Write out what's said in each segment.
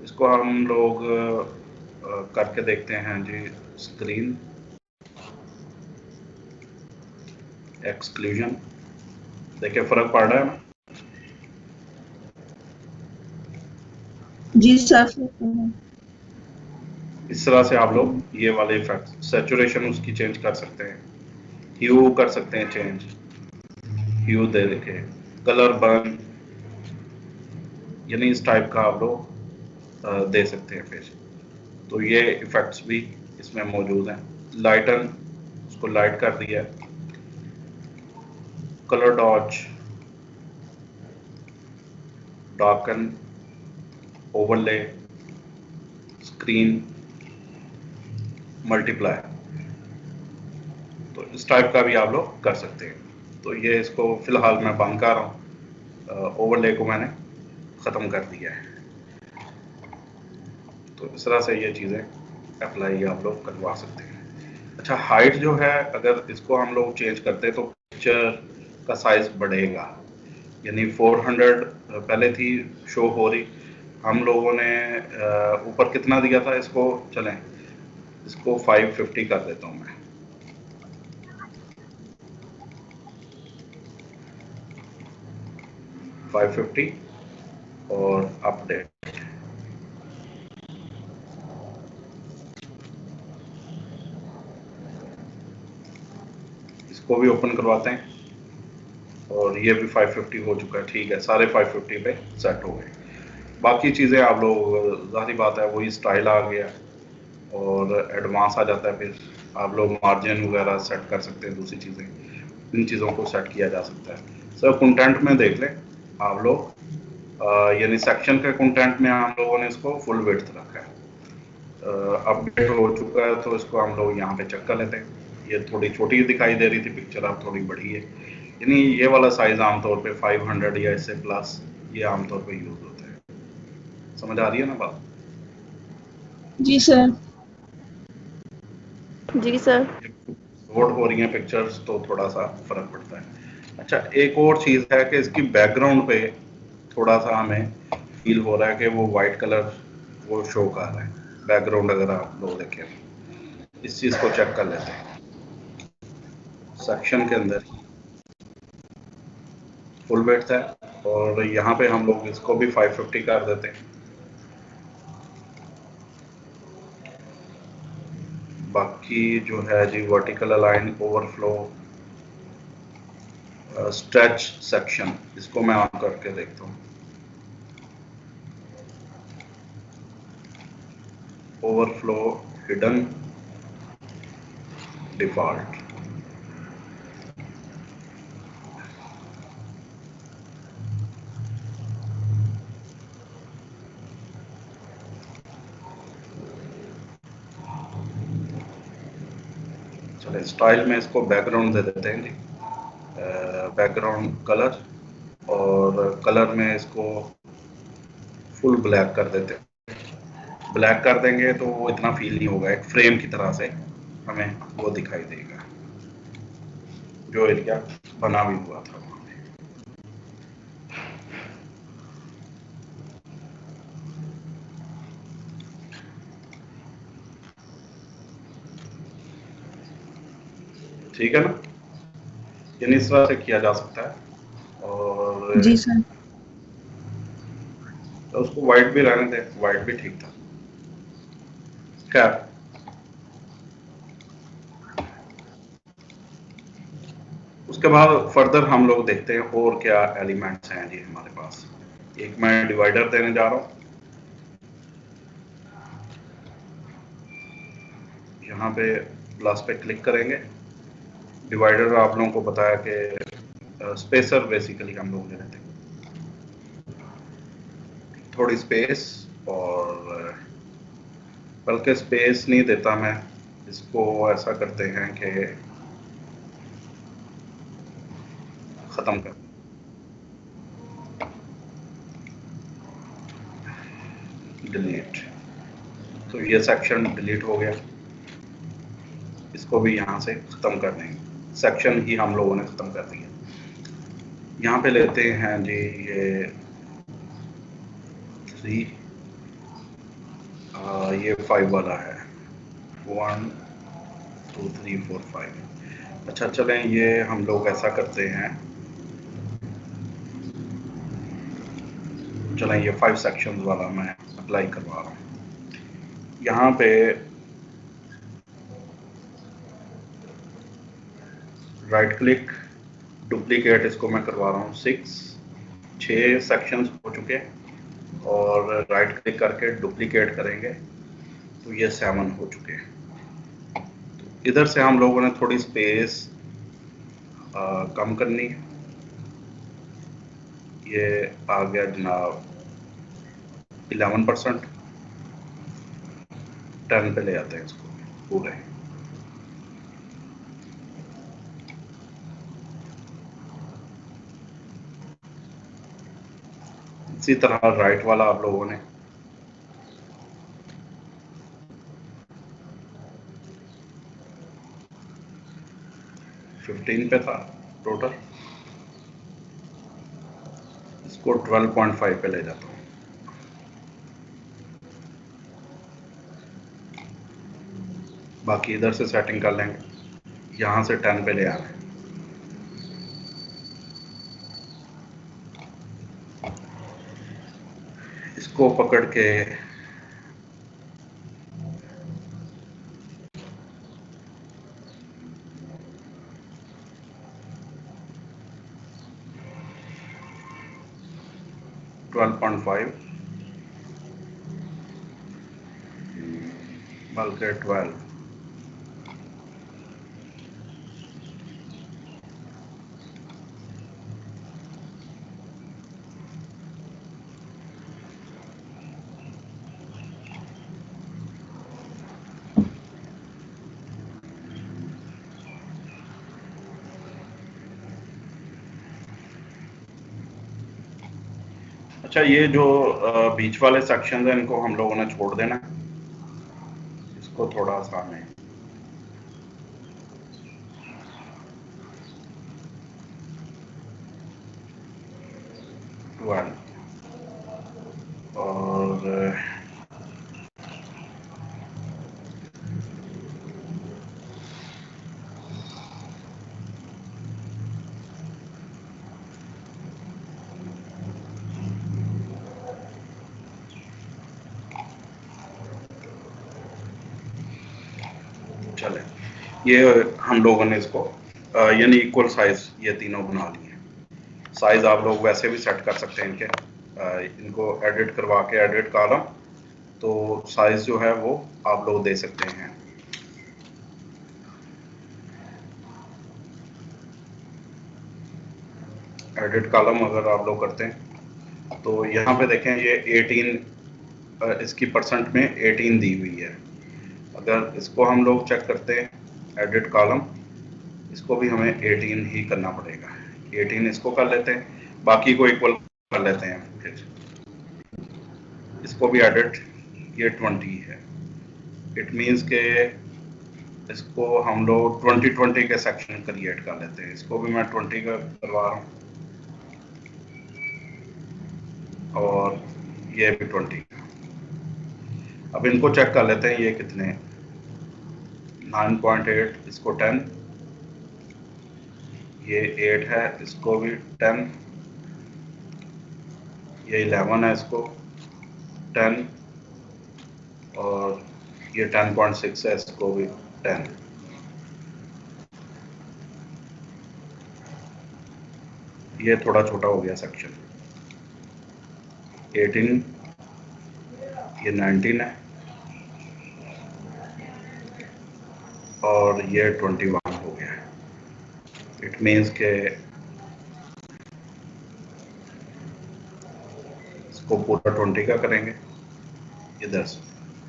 इसको हम लोग करके देखते हैं जी। स्क्रीन एक्सक्लूजन, देखिए फर्क पड़ रहा है ना। जी सर। इस तरह से आप लोग ये वाले इफेक्ट, सैचुरेशन उसकी चेंज कर सकते हैं, ह्यू कर सकते हैं चेंज, ह्यू दे देखे, कलर बर्न, यानी इस टाइप का आप लोग दे सकते हैं फिर। तो ये इफेक्ट्स भी इसमें मौजूद हैं। लाइटन, उसको लाइट कर दिया, colour dodge, darken, overlay, screen, multiply, तो इस टाइप का भी आप लोग कर सकते हैं। तो ये इसको फिलहाल मैं बंद कर रहा हूँ, ओवरले को मैंने ख़त्म कर दिया है। तो इस तरह से ये चीज़ें अप्लाई आप लोग करवा सकते हैं। अच्छा, हाइट जो है, अगर इसको हम लोग चेंज करते हैं तो पिक्चर का साइज बढ़ेगा, यानी 400 पहले थी शो हो रही, हम लोगों ने ऊपर कितना दिया था इसको, चलें इसको 550 कर देता हूँ मैं। 550 और अपडेट, इसको भी ओपन करवाते हैं और ये भी 550 हो चुका है। ठीक है, सारे 550 पे सेट हो गए। बाकी चीज़ें आप लोग, जाहिर बात है वही स्टाइल आ गया और एडवांस आ जाता है, फिर आप लोग मार्जिन वगैरह सेट कर सकते हैं, दूसरी चीज़ें, इन चीज़ों को सेट किया जा सकता है। सर कंटेंट में देख लें आप लोग, यानी सेक्शन के कंटेंट में हम लोगों ने इसको फुल विड्थ रखा है। अपडेट हो चुका है तो इसको हम लोग यहाँ पे चेक कर लेते हैं। ये थोड़ी छोटी दिखाई दे रही थी पिक्चर, अब थोड़ी बड़ी है, यानी ये वाला साइज आमतौर पे 500 या इससे प्लस ये आमतौर पे यूज होता है। समझ आ रही है ना बात? जी सर। जी सर। लोड हो रही हैं पिक्चर्स तो थोड़ा सा फर्क पड़ता है। अच्छा, एक और चीज़ है कि इसकी बैकग्राउंड पे थोड़ा सा हमें फील हो रहा है कि वो वाइट कलर वो शो कर रहा है बैकग्राउंड, अगर आप लोग देखें इस चीज़ को चेक कर लेते हैं। सेक्शन के अंदर ही फुल विड्थ है और यहाँ पे हम लोग इसको भी 550 कर देते हैं। बाकी जो है जी, vertical align, overflow, stretch section, इसको मैं ऑन करके देखता हूँ। ओवरफ्लो हिडन, डिफॉल्ट, चले स्टाइल में इसको बैकग्राउंड दे देते हैं जी, बैकग्राउंड कलर, और कलर में इसको फुल ब्लैक कर देते हैं। ब्लैक कर देंगे तो वो इतना फील नहीं होगा, एक फ्रेम की तरह से हमें वो दिखाई देगा जो एरिया बना भी हुआ था। ठीक है ना, यानी इस तरह से किया जा सकता है। और जी सर। तो उसको वाइट भी रहने दें, वाइट भी ठीक था। खैर, उसके बाद फर्दर हम लोग देखते हैं और क्या एलिमेंट्स हैं जी हमारे पास। एक मैं डिवाइडर देने जा रहा हूँ, यहाँ पे प्लस पे क्लिक करेंगे। डिवाइडर आप लोगों को बताया कि स्पेसर बेसिकली हम लोग ले लेते हैं, थोड़ी स्पेस, और बल्कि स्पेस नहीं देता मैं, इसको ऐसा करते हैं कि ख़त्म कर, डिलीट, तो ये सेक्शन डिलीट हो गया। इसको भी यहाँ से ख़त्म कर देंगे, सेक्शन ही हम लोगों ने ख़त्म कर दिया। यहाँ पे लेते हैं जी ये 3, ये 5 वाला है, 1 2 3 4 5। अच्छा चलें, ये हम लोग ऐसा करते हैं, चलें ये 5 सेक्शंस वाला मैं अप्लाई करवा रहा हूँ। यहाँ पे राइट क्लिक, डुप्लीकेट, इसको मैं करवा रहा हूँ 6 सेक्शंस हो चुके हैं, और राइट क्लिक करके डुप्लीकेट करेंगे तो ये 7 हो चुके हैं। तो इधर से हम लोगों ने थोड़ी स्पेस कम करनी है। ये आ गया जनाब 11%, 10 पे ले आते हैं इसको पूरे। इसी तरह राइट वाला आप लोगों ने 15 पे था टोटल, इसको 12.5 पे ले जाता हूँ। बाकी इधर से सेटिंग कर लेंगे, यहाँ से 10 पे ले आना है। इसको पकड़ के बल्कि 12, अच्छा ये जो बीच वाले सेक्शन हैं इनको हम लोगों ने छोड़ देना, इसको थोड़ा आसान है। और चले, ये हम लोगों ने इसको यानी इक्वल साइज ये तीनों बना लिए। साइज आप लोग वैसे भी सेट कर सकते हैं इनके, इनको एडिट करवा के एडिट कॉलम, तो साइज जो है वो आप लोग दे सकते हैं। एडिट कॉलम अगर आप लोग करते हैं तो यहाँ पे देखें ये 18, इसकी परसेंट में 18 दी हुई है। अगर इसको हम लोग चेक करते हैं एडिट कॉलम, इसको भी हमें 18 ही करना पड़ेगा। 18 इसको कर लेते हैं, बाकी को इक्वल कर लेते हैं। फिर इसको भी एडिट, ये 20 है, इट मीन्स के इसको हम लोग 20 के सेक्शन क्रिएट कर लेते हैं। इसको भी मैं 20 का करवा रहा हूँ, और ये भी 20 का। अब इनको चेक कर लेते हैं ये कितने, 9.8, इसको 10, ये 8 है, इसको भी 10, ये 11 है, इसको 10, और ये 10.6 है, इसको भी 10। ये थोड़ा छोटा हो गया सेक्शन। 18, ये 19 है, और ये 21 हो गया है। इट मीन्स के इसको पूरा 20 का करेंगे इधर से।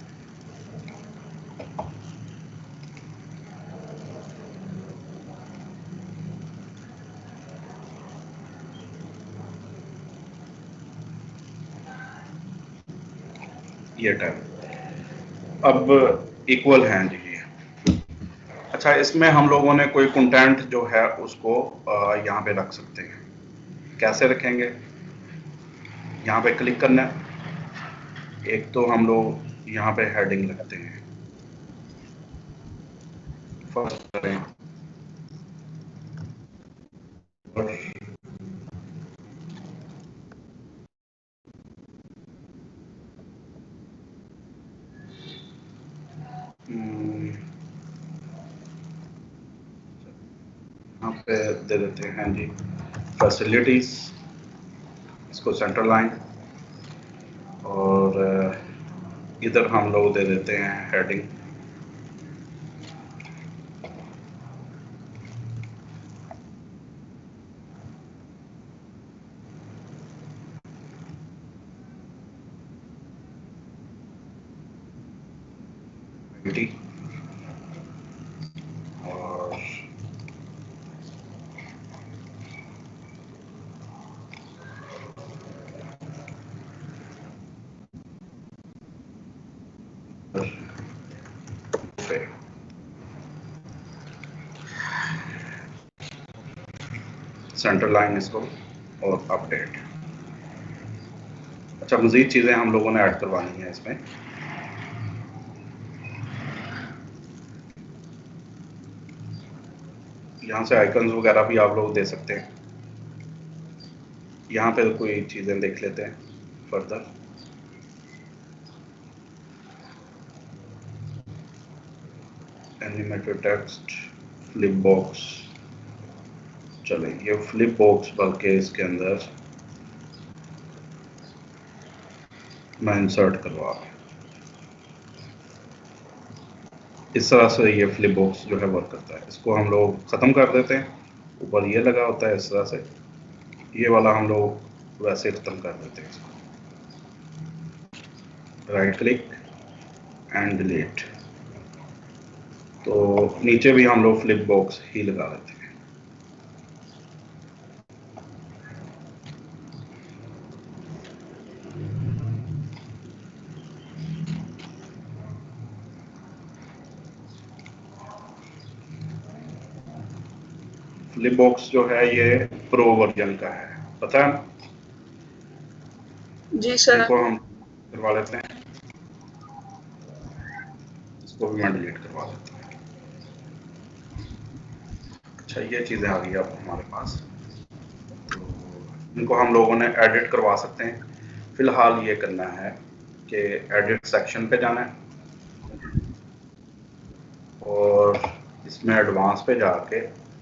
ये 10 अब इक्वल हैं जी ये। अच्छा, इसमें हम लोगों ने कोई कंटेंट जो है उसको यहाँ पे रख सकते हैं। कैसे रखेंगे, यहाँ पे क्लिक करना है। एक तो हम लोग यहाँ पे हेडिंग लगते हैं। फर्स्ट करें और यहाँ पे दे देते हैं जी फैसिलिटीज, इसको सेंटर लाइन, और इधर हम लोग दे देते हैं हेडिंग। और सेंटर लाइन इसको और अपडेट। अच्छा, मजीद चीज़ें हम लोगों ने ऐड करवानी है इसमें। यहाँ से आइकन्स वगैरह भी आप लोग दे सकते हैं। यहाँ पे कोई चीज़ें देख लेते हैं further. Animated text, flip box. चले, ये फ्लिप बॉक्स बल्कि इसके अंदर मैं इंसर्ट करवा रहा हूँ। इस तरह से ये फ्लिप बॉक्स जो है वर्क करता है। इसको हम लोग ख़त्म कर देते हैं। ऊपर ये लगा होता है इस तरह से, ये वाला हम लोग वैसे ख़त्म कर देते हैं इसको। Right click and delete. तो नीचे भी हम लोग फ्लिप बॉक्स ही लगा देते हैं। फ्लिप बॉक्स जो है ये प्रो वर्जन का है, पता है? जी सर। इनको हम करवा लेते हैं, इसको भी मैं डिलीट करवा देता हूँ। अच्छा, ये चीज़ें आ गई अब हमारे पास, तो इनको हम लोगों ने एडिट करवा सकते हैं। फिलहाल ये करना है कि एडिट सेक्शन पे जाना है और इसमें एडवांस पे जाके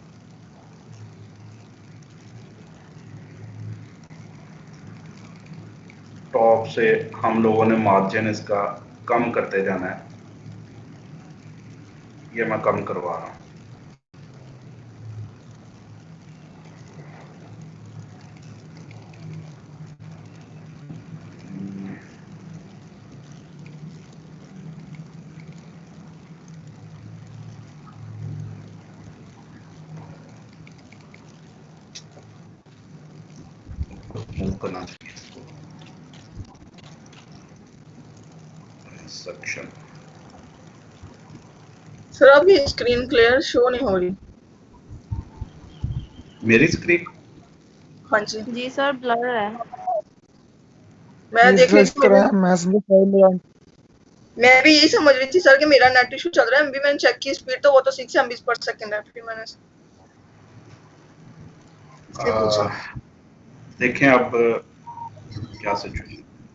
टॉप से हम लोगों ने मार्जिन इसका कम करते जाना है। ये मैं कम करवा रहा हूँ। मूव करना चाहिए इसको सेक्शन। सर आपकी स्क्रीन क्लियर शो नहीं हो रही। मेरी स्क्रीन? हाँ जी जी सर, ब्लर है। मैं देख रही थी, मैं भी यही समझ रही थी सर कि मेरा नेट इशू चल रहा है। अभी मैंने चेक की स्पीड तो वो तो 6 MB पर सेकंड है, फिर मैंने इसलिए पूछा। देखें अब क्या सिचुएशन।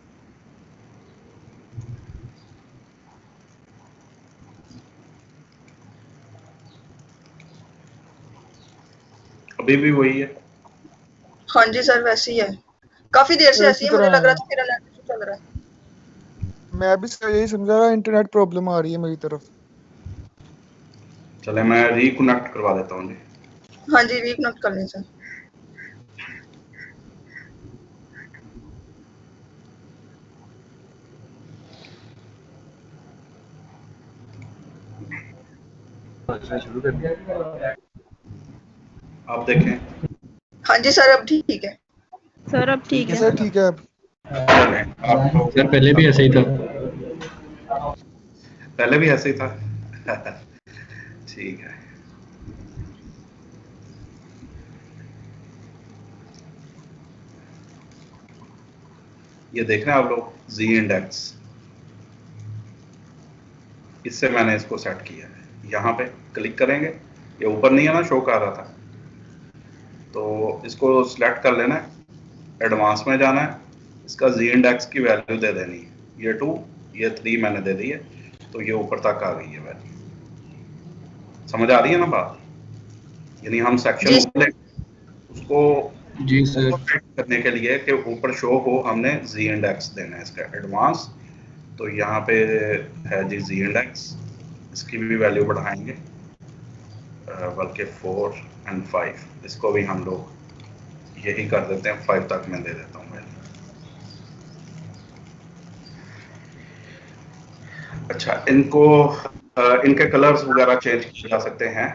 अभी भी वही है? हाँ जी सर, वैसे ही है। काफी देर से ऐसी है, मुझे लग रहा था मेरा नेट इशू चल रहा है। मैं भी यही समझा रहा, इंटरनेट प्रॉब्लम आ रही है मेरी तरफ। चले, मैं रिकनेक्ट करवा देता हूँ जी। हाँ जी, रिकनेक्ट कर लें सर। शुरू कर दिया। आप देखें। हाँ जी सर, अब ठीक है। सर अब ठीक है। सर ठीक है अब। चलें, आप लोग सर पहले भी ऐसे ही था। पहले भी ऐसे ही था। ठीक है। ये देख रहे हैं आप लोग, जी इंडेक्स। इससे मैंने इसको सेट किया है। यहाँ पे क्लिक करेंगे, ये ऊपर नहीं है ना शो कर रहा था, तो इसको सिलेक्ट कर लेना है, एडवांस में जाना है, इसका जी इंडेक्स की वैल्यू दे देनी है, ये 2 ये 3 मैंने दे दी है, तो ये ऊपर तक आ गई है वैल्यू। समझ आ रही है ना बात? यानी हम सेक्शन जी बोले उसको जी सर। ओवरराइट करने के लिए कि ऊपर शो हो, हमने जी इंडेक्स देना है इसका एडवांस। तो यहाँ पे है जी जी इंडेक्स, इसकी भी वैल्यू बढ़ाएंगे, बल्कि 4 और 5, इसको भी हम लोग यही कर देते हैं, 5 तक मैं दे देता हूँ वैल्यू। अच्छा, इनको इनके कलर्स वगैरह चेंज किए जा सकते हैं,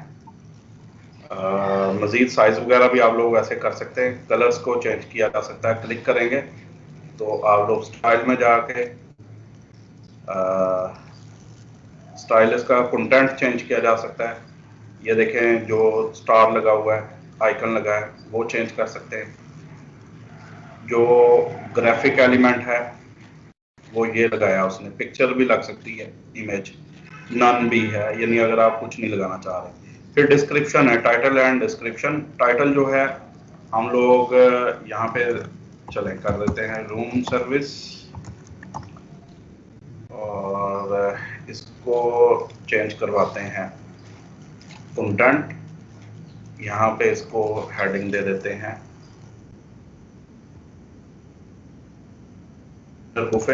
मजीद साइज वगैरह भी आप लोग ऐसे कर सकते हैं, कलर्स को चेंज किया जा सकता है। क्लिक करेंगे तो आप लोग स्टाइल में जाके स्टाइल इसका कंटेंट चेंज किया जा सकता है। ये देखें जो स्टार लगा हुआ है, आइकन लगा है, वो चेंज कर सकते हैं। जो ग्राफिक एलिमेंट है वो ये लगाया उसने, पिक्चर भी लग सकती है, इमेज नन भी है, यानी अगर आप कुछ नहीं लगाना चाह रहे। फिर डिस्क्रिप्शन है, टाइटल एंड डिस्क्रिप्शन। टाइटल जो है हम लोग यहाँ पे चलें कर देते हैं रूम सर्विस, और इसको चेंज करवाते हैं कंटेंट, यहाँ पे इसको हेडिंग दे देते हैं बुफे,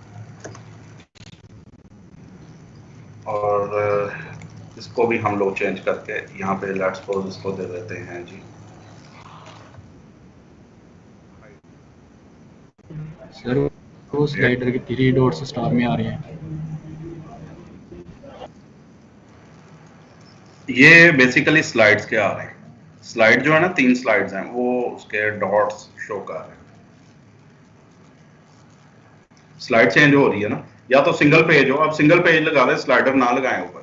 और इसको भी हम लोग चेंज करके यहाँ पे लेट्स सपोज इसको दे देते हैं जी सर वो स्लाइडर के 3 डॉट्स स्टार में आ रहे हैं। ये बेसिकली स्लाइड्स के आ रहे हैं। स्लाइड जो है ना, 3 स्लाइड्स हैं, वो उसके डॉट्स शो कर रहे हैं। स्लाइड चेंज हो रही है ना, या तो सिंगल पेज हो, अब सिंगल पेज लगा दें, स्लाइडर ना लगाएं ऊपर।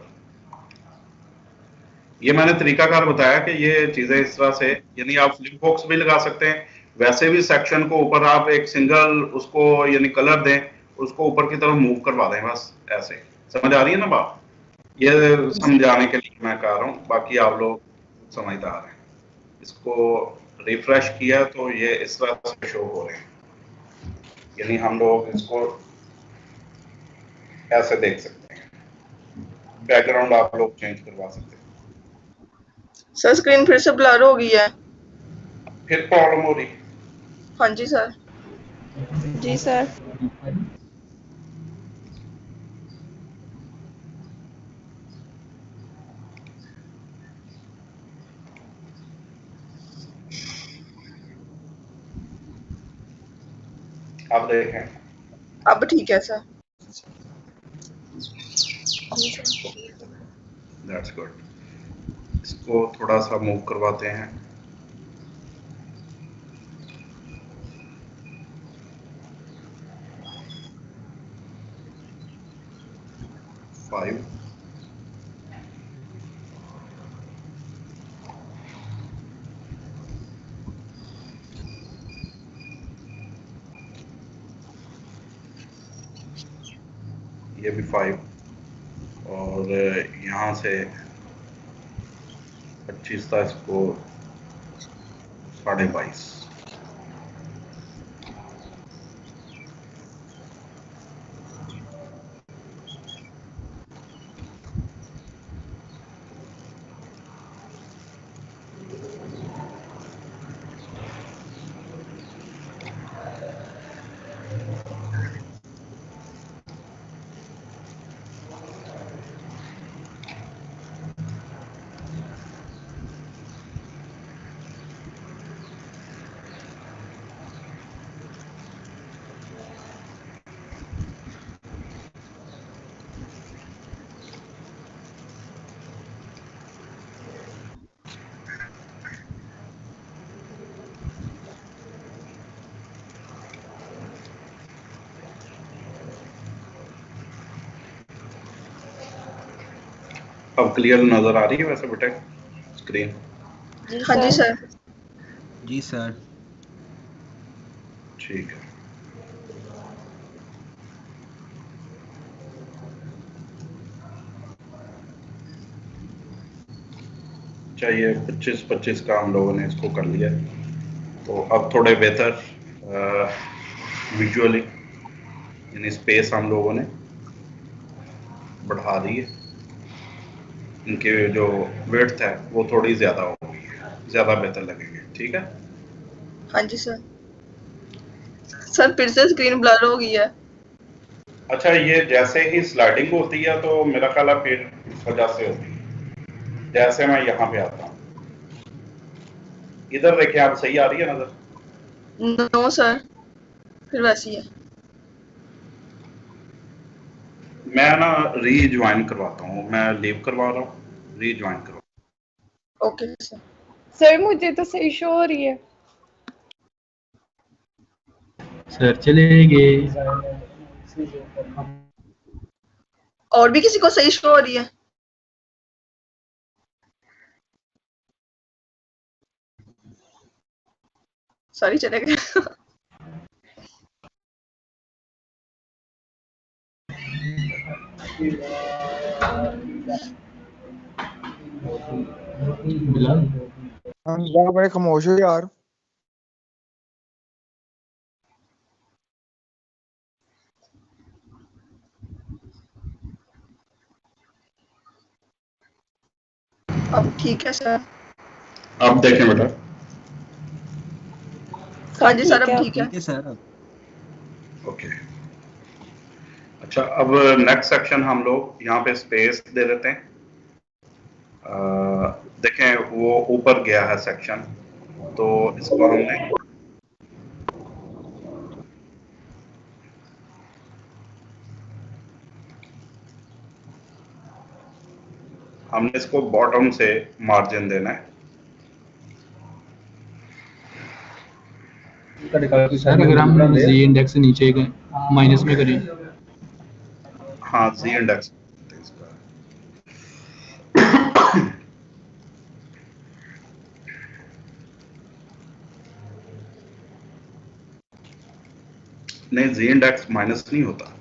ये मैंने तरीकाकार बताया कि ये चीजें इस तरह से, यानी आप फ्लिप बॉक्स भी लगा सकते हैं, वैसे भी सेक्शन को ऊपर आप एक सिंगल उसको यानी कलर दें, उसको ऊपर की तरफ मूव करवा दें, बस ऐसे। समझ आ रही है ना बात? ये समझाने के लिए मैं कह रहा हूँ, बाकी आप लोग समझदार हैं। इसको रिफ्रेश किया तो ये इस तरह से शो हो रहे हैं, यानी हम लोग इसको ऐसे देख सकते हैं। बैकग्राउंड आप लोग चेंज करवा सकते हैं। सर स्क्रीन फिर से ब्लर हो गई है। फिर प्रॉब्लम हो रही? हाँ जी सर। जी सर। आप देखें, अब ठीक है सर। That's good. इसको थोड़ा सा मूव करवाते हैं। फाइव, ये भी 5, और यहाँ से 25 था, इसको 22.5। अब क्लियर नजर आ रही है वैसे बेटे स्क्रीन? जी हाँ जी सर। सर। जी सर। ठीक है। चाहिए 25-25 का हम लोगों ने इसको कर लिया। तो अब थोड़े बेहतर विजुअली यानी स्पेस हम लोगों ने बढ़ा दी है, इनके जो विड्थ है वो थोड़ी ज़्यादा होगी, ज़्यादा बेहतर लगेंगे। ठीक है, हाँ जी सर। सर फिर से स्क्रीन ब्लर हो गई है। अच्छा ये जैसे ही स्लाइडिंग होती है तो मेरा ख्याल है फिर इस वजह से होती है। जैसे मैं यहाँ पे आता हूँ, इधर देखें आप, सही आ रही है नजर? नो सर, फिर वैसी है। मैं ना रीज्वाइन करवाता हूँ, मैं लीव करवा रहा हूँ, रीज्वाइन करवा। Okay sir. सर मुझे तो सही शो हो रही है। सर चले गए। और भी किसी को सही शो हो रही है? सॉरी, चले गए। बिलाल हम यार बड़े खामोश हो यार। अब ठीक है सर। अब देखें बेटा। हाँ जी सर, ठीक अब है। ठीक है। ठीक है सर। ओके, अच्छा अब नेक्स्ट सेक्शन हम लोग यहाँ पे स्पेस दे देते हैं। देखें वो ऊपर गया है सेक्शन, तो इसको हमने इसको बॉटम से मार्जिन देना है। सर अगर हम जी इंडेक्स से नीचे गए माइनस में करें, हाँ जी इंडेक्स इसका नहीं, जी इंडेक्स माइनस नहीं होता,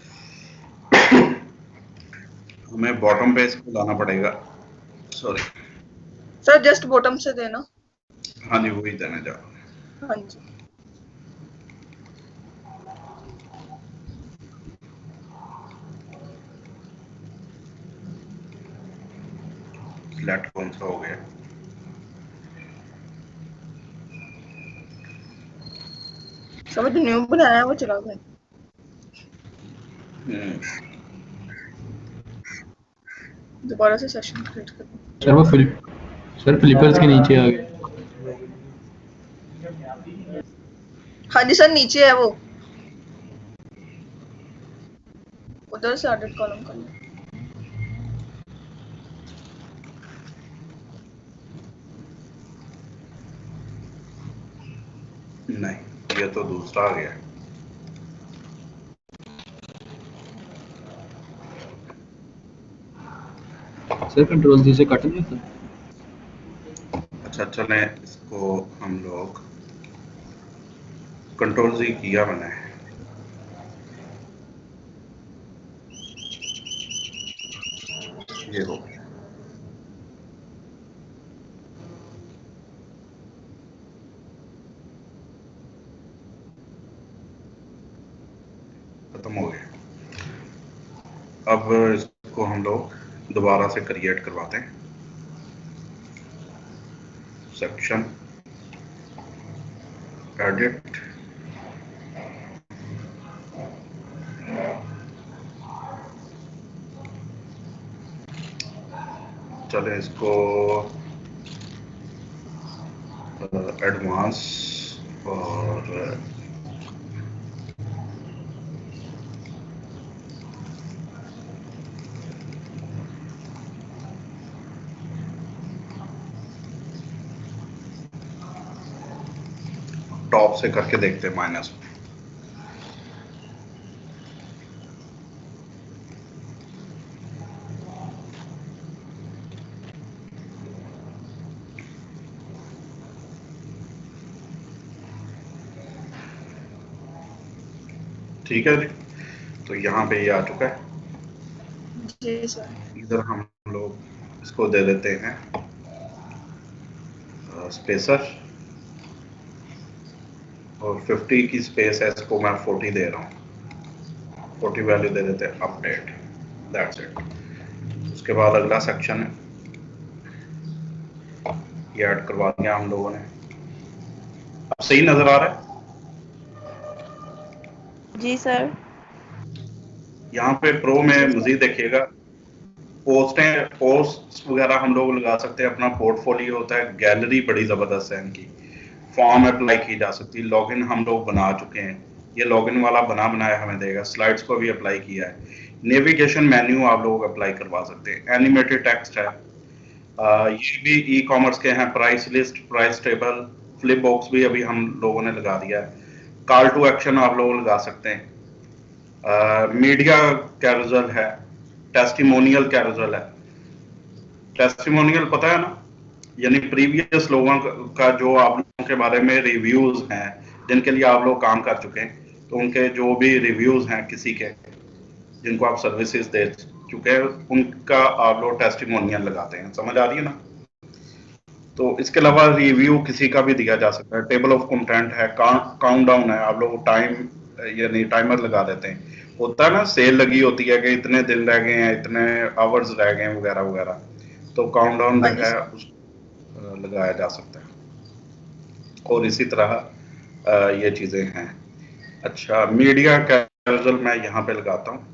हमें बॉटम पे इसको लाना पड़ेगा। सॉरी, सर जस्ट बॉटम से देना। हाँ जी वही देने जा रहा हूँ। हाँ जी। सिलेक्ट कौन सा हो गया? समझ न्यू बनाया है वो चला गया। दोबारा से सेशन क्रिएट कर। सर वो सर फ्लिपर्स के नीचे आ गए। हाँ जी सर, नीचे है वो, उधर से एडिट कॉलम कर लो। नहीं, ये तो दूसरा आ गया। सर कंट्रोल जी से कट नहीं होता। अच्छा चलें, इसको हम लोग कंट्रोल जी किया मैंने, ये हो गया। खत्म हो गया। अब इसको हम लोग दोबारा से क्रिएट करवाते हैं। सेक्शन एडिट, चले इसको एडवांस और टॉप से करके देखते हैं माइनस में। ठीक है जी, तो यहाँ पे ये आ चुका है। जी सर। इधर हम लोग इसको दे देते हैं स्पेसर और 50 की स्पेस है, इसको मैं 40 दे रहा हूँ, 40 वैल्यू दे देते हैं, अपडेट, दैट्स इट। उसके बाद अगला सेक्शन है, ये ऐड करवा दिया हम लोगों ने। अब सही नजर आ रहा है? जी सर। यहाँ पे प्रो में मजीद देखिएगा, पोस्ट वगैरह हम लोग लगा सकते हैं, अपना पोर्टफोलियो होता है, गैलरी बड़ी जबरदस्त है इनकी, फॉर्म अप्लाई की जा सकती है, लॉगिन हम लोग बना चुके हैं, ये लॉगिन वाला बना बनाया हमें देगा, स्लाइड्स को भी अप्लाई किया है, नेविगेशन मेन्यू आप लोग अप्लाई करवा सकते हैं, एनिमेटेड टेक्स्ट है, ये भी ई कॉमर्स के हैं, price list, price table, flip box भी अभी हम लोगों ने लगा दिया है, कॉल टू एक्शन आप लोग लगा सकते हैं, मीडिया कैरोजल है, टेस्टिमोनियल कैरोजल है। टेस्टिमोनियल पता है ना, यानी प्रीवियस लोगों का जो आप लोगों के बारे में रिव्यूज हैं, जिनके लिए आप लोग काम कर चुके हैं, तो उनके जो भी रिव्यूज हैं किसी के, जिनको आप सर्विसेज दे चुके हैं, उनका आप लोग टेस्टिमोनियल लगाते हैं, समझ आ रही है ना। तो इसके अलावा रिव्यू किसी का भी दिया जा सकता है, टेबल ऑफ कंटेंट है, काउंट डाउन है, आप लोग टाइम यानी टाइमर लगा देते हैं, होता है ना, सेल लगी होती है कि इतने दिन रह गए हैं, इतने आवर्स रह गए हैं वगैरह वगैरह, तो काउंट डाउन हाँ जो जी है सर। उसको लगाया जा सकता है, और इसी तरह ये चीजें हैं। अच्छा, मीडिया कैजुअल मैं यहाँ पे लगाता हूँ,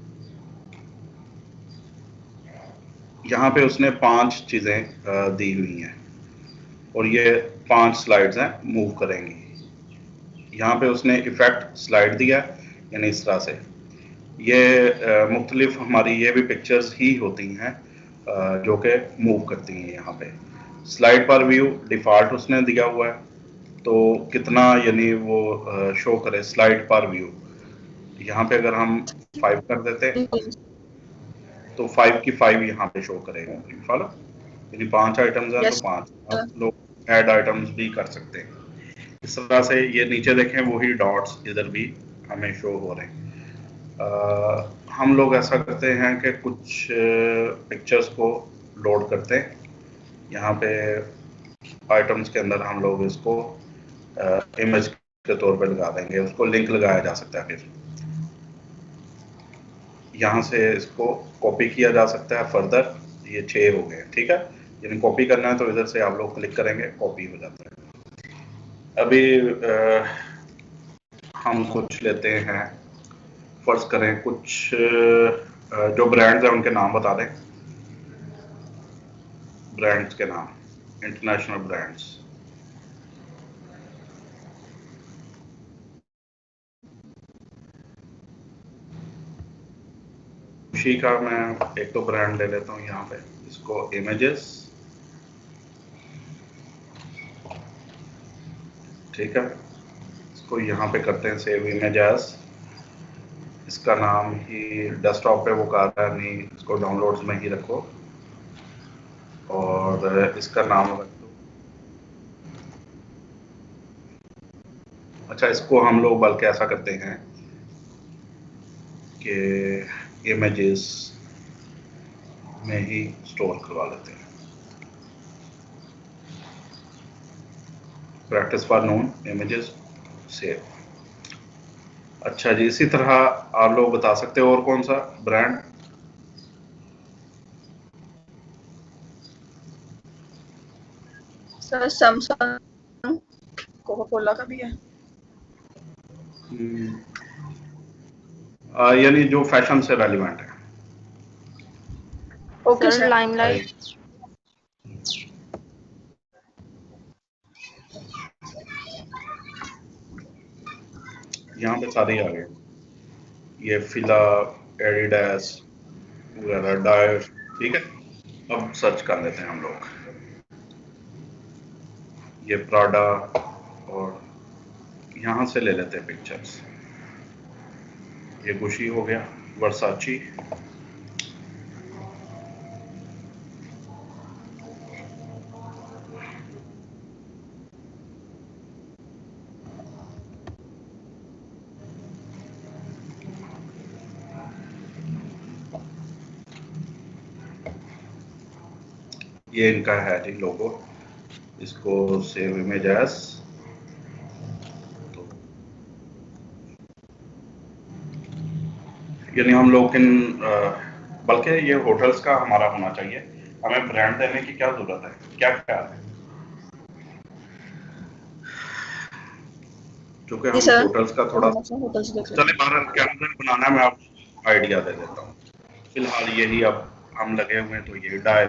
यहाँ पे उसने 5 चीजें दी हुई हैं और ये 5 स्लाइड्स हैं, मूव करेंगी, यहाँ पे उसने इफेक्ट स्लाइड दिया है, यानी इस तरह से ये मुख्तलिफ हमारी ये भी पिक्चर्स ही होती हैं जो कि मूव करती हैं। यहाँ पे स्लाइड पर व्यू डिफॉल्ट उसने दिया हुआ है, तो कितना यानी वो शो करे स्लाइड पर व्यू, यहाँ पे अगर हम 5 कर देते हैं तो 5 की 5 यहाँ पे शो करेगा, फॉलो, यदि 5 आइटम्स हैं तो यस 5, आप लोग ऐड आइटम्स भी कर सकते हैं इस तरह से। ये नीचे देखें वही डॉट्स इधर भी हमें शो हो रहे हैं। हम लोग ऐसा करते हैं कि कुछ पिक्चर्स को लोड करते हैं, यहाँ पे आइटम्स के अंदर हम लोग इसको इमेज के तौर पे लगा देंगे, उसको लिंक लगाया जा सकता है, फिर यहाँ से इसको कॉपी किया जा सकता है फर्दर, ये 6 हो गए, ठीक है, यानी कॉपी करना है तो इधर से आप लोग क्लिक करेंगे, कॉपी हो जाता है। अभी हम कुछ लेते हैं, फर्ज करें कुछ जो ब्रांड्स हैं उनके नाम बता दें, ब्रांड्स के नाम, इंटरनेशनल ब्रांड्स, खुशी का मैं एक तो ब्रांड ले लेता हूँ यहाँ पे, इसको इमेजेस, ठीक है, इसको यहाँ पे करते हैं सेव इमेज एज, इसका नाम ही डेस्कटॉप पे वो कर रहा है, नहीं इसको डाउनलोड्स में ही रखो और इसका नाम रख दो, अच्छा इसको हम लोग बल्कि ऐसा करते हैं कि इमेजेस में ही स्टोर करवा लेते हैं, practice for known images save. अच्छा जी, इसी तरह आप लोग बता सकते हो और कौन सा brand, sir Samsung, Coca Cola का भी है। यानी जो फैशन से रेलिवेंट है। Okay sir sir. लाइमलाइट। यहाँ पे सारे आ गए, ये फिला, एडिडास वगैरह, डायर, ठीक है। अब सर्च कर लेते हैं हम लोग, ये प्राडा, और यहाँ से ले लेते हैं पिक्चर्स, ये गुशी हो गया, वर्साची, ये इनका है जी लोगो, इसको सेव इमेज एज, तो यानी हम लोग इन बल्कि ये होटल्स का हमारा होना चाहिए, हमें ब्रांड देने की क्या जरूरत है, क्या ख्याल है? क्योंकि जी हम सर, होटल्स का थोड़ा होटल्स देख लेते चले बाहर कैलेंडर बनाना, मैं आपको आइडिया दे देता हूँ। फिलहाल यही अब हम लगे हुए हैं, तो ये डाय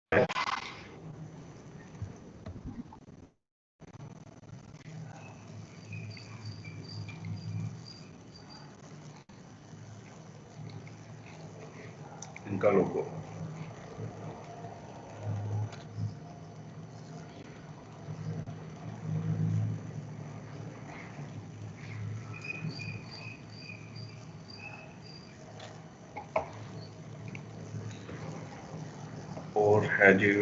इनका लोगो। और है जी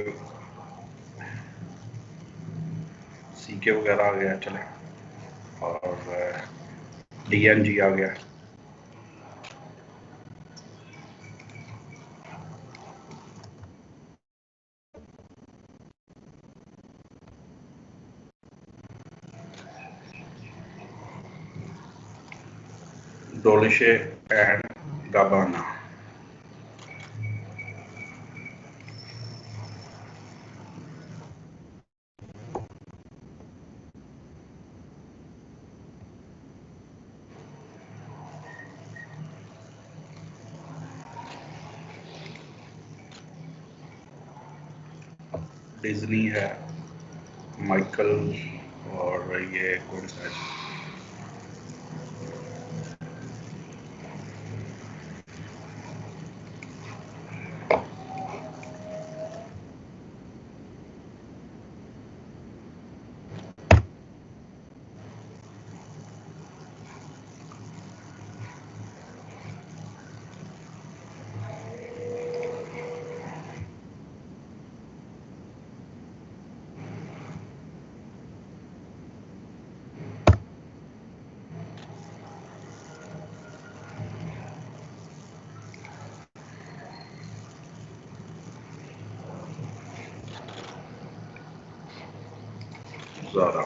सीके वगैरह आ गया, चले, और डीएनजी आ गया। Dolce and Gabbana. डिज्नी है, माइकल, और ये कौन सा है, ज़ारा।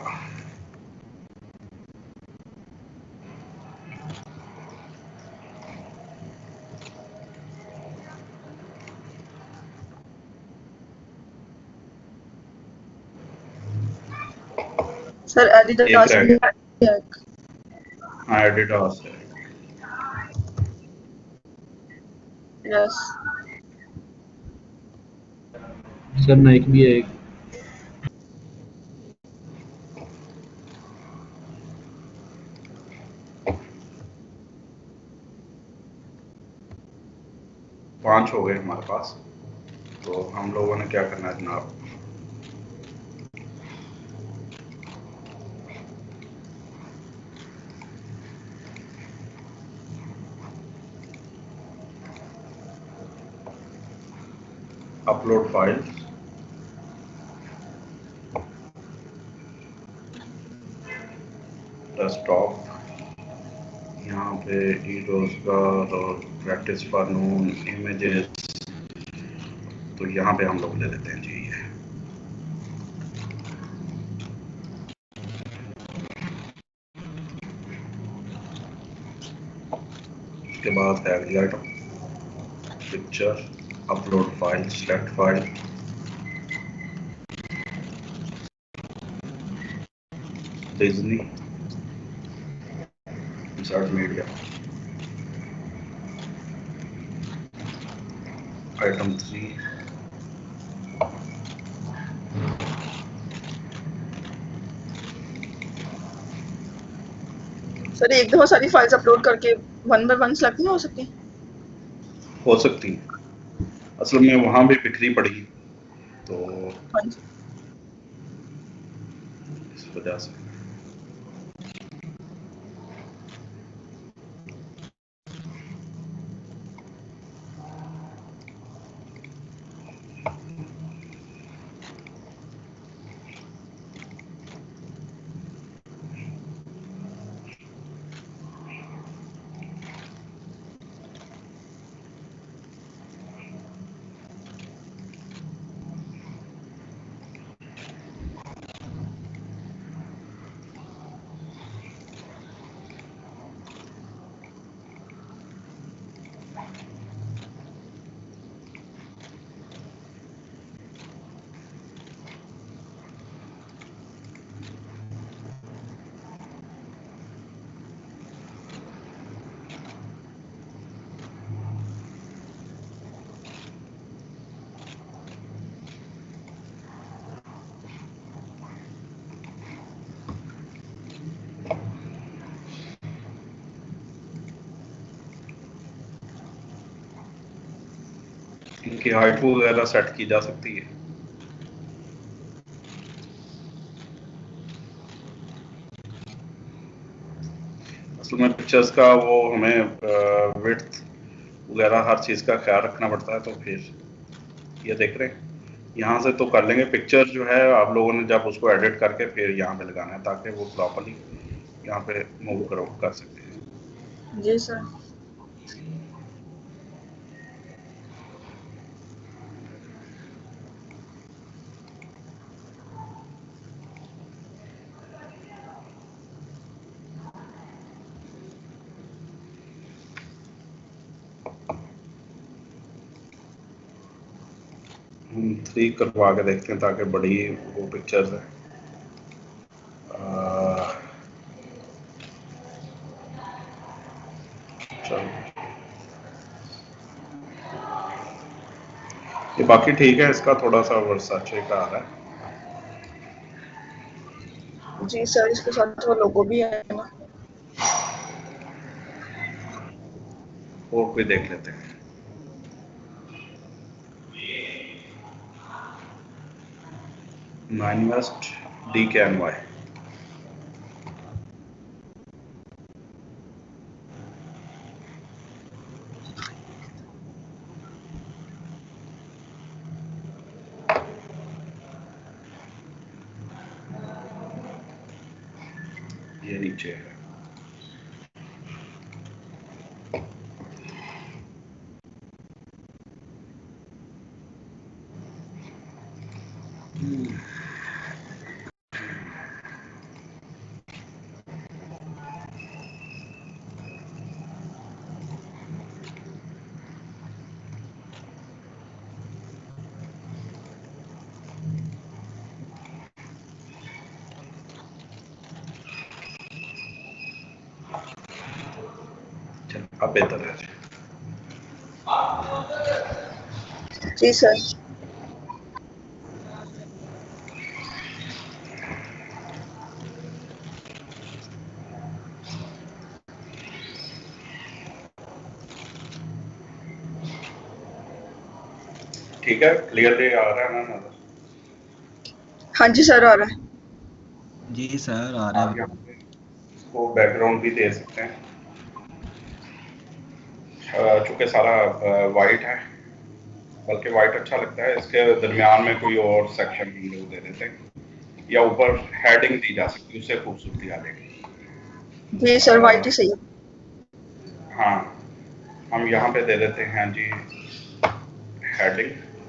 सर एक एडिडास रह भी गया, है। हाँ एडिडास है। यस सर नाइक भी है एक। पांच हो गए हमारे पास, तो हम लोगों ने क्या करना है जनाब, अपलोड फाइल्स, डेस्कटॉप, यहाँ पे ई रोजगार और प्रैक्टिस फॉर नून इमेजेस, तो यहाँ पे हम लोग ले लेते हैं जी ये। उसके बाद है अगली item, picture, upload file, select file, Disney, insert media, item 3, sir, एक दफा सारी फाइल्स अपलोड करके वन बाय वन सेलेक्ट नहीं हो सकती? हो सकती है, असल में वहाँ भी बिखरी पड़ी, तो हाँ जी। इस वजह से इनकी हाइट वगैरह सेट की जा सकती है। असल में पिक्चर्स का वो हमें विड्थ वगैरह हर चीज़ का ख्याल रखना पड़ता है। तो फिर ये देख रहे हैं, यहाँ से तो कर लेंगे। पिक्चर जो है आप लोगों ने जब उसको एडिट करके फिर यहाँ पे लगाना है ताकि वो प्रॉपर्ली यहाँ पे मूव कर सकते हैं। जी सर। हम 3 करवा के देखते हैं ताकि बड़ी वो पिक्चर्स है। चलो ये बाकी ठीक है, इसका थोड़ा सा वर्साचे का आ रहा है। जी सर, इसके साथ वो लोगो भी है ना। और कोई देख लेते हैं। Nine West DKNY। ये नीचे है। चलो अब बेहतर है। जी सर। ठीक है, क्लियरली आ रहा है ना नजर? हाँ जी सर, आ रहा है। जी सर आ रहा आप है। यहाँ पे इसको बैकग्राउंड भी दे सकते हैं। चूंकि सारा वाइट है, बल्कि वाइट अच्छा लगता है, इसके दरमियान में कोई और सेक्शन हम लोग दे देते हैं या ऊपर हेडिंग दी जा सकती है, उससे खूबसूरती आ जाएगी। जी सर, वाइट ही सही है। हाँ, हम यहाँ पे दे देते हैं जी हेडिंग।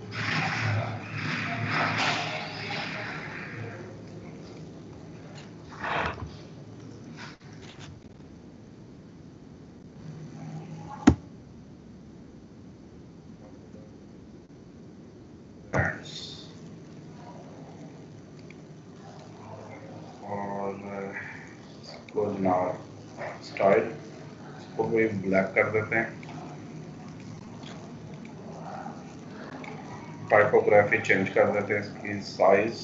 और इसको जनाब स्टाइल इसको भी ब्लैक कर देते हैं। टाइपोग्राफी चेंज कर देते हैं, इसकी साइज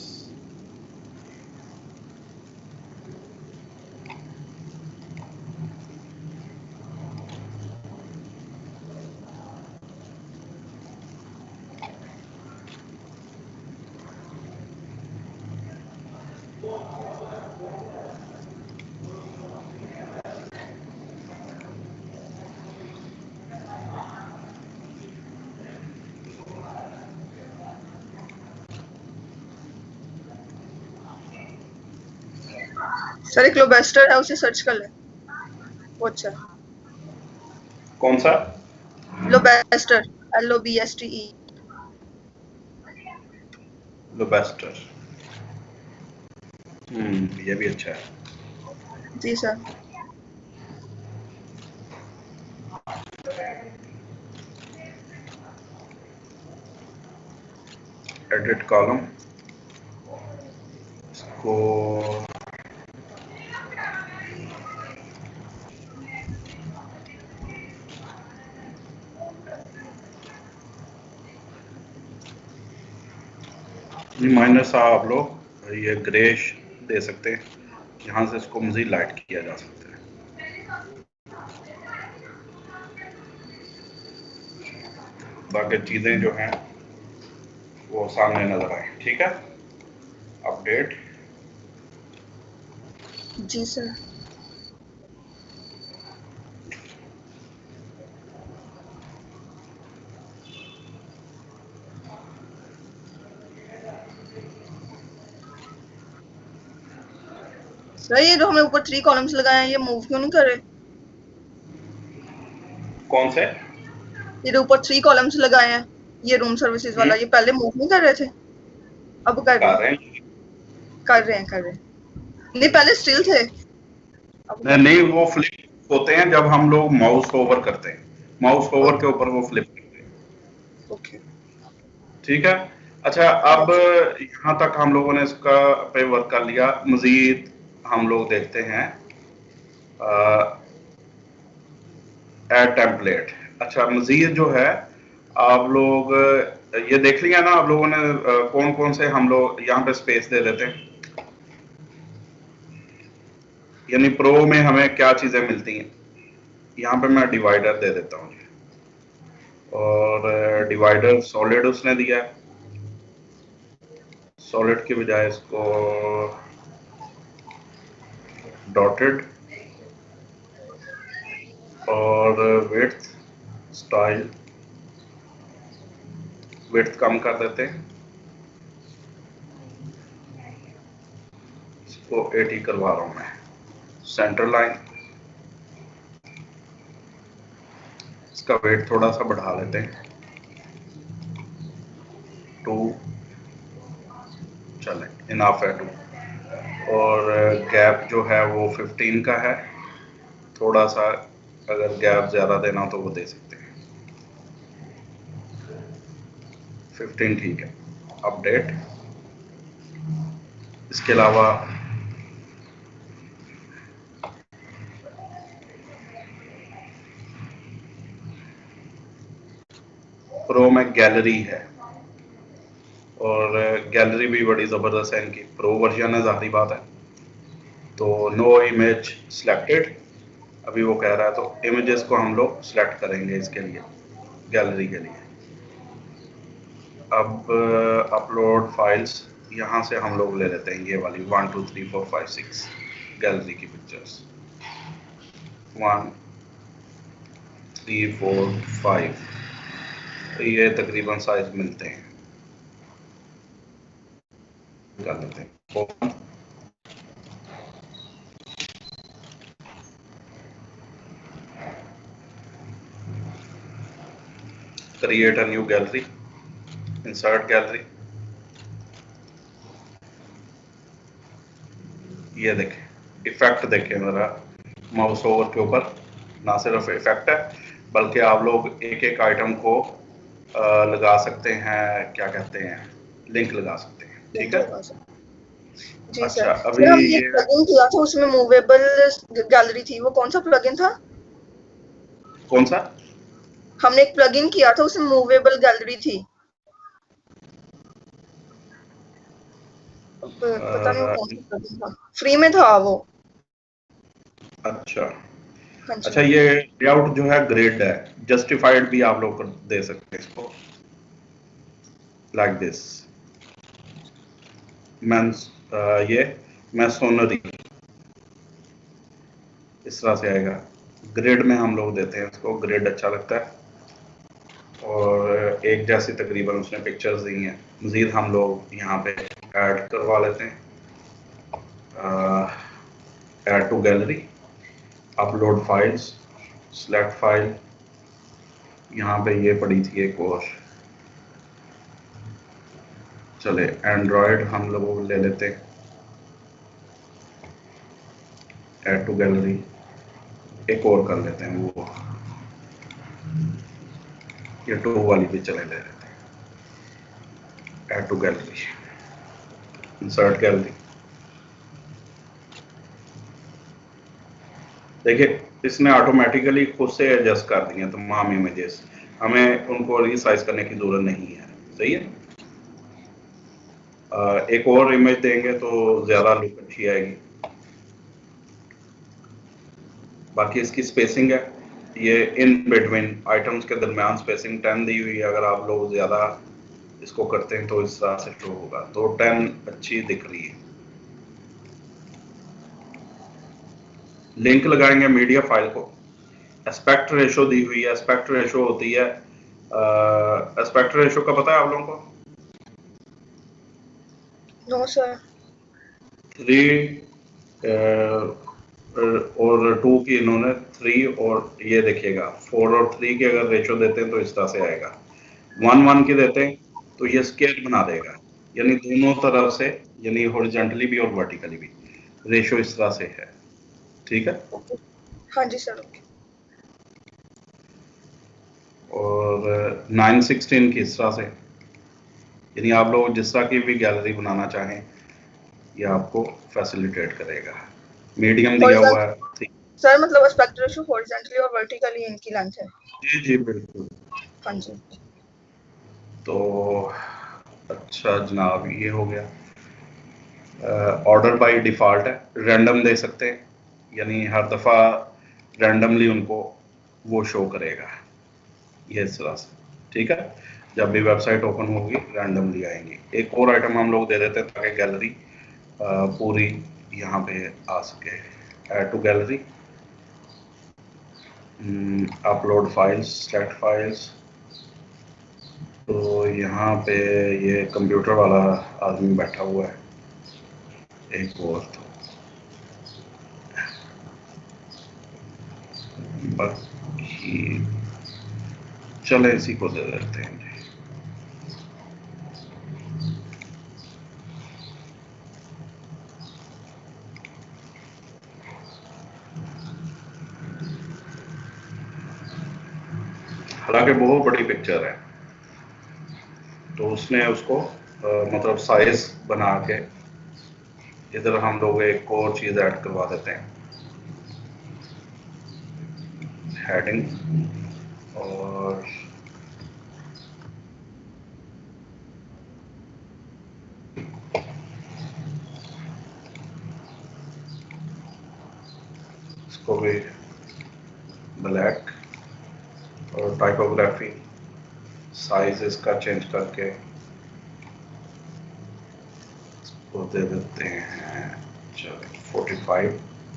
सर एक लोबेस्टर है, उसे सर्च कर ले। वो अच्छा है। कौन सा? Lobster, LOBSTE। लोबेस्टर। ये भी अच्छा है। जी सर। एडिट कॉलम, इसको माइनर सा आप लोग ये ग्रेश दे सकते हैं, यहाँ से इसको मज़ीद लाइट किया जा सकता है। बाकी चीज़ें जो हैं वो सामने नजर आए। ठीक है, अपडेट। जी सर। सर ये जो हमने ऊपर 3 कॉलम्स लगाए हैं ये मूव क्यों नहीं कर रहे? कौन से? ये जो ऊपर 3 कॉलम्स लगाए हैं ये रूम सर्विसेज वाला, ये पहले मूव नहीं कर रहे थे, अब कर रहे कर हैं? रहे हैं? कर रहे हैं। नहीं पहले स्टिल थे, अब कर रहे नहीं, वो फ्लिप होते हैं जब हम लोग माउस ओवर करते हैं, माउस ओवर के ऊपर वो फ्लिप करते हैं। हैं। ओके। ठीक है। अच्छा, अब यहाँ तक हम लोगों ने इसका पे वर्क कर लिया। मजीद हम लोग देखते हैं ऐड टेम्पलेट। अच्छा, मजीद जो है आप लोग ये देख लिया ना आप लोगों ने, कौन कौन से हम लोग यहाँ पे स्पेस दे देते हैं, यानी प्रो में हमें क्या चीजें मिलती हैं। यहाँ पे मैं डिवाइडर दे देता हूँ और डिवाइडर सॉलिड उसने दिया है, सॉलिड की बजाय इसको डॉटेड, और विड्थ स्टाइल, विड्थ कम कर देते हैं, इसको 80 करवा रहा हूं मैं। सेंटर लाइन, इसका वेट थोड़ा सा बढ़ा लेते हैं 2, चले इनाफ है 2। और गैप जो है वो 15 का है, थोड़ा सा अगर गैप ज्यादा देना तो वो दे सकते हैं 15, ठीक है। अपडेट। इसके अलावा प्रो में गैलरी है, और गैलरी भी बड़ी ज़बरदस्त है इनकी, प्रो वर्जन है ज़ाहिर बात है। तो नो इमेज सिलेक्टेड अभी वो कह रहा है, तो इमेजेस को हम लोग सिलेक्ट करेंगे इसके लिए, गैलरी के लिए। अब अपलोड फाइल्स, यहाँ से हम लोग ले लेते हैं ये वाली 1 2 3 4 5 6 गैलरी की पिक्चर्स, 1 3 4 5, तो ये तकरीबन साइज मिलते हैं, कर लेते हैं। Create a new gallery, insert gallery, ये देखें इफेक्ट, देखें मेरा माउस ओवर के ऊपर ना सिर्फ इफेक्ट है बल्कि आप लोग एक एक आइटम को लगा सकते हैं, क्या कहते हैं, लिंक लगा सकते हैं। ठीक है। जी सर। अच्छा, सर अभी हमने एक ये प्लगइन किया था उसमें मूवेबल गैलरी थी, वो कौन सा प्लगइन था? कौन सा? हमने एक प्लगइन किया था उसमें मूवेबल गैलरी थी, पता नहीं वो कौन सा प्लगइन था, फ्री में था वो। अच्छा हाँ जी। अच्छा, ये लेआउट जो है ग्रेड है, जस्टिफाइड भी आप लोग दे सकते हैं इसको, लाइक दिस मेंस, ये मैसोनरी इस तरह से आएगा। ग्रेड में हम लोग देते हैं इसको, ग्रेड अच्छा लगता है, और एक जैसी तकरीबन उसने पिक्चर्स दी हैं। मज़ीद हम लोग यहाँ पे ऐड करवा लेते हैं, add to gallery, upload files, select file, यहाँ पे ये पड़ी थी एक और, चले एंड्रॉयड हम लोग ले लेते हैं, ऐड टू गैलरी, एक और कर लेते हैं वो, ये 2 वाली भी चले ले लेते हैं, add to gallery, insert gallery. देखिए इसने ऑटोमेटिकली खुद से एडजस्ट कर दिए तमाम इमेजेस, हमें उनको रीसाइज करने की जरूरत नहीं है। सही है। एक और इमेज देंगे तो ज्यादा लुक अच्छी आएगी। बाकी इसकी स्पेसिंग है ये इन बिटवीन आइटम्स के दरमियान स्पेसिंग 10 दी हुई है। अगर आप लोग ज़्यादा इसको करते हैं तो इस तरह से शो होगा। तो 10 अच्छी दिख रही है। लिंक लगाएंगे मीडिया फाइल को। एस्पेक्ट रेशो दी हुई है। एस्पेक्ट रेशो होती है, एस्पेक्ट रेशो का पता है आप लोगों को? No sir. 3 और 2 की इन्होंने 3 और ये देखिएगा 4 और 3 के अगर रेशो देते हैं तो इस तरह से आएगा। 1 की देते हैं तो ये स्केल बना देगा, यानी दोनों तरफ से, यानी हॉरिजॉन्टली भी और वर्टिकली भी रेशो इस तरह से है। ठीक है। ओके। हाँ जी सर। ओके। और 9/16 की इस तरह से, यानी आप लोग जिस तरह की भी गैलरी बनाना चाहें ये आपको फैसिलिटेट करेगा। मीडियम दिया हुआ है। ठीक। सर मतलब एस्पेक्ट रेशियो हॉरिजॉन्टली और वर्टिकली इनकी लेंथ है। जी जी बिल्कुल। हाँ जी। तो अच्छा जनाब, ये हो गया। ऑर्डर बाय डिफ़ॉल्ट है, रैंडम दे सकते हैं, यानी हर दफ़ा रैंडमली उनको वो शो करेगा ये इस तरह से। ठीक है। जब भी वेबसाइट ओपन होगी रैंडमली आएंगी। एक और आइटम हम लोग दे देते हैं ताकि गैलरी पूरी यहाँ पे आ सके। Add to gallery, upload files, set files. तो यहाँ पे ये कंप्यूटर वाला आदमी बैठा हुआ है, एक और तो बाकी चले इसी को दे देते हैं। हालांकि बहुत बड़ी पिक्चर है तो उसने उसको मतलब साइज बना के इधर हम लोग एक और चीज़ ऐड करवा देते हैं, हेडिंग। और इसको भी ब्लैक, और टाइपोग्राफी साइज इसका चेंज करके इसको दे देते हैं चलो 45।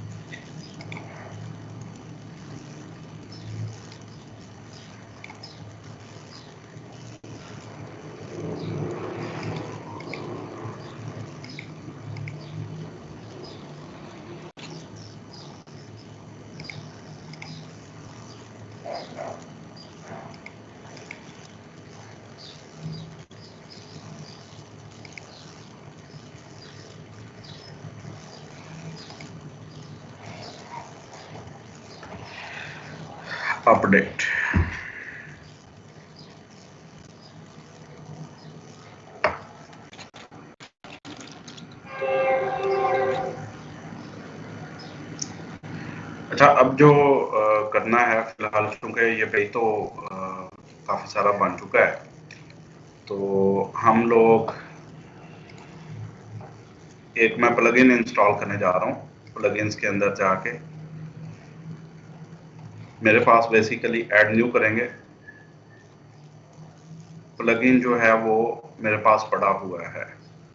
अपडेट। अच्छा, अब जो करना है फिलहाल, क्योंकि ये पेज तो काफ़ी सारा बन चुका है, तो हम लोग एक मैं प्लगइन इंस्टॉल करने जा रहा हूँ। प्लगइन्स के अंदर जाके मेरे पास बेसिकली ऐड न्यू करेंगे। प्लगइन जो है वो मेरे पास पड़ा हुआ है।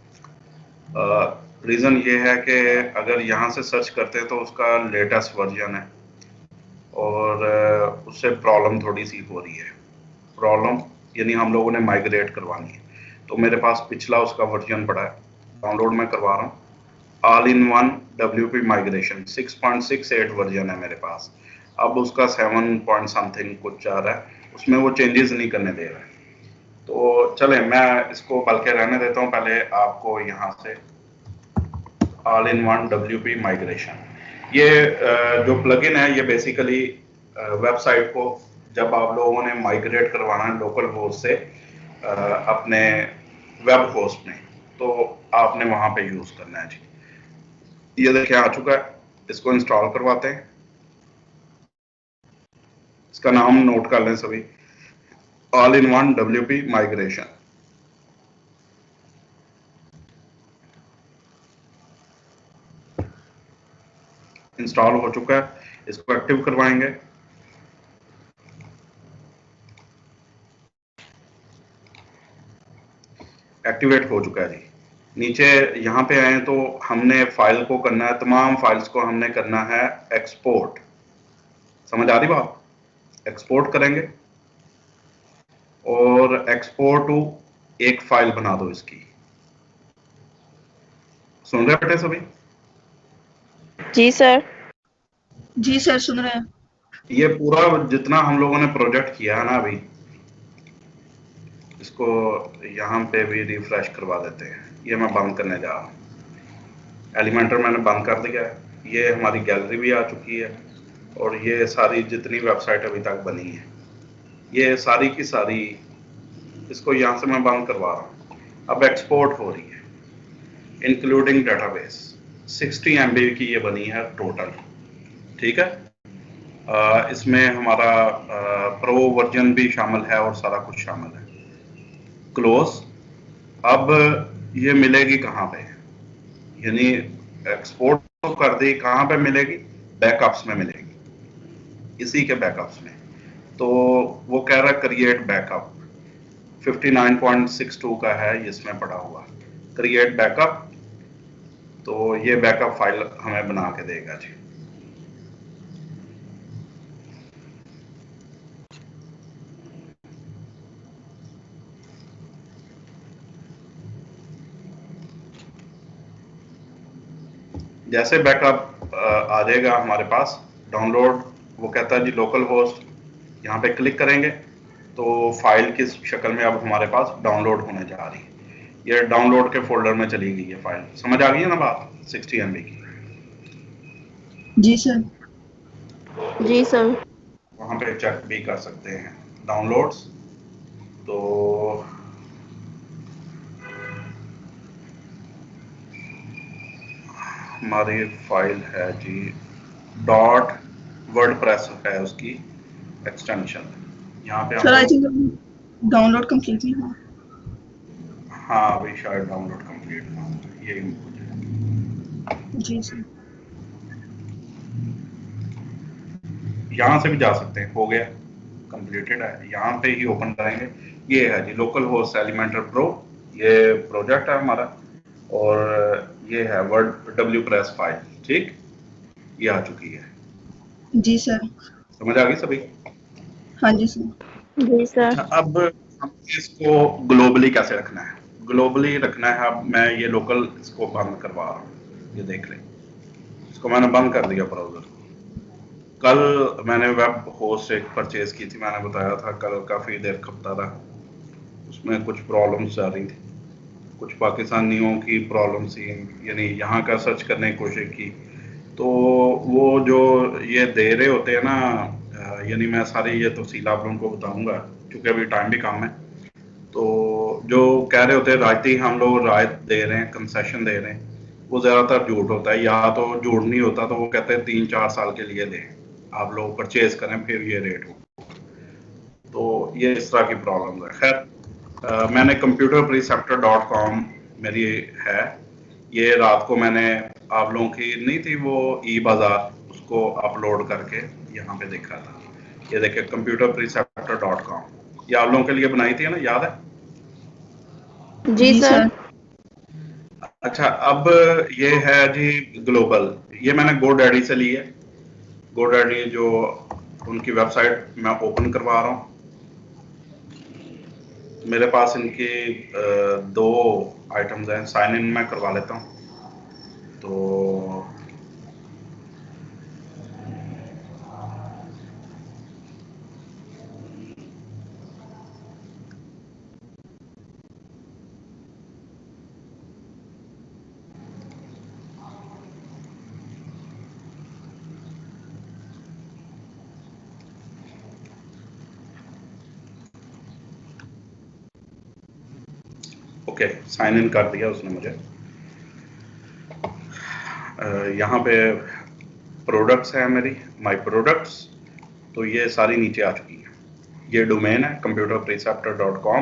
रीज़न ये है कि अगर यहाँ से सर्च करते हैं तो उसका लेटेस्ट वर्जन है और उससे प्रॉब्लम थोड़ी सी हो रही है। प्रॉब्लम यानी हम लोगों ने माइग्रेट करवानी है, तो मेरे पास पिछला उसका वर्जन पड़ा है, डाउनलोड मैं करवा रहा हूँ। All in one WP migration 6.68 version है मेरे पास। अब उसका 7 पॉइंट समथिंग कुछ आ रहा है, उसमें वो चेंजेस नहीं करने दे रहा है। तो चले मैं इसको बल्कि रहने देता हूँ। पहले आपको यहाँ से all in one WP migration, ये जो प्लगइन है ये बेसिकली वेबसाइट को जब आप लोगों ने माइग्रेट करवाना है लोकल होस्ट से अपने वेब होस्ट में, तो आपने वहां पे यूज करना है जी। ये देखिए आ चुका है, इसको इंस्टॉल करवाते हैं। इसका नाम नोट कर लें सभी, all in one WP migration. Install हो चुका है, इसको एक्टिव करवाएंगे। एक्टिवेट हो चुका है जी। नीचे यहाँ पे आए तो हमने फाइल को करना है, तमाम फाइल्स को हमने करना है एक्सपोर्ट। समझ आ रही बात? एक्सपोर्ट करेंगे और एक्सपोर्ट टू एक फाइल बना दो इसकी। सुन रहे बेटे सभी? जी सर। जी सर सुन रहे हैं। ये पूरा जितना हम लोगों ने प्रोजेक्ट किया है ना अभी, इसको यहाँ पे भी रिफ्रेश करवा देते हैं। ये मैं बंद करने जा रहा हूँ। एलिमेंटर मैंने बंद कर दिया है। ये हमारी गैलरी भी आ चुकी है और ये सारी जितनी वेबसाइट अभी तक बनी है, ये सारी की सारी, इसको यहाँ से मैं बंद करवा रहा हूँ। अब एक्सपोर्ट हो रही है इंक्लूडिंग डेटाबेस। 60 MB की ये बनी है टोटल, ठीक है। इसमें हमारा प्रो वर्जन भी शामिल है और सारा कुछ शामिल है। क्लोज। अब ये मिलेगी कहाँ पे? यानी एक्सपोर्ट तो कर दी, कहाँ पे मिलेगी? बैकअप्स में मिलेगी, इसी के बैकअप्स में। तो वो कह रहा है क्रिएट बैकअप, 59.62 का है, इसमें पड़ा हुआ क्रिएट बैकअप। तो ये बैकअप फाइल हमें बना के देगा जी। जैसे बैकअप आ जाएगा हमारे पास डाउनलोड, वो कहता है जी लोकल होस्ट, यहाँ पे क्लिक करेंगे तो फाइल किस शक्ल में अब हमारे पास डाउनलोड होने जा रही है। ये डाउनलोड के फोल्डर में चली गई है फाइल। समझ आ गई है ना बात 60 MB की? जी सर। जी सर। वहाँ पे चेक भी कर सकते हैं डाउनलोड्स। तो हमारी फाइल है जी डॉट वर्डप्रेस है उसकी एक्सटेंशन। यहाँ पे हम सर आई लोग, थिंक डाउनलोड कंप्लीट नहीं हुआ। हाँ अभी शायद डाउनलोड कंप्लीट ना हो, यही मुझे। जी सर। यहाँ से भी जा सकते हैं, हो गया कंप्लीटेड है। यहाँ पे ही ओपन करेंगे। ये है जी लोकल होस्ट एलिमेंटर प्रो, ये प्रोजेक्ट है हमारा, और ये है वर्ड डब्ल्यू प्रेस फाइल, ठीक, ये आ चुकी है। जी सर। समझ आ गई सभी? हाँ जी सर। जी सर। अच्छा, अब हम इसको ग्लोबली कैसे रखना है? ग्लोबली रखना है। अब मैं ये लोकल इसको बंद करवा रहा हूँ, ये देख लें, इसको मैंने बंद कर दिया ब्राउजर। कल मैंने वेब होस्ट एक परचेज की थी, मैंने बताया था कल काफ़ी देर खपता था, उसमें कुछ प्रॉब्लम्स आ रही थी, कुछ पाकिस्तानियों की प्रॉब्लम्स थी, यानी यहाँ का सर्च करने की कोशिश की तो वो जो ये दे रहे होते हैं ना, यानी मैं सारी ये तफसील आप लोगों को बताऊंगा क्योंकि अभी टाइम भी कम है। तो जो कह रहे होते हैं रायती हम लोग रायत दे रहे हैं, कंसेशन दे रहे हैं, वो ज़्यादातर झूठ होता है, या तो झूठ नहीं होता तो वो कहते हैं 3-4 साल के लिए दें, आप लोग परचेज करें फिर ये रेट हो। तो ये इस तरह की प्रॉब्लम है। खैर मैंने computerpreceptor.com मेरी है, ये रात को मैंने आप लोगों की नहीं थी वो ई बाजार, उसको अपलोड करके यहाँ पे देखा था। ये देखिए computerpreceptor.com, ये आप लोगों के लिए बनाई थी ना, याद है? जी सर। अच्छा, अब ये है जी ग्लोबल, ये मैंने GoDaddy से ली है। GoDaddy जो उनकी वेबसाइट मैं ओपन करवा रहा हूँ। मेरे पास इनकी 2 आइटम्स हैं, साइन इन मैं करवा लेता हूँ। तो ओके, साइन इन कर दिया उसने मुझे। यहाँ पे प्रोडक्ट्स है मेरी, माय प्रोडक्ट्स, तो ये सारी नीचे आ चुकी है। ये डोमेन है computerpreceptor.com।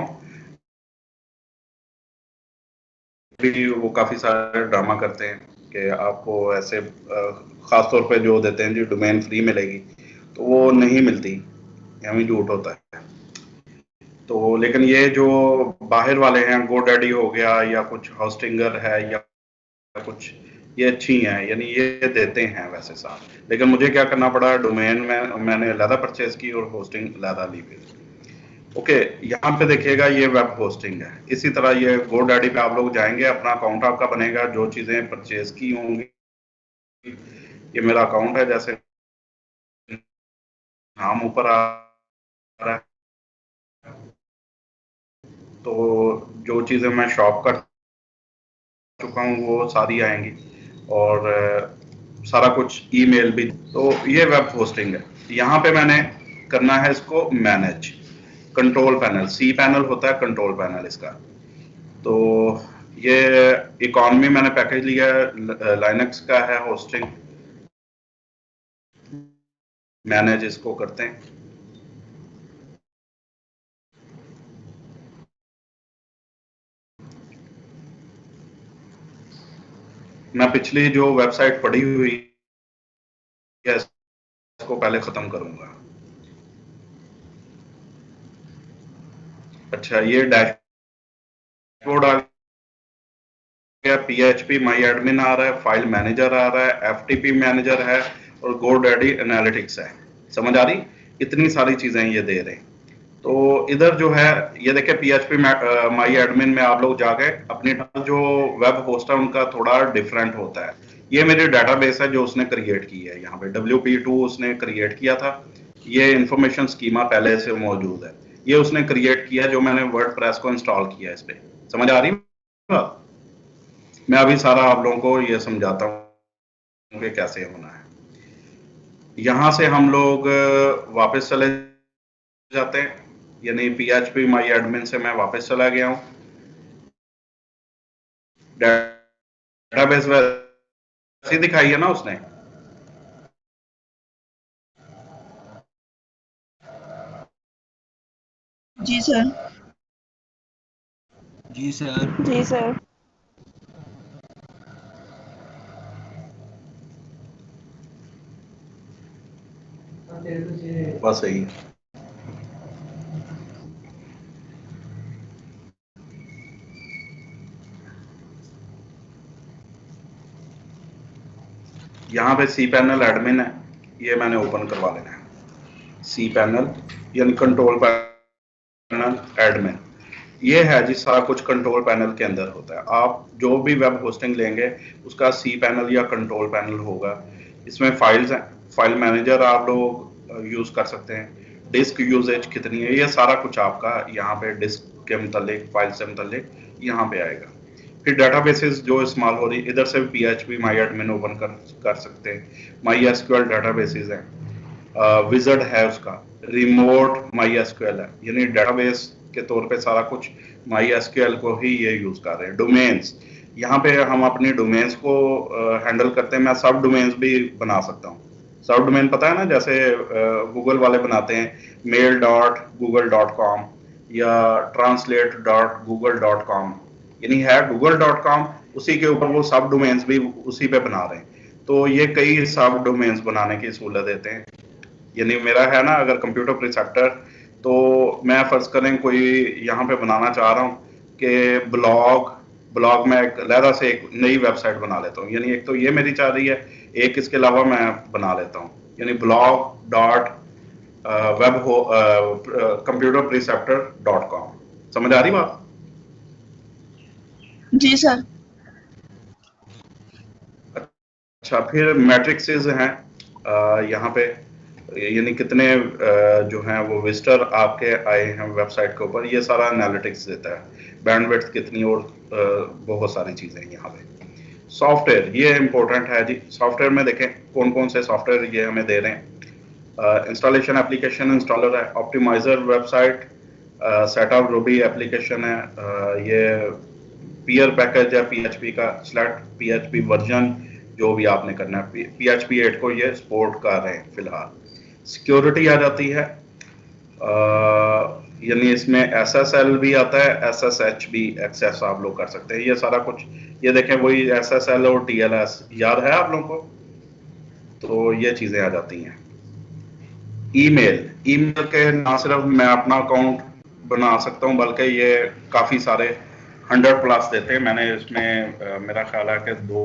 भी वो काफ़ी सारे ड्रामा करते हैं कि आपको ऐसे ख़ास तौर पे जो देते हैं जी डोमेन फ्री मिलेगी, तो वो नहीं मिलती, हमें झूठ होता है। तो लेकिन ये जो बाहर वाले हैं, गोडैडी हो गया या कुछ होस्टिंगर है या कुछ, ये अच्छी हैं, यानी ये देते हैं वैसे साथ। लेकिन मुझे क्या करना पड़ा, डोमेन में मैंने अलहदा परचेज की और होस्टिंग अलहदा ली हुई। ओके, यहाँ पे देखिएगा ये वेब होस्टिंग है। इसी तरह ये गोडैडी पे आप लोग जाएंगे, अपना अकाउंट आपका बनेगा, जो चीजें परचेज की होंगी, ये मेरा अकाउंट है, जैसे नाम ऊपर आ रहा है, तो जो चीजें मैं शॉप कर चुका हूँ वो सारी आएंगी, और सारा कुछ ईमेल भी। तो ये वेब होस्टिंग है। यहाँ पे मैंने करना है इसको manage, control panel, C panel होता है कंट्रोल पैनल इसका। तो ये इकोनॉमी मैंने पैकेज लिया है, लाइनक्स का है होस्टिंग, मैनेज इसको करते हैं। मैं पिछली जो वेबसाइट पड़ी हुई है इसको पहले खत्म करूंगा। अच्छा, ये डैशबोर्ड आ गया, PHP माई एडमिन आ रहा है, फाइल मैनेजर आ रहा है, FTP मैनेजर है, और गोडैडी एनालिटिक्स है। समझ आ रही? इतनी सारी चीजें ये दे रहे हैं। तो इधर जो है ये देखिए, PHP माई एडमिन में आप लोग जाके अपनी जो वेब होस्ट है उनका थोड़ा डिफरेंट होता है। ये मेरी डेटाबेस है जो उसने क्रिएट की है, यहाँ पे WP2 उसने क्रिएट किया था। ये इंफॉर्मेशन स्कीमा पहले से मौजूद है, ये उसने क्रिएट किया जो मैंने वर्डप्रेस को इंस्टॉल किया इस पे। समझ आ रही बात? मैं अभी सारा आप लोगों को ये समझाता हूँ कि कैसे होना है। यहाँ से हम लोग वापस चले जाते हैं, यानी PHP माई एडमिन से मैं वापस चला गया हूँ। डेटाबेस वैसे दिखाई है ना उसने? जी सर। जी सर। जी सर। बस यही। यहाँ पे सी पैनल एडमिन है, ये मैंने ओपन करवा लेना है। सी पैनल यानी कंट्रोल पैनल एडमिन, ये है जी सारा कुछ कंट्रोल पैनल के अंदर होता है। आप जो भी वेब होस्टिंग लेंगे उसका सी पैनल या कंट्रोल पैनल होगा। इसमें फाइल्स हैं, फाइल मैनेजर आप लोग यूज कर सकते हैं, डिस्क यूजेज कितनी है, ये सारा कुछ आपका यहाँ पे डिस्क के मुतालिक, फाइल से मुतालिक यहाँ पे आएगा। फिर डेटाबेसेस जो इस्तेमाल हो रही, इधर से PHP माई एडमिन ओपन कर सकते हैं। MySQL डेटाबेसेस है, विजर्ड है उसका, रिमोट MySQL है, यानी डेटाबेस के तौर पे सारा कुछ MySQL को ही ये यूज कर रहे हैं। डोमेन्स, यहाँ पे हम अपनी डोमेन्स को हैंडल करते हैं। मैं सब डोमेन्स भी बना सकता हूँ। सब डोमेन पता है ना, जैसे गूगल वाले बनाते हैं mail.google.com या translate.google.com, यानी है google.com, उसी के ऊपर वो सब डोमेन्स भी उसी पे बना रहे हैं। तो ये कई सब डोमेन्स बनाने की सहूलत देते हैं। यानी मेरा है ना, अगर कंप्यूटर प्रिसेप्टर, तो मैं फर्ज करें कोई यहाँ पे बनाना चाह रहा हूँ कि ब्लॉग में एक अलहदा से एक नई वेबसाइट बना लेता हूँ। यानी एक तो ये मेरी चाह रही है, एक इसके अलावा मैं बना लेता हूँ, यानी blog.web-computer-preceptor.com। समझ आ रही बात? जी सर। अच्छा, फिर मैट्रिक्सेस हैं यहाँ पे, यानी कितने जो हैं वो विजिटर आपके आए हैं वेबसाइट के ऊपर, ये सारा एनालिटिक्स देता है। बैंडविड्थ कितनी, और बहुत सारी चीजें यहाँ पे। सॉफ्टवेयर, ये इंपॉर्टेंट है जी। सॉफ्टवेयर में देखें कौन कौन से सॉफ्टवेयर ये हमें दे रहे हैं। इंस्टॉलेशन एप्लीकेशन इंस्टॉलर है, optimizer website, setup Ruby application है, ये पीयर पैकेज है PHP का, /PHP वर्जन जो भी आपने करना है। PHP 8 को ये सपोर्ट कर रहे हैं फिलहाल। सिक्योरिटी आ जाती है, यानी इसमें SSL भी आता है, SSH भी एक्सेस आप लोग कर सकते हैं। ये सारा कुछ ये देखें, वही SSL और TLS याद है आप लोगों को? तो ये चीजें आ जाती हैं। ईमेल के ना सिर्फ मैं अपना अकाउंट बना सकता हूँ, बल्कि ये काफ़ी सारे 100 प्लस देते हैं। मैंने इसमें मेरा ख्याल है कि दो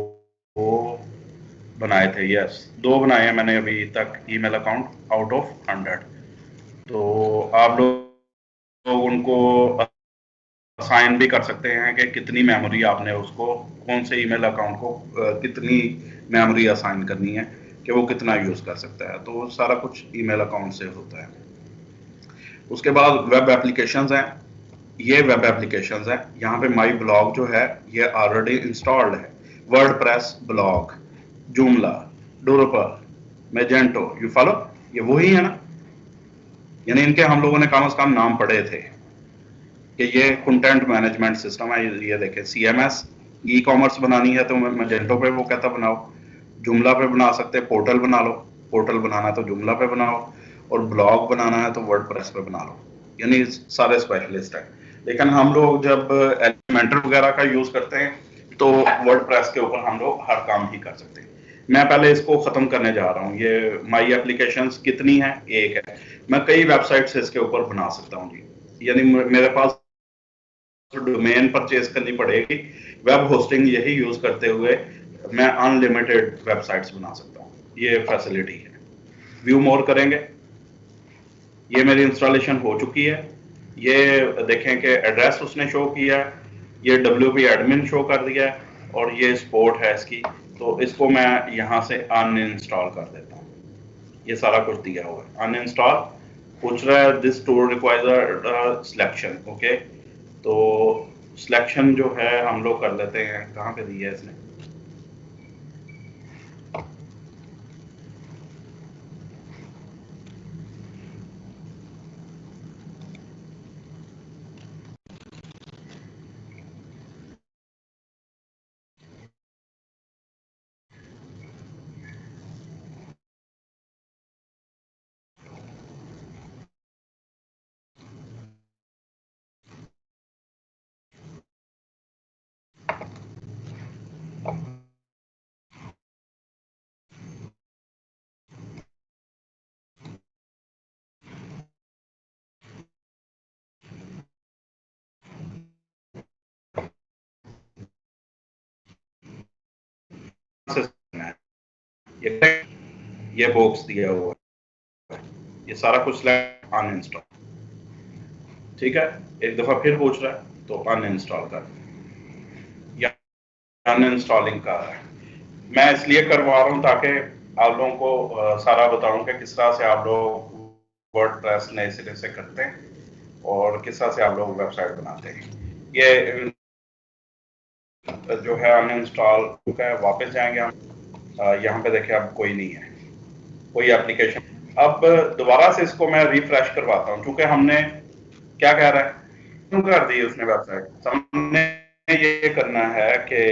बनाए थे, यस 2 बनाए हैं मैंने अभी तक ईमेल अकाउंट आउट ऑफ 100। तो आप लोग उनको असाइन भी कर सकते हैं कि कितनी मेमोरी आपने उसको, कौन से ईमेल अकाउंट को कितनी मेमोरी असाइन करनी है कि वो कितना यूज़ कर सकता है। तो सारा कुछ ईमेल अकाउंट से होता है। उसके बाद वेब एप्लीकेशंस हैं, ये वेब एप्लीकेशंस हैं। यहाँ पे माई ब्लॉग जो है ये ऑलरेडी इंस्टॉल्ड है। WordPress, blog, Joomla, Drupal, Magento, you follow, ये वही है ना, यानी इनके हम लोगों ने कम से कम नाम पढ़े थे कि ये कंटेंट मैनेजमेंट सिस्टम है। ये देखें, CMS, ई कॉमर्स बनानी है तो मैजेंटो पे वो कहता बनाओ, जुमला पे बना सकते हैं, पोर्टल बना लो, पोर्टल बनाना है तो जुमला पे बनाओ, और ब्लॉग बनाना है तो वर्डप्रेस पे बना लो। यानी सारे स्पेशलिस्ट हैं। लेकिन हम लोग जब एलिमेंटर वगैरह का यूज करते हैं तो वर्डप्रेस के ऊपर हम लोग हर काम ही कर सकते हैं। मैं पहले इसको खत्म करने जा रहा हूँ। ये माई एप्लीकेशंस कितनी है? एक है। मैं कई वेबसाइट्स इसके ऊपर बना सकता हूँ जी। यानी मेरे पास डोमेन परचेज करनी पड़ेगी, वेब होस्टिंग यही यूज करते हुए मैं अनलिमिटेड वेबसाइट्स बना सकता हूँ। ये फैसिलिटी है। व्यू मोर करेंगे, ये मेरी इंस्टॉलेशन हो चुकी है। ये देखें कि एड्रेस उसने शो किया है, ये WP एडमिन शो कर दिया है, और ये सपोर्ट है इसकी। तो इसको मैं यहाँ से अनइंस्टॉल कर देता हूँ। ये सारा कुछ दिया हुआ है। अनइंस्टॉल पूछ रहा है, this tool requires selection. Okay, तो सिलेक्शन जो है हम लोग कर लेते हैं। कहाँ पे दिया है इसने? ये बॉक्स दिया हुआ है, ये सारा कुछ अनइंस्टॉल। ठीक है, एक दफा फिर पूछ रहा है तो अनइंस्टॉल कर, या अनइंस्टॉलिंग कर रहा है। मैं इसलिए करवा रहा हूँ ताकि आप लोगों को सारा बताऊं कि किस तरह से आप लोग वर्डप्रेस नए सिरे से करते हैं और किस तरह से आप लोग वेबसाइट बनाते हैं। ये जो है अनइंस्टॉल चुका है। वापस जाएंगे हम, यहाँ पे देखिए अब कोई नहीं है, कोई एप्लीकेशन। अब दोबारा से इसको मैं रिफ्रेश करवाता हूँ, क्योंकि हमने क्या कह रहा है, क्यों कर दी उसने वेबसाइट। हमने ये करना है कि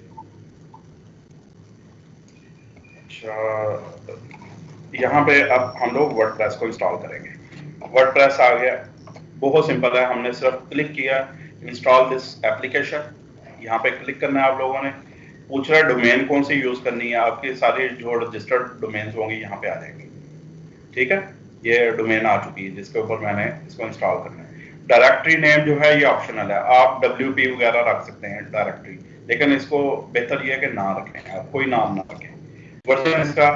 अच्छा, यहाँ पे अब हम लोग वर्डप्रेस को इंस्टॉल करेंगे। वर्डप्रेस आ गया, बहुत सिंपल है। हमने सिर्फ क्लिक किया, इंस्टॉल दिस एप्लीकेशन, यहाँ पे क्लिक करना है आप लोगों ने। पूछ रहा है डोमेन कौन सी यूज करनी है, आपकी सारी जो रजिस्टर्ड डोमेन्स होंगी यहाँ पे आ जाएंगी। ठीक है, ये डोमेन आ चुकी है जिसके ऊपर मैंने इसको इंस्टॉल करना है। डायरेक्टरी नेम जो है ये ऑप्शनल है, आप WP वगैरह रख सकते हैं डायरेक्टरी, लेकिन इसको बेहतर ये है कि ना रखें, आप कोई नाम ना रखें। वर्जन इसका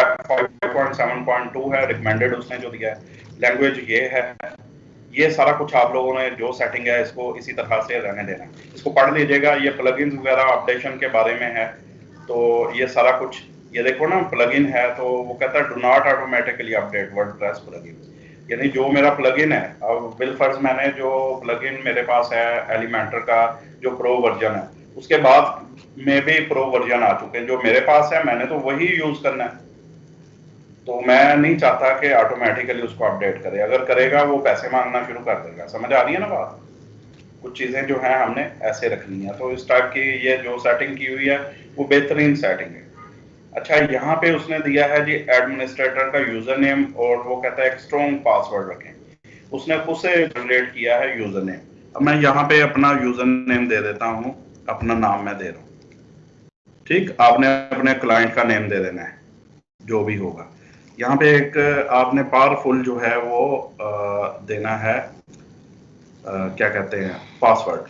5.7.2 है, रिकमेंडेड उसने जो दिया है। लैंग्वेज ये है। ये सारा कुछ आप लोगों ने जो सेटिंग है इसको इसी तरह से रहने देना। इसको पढ़ लीजिएगा, ये प्लगइन्स वगैरह अपडेशन के बारे में है। तो ये सारा कुछ, ये देखो ना, प्लगइन है तो वो कहता है do not automatically update WordPress plugin, यानी जो मेरा प्लगइन है, अब बिलफर्ज मैंने जो प्लगइन मेरे पास है एलिमेंटर का जो प्रो वर्जन है, उसके बाद में भी प्रो वर्जन आ चुके हैं जो मेरे पास है, मैंने तो वही यूज करना है। तो मैं नहीं चाहता कि ऑटोमेटिकली उसको अपडेट करे, अगर करेगा वो पैसे मांगना शुरू कर देगा। समझ आ रही है ना बात? कुछ चीजें जो है हमने ऐसे रखनी है। तो इस टाइप की ये जो सेटिंग की हुई है वो बेहतरीन सेटिंग है। अच्छा, यहाँ पे उसने दिया है जी एडमिनिस्ट्रेटर का यूजर नेम, और वो कहता है एक स्ट्रॉन्ग पासवर्ड रखें। उसने खुद से जनरेट किया है यूजर नेम। अब मैं यहाँ पे अपना यूजर नेम दे देता हूँ, अपना नाम मैं दे रहा हूँ। ठीक, आपने अपने क्लाइंट का नेम दे देना है जो भी होगा। यहाँ पे एक आपने पावरफुल जो है वो देना है क्या कहते हैं, पासवर्ड।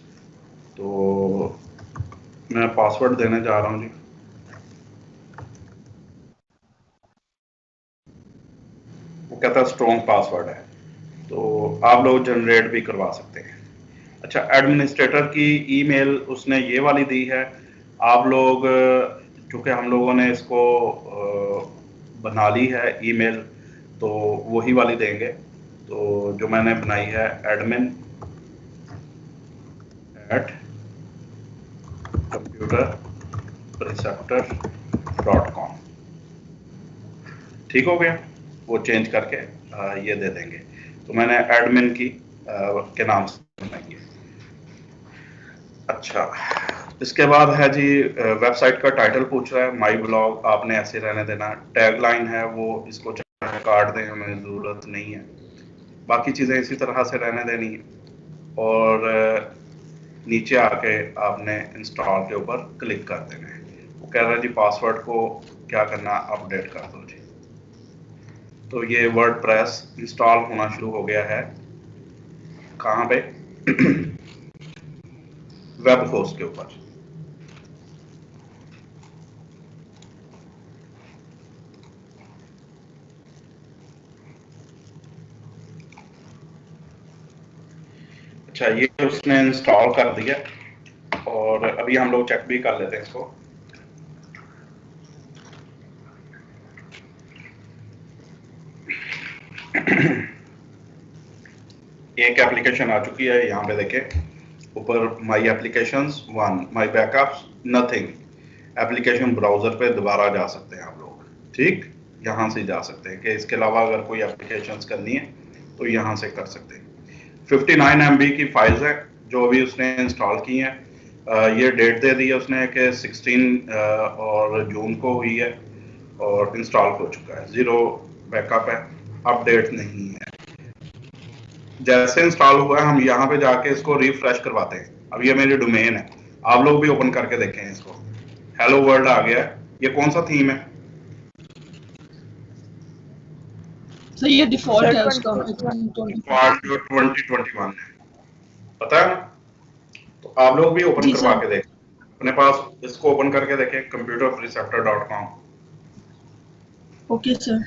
तो मैं पासवर्ड देने जा रहा हूँ जी। वो कहता है स्ट्रॉन्ग पासवर्ड है, तो आप लोग जनरेट भी करवा सकते हैं। अच्छा, एडमिनिस्ट्रेटर की ईमेल उसने ये वाली दी है। आप लोग चूंकि हम लोगों ने इसको बना ली है ईमेल, तो वही वाली देंगे। तो जो मैंने बनाई है admin@computerpreceptor.com, ठीक हो गया। वो चेंज करके ये दे देंगे। तो मैंने एडमिन की के नाम से बनाएंगे। अच्छा, इसके बाद है जी वेबसाइट का टाइटल पूछ रहा है, माई ब्लॉग। आपने ऐसे रहने देना। टैग लाइन है वो इसको चाहे काट दें, हमें ज़रूरत नहीं है। बाकी चीज़ें इसी तरह से रहने देनी है। और नीचे आके आपने इंस्टॉल के ऊपर क्लिक कर देना है। वो कह रहा है जी पासवर्ड को क्या करना, अपडेट कर दो जी। तो ये वर्डप्रेस इंस्टॉल होना शुरू हो गया है। कहाँ पे? वेब होस्ट के ऊपर। अच्छा, ये उसने इंस्टॉल कर दिया और अभी हम लोग चेक भी कर लेते हैं इसको। एक एप्लीकेशन आ चुकी है, यहाँ पे देखें ऊपर, my applications 1, my backups, nothing. Application browser पे दोबारा जा सकते हैं आप लोग, ठीक, यहाँ से जा सकते हैं कि इसके अलावा अगर कोई एप्लीकेशंस करनी है तो यहाँ से कर सकते हैं। 59 MB की फाइल्स है जो अभी उसने इंस्टॉल की हैं। ये डेट दे दी है उसने कि 16 और जून को हुई है और इंस्टॉल हो चुका है। 0 बैकअप है, अपडेट नहीं है। जैसे इंस्टॉल हुआ है हम यहाँ पे जाके इसको रिफ्रेश करवाते हैं। अब ये मेरी डोमेन है, आप लोग भी ओपन करके देखें इसको। हेलो वर्ल्ड आ गया है। ये कौन सा थीम है? सर ये डिफॉल्ट सर है उसका 2021 है, पता है ना? तो आप लोग भी ओपन जी करवा सर। के देखें अपने पास, इसको ओपन करके देखें computerpreceptor.com। Okay sir.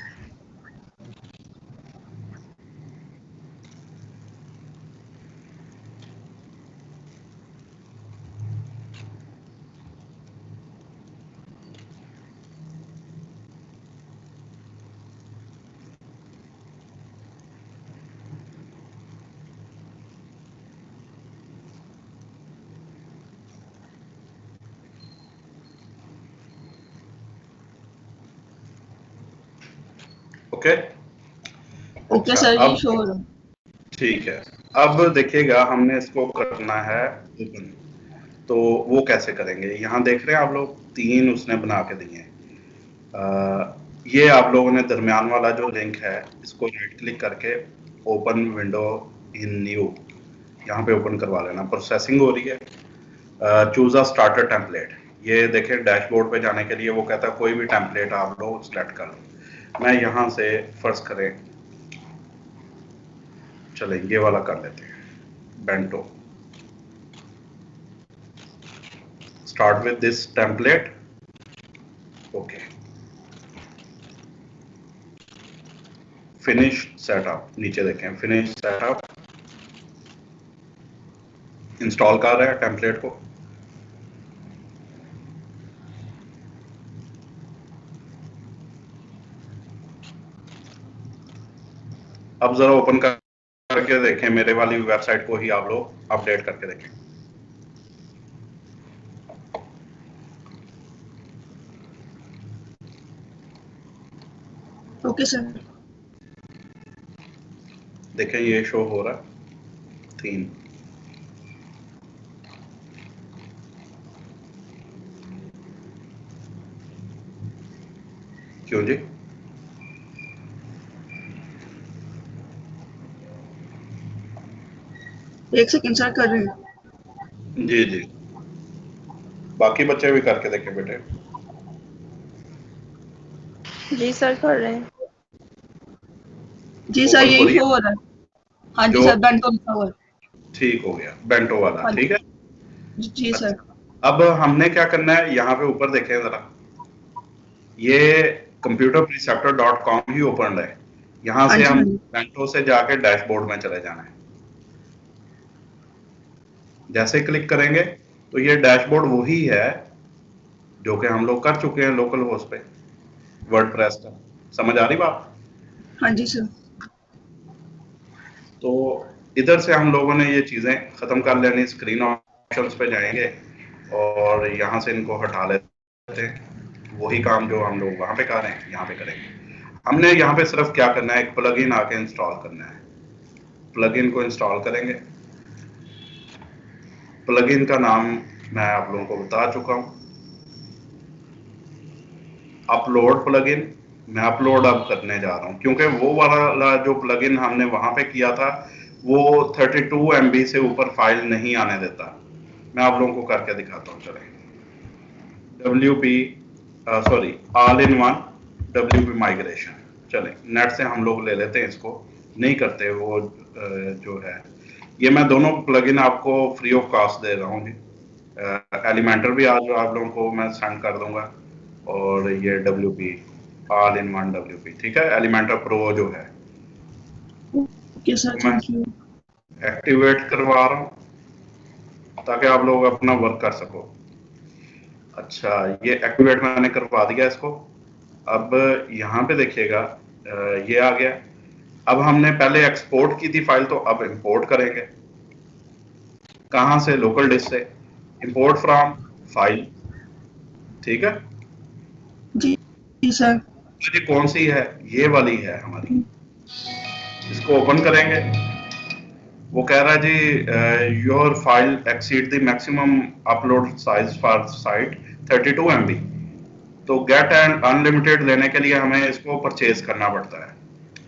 Okay. Okay अच्छा, सर, ये अब शो हो रहा है। ठीक है, अब देखिएगा हमने इसको करना है ओपन। तो वो कैसे करेंगे? यहाँ देख रहे हैं आप लोग, 3 उसने बना के दिए हैं। ये आप लोगों ने दरमियान वाला जो लिंक है इसको राइट क्लिक करके ओपन विंडो इन न्यू, यहाँ पे ओपन करवा लेना। प्रोसेसिंग हो रही है। Choose a starter template. ये देखें डैशबोर्ड पे जाने के लिए वो कहता है कोई भी टेम्पलेट आप लोग सेलेक्ट कर लो। मैं यहाँ से फर्स्ट करें, चलें ये वाला कर लेते हैं, Bento. Start with this template. Okay, finish setup. नीचे देखें फिनिश सेटअप, इंस्टॉल कर रहा है टेम्पलेट को। अब जरा ओपन करके देखें, मेरे वाली वेबसाइट को ही आप लोग अपडेट करके देखें। Okay sir. देखें ये शो हो रहा है 3। क्यों जी? एक सेकंड सर, कर रही हूँ। जी जी, बाकी बच्चे भी करके देखें बेटे। जी सर कर रहे हैं। जी सर, ओपन हो यही रही शो है हो रहा है। हाँ जी जो सर, बेंटो लिखा हुआ है। ठीक हो गया, बेंटो वाला, हाँ ठीक है। जी सर। अच्छा, अब हमने क्या करना है, यहाँ पे ऊपर देखें जरा, ये computerpreceptor.com ही ओपन है। यहाँ हाँ से जी हम हाँ जी। बेंटो से जाके डैशबोर्ड में चले जाना है। जैसे क्लिक करेंगे तो ये डैशबोर्ड वही है जो कि हम लोग कर चुके हैं लोकल होस्ट पे वर्डप्रेस का। समझ आ रही बात? हाँ जी सर। तो इधर से हम लोगों ने ये चीजें खत्म कर लेनी, स्क्रीन ऑप्शंस पे जाएंगे और यहाँ से इनको हटा लेते हैं। वही काम जो हम लोग वहां पे कर रहे हैं यहाँ पे करेंगे। हमने यहाँ पे सिर्फ क्या करना है, एक प्लगइन आके इंस्टॉल करना है। प्लगइन को इंस्टॉल करेंगे। प्लगइन का नाम मैं आप लोगों को बता चुका हूँ, अपलोड प्लगइन। मैं अपलोड अब करने जा रहा हूँ क्योंकि वो वाला जो प्लगइन हमने वहां पे किया था वो 32 MB से ऊपर फाइल नहीं आने देता। मैं आप लोगों को करके दिखाता हूँ। चले, WP sorry, all in one WP migration. चले, नेट से हम लोग ले लेते हैं इसको, नहीं करते वो जो है। ये मैं दोनों प्लगइन आपको फ्री ऑफ कॉस्ट दे रहा हूँ जी। एलिमेंटर भी आज आप लोगों को मैं सेंड कर दूंगा, और ये WP all in one WP, ठीक है, एलिमेंटर प्रो जो है। ओके सर, तो मैं थैंक यू। एक्टिवेट करवा रहा हूँ ताकि आप लोग अपना वर्क कर सको। अच्छा, ये एक्टिवेट मैंने करवा दिया इसको। अब यहाँ पे देखिएगा ये आ गया। अब हमने पहले एक्सपोर्ट की थी फाइल, तो अब इंपोर्ट करेंगे। कहाँ से? लोकल डिस्क से। इंपोर्ट फ्रॉम फाइल, ठीक है जी सर। जी। कौन सी है? ये वाली है हमारी। इसको ओपन करेंगे। वो कह रहा है जी your file exceed the maximum upload size for site 32 MB। तो गेट एंड अनलिमिटेड लेने के लिए हमें इसको परचेज करना पड़ता है।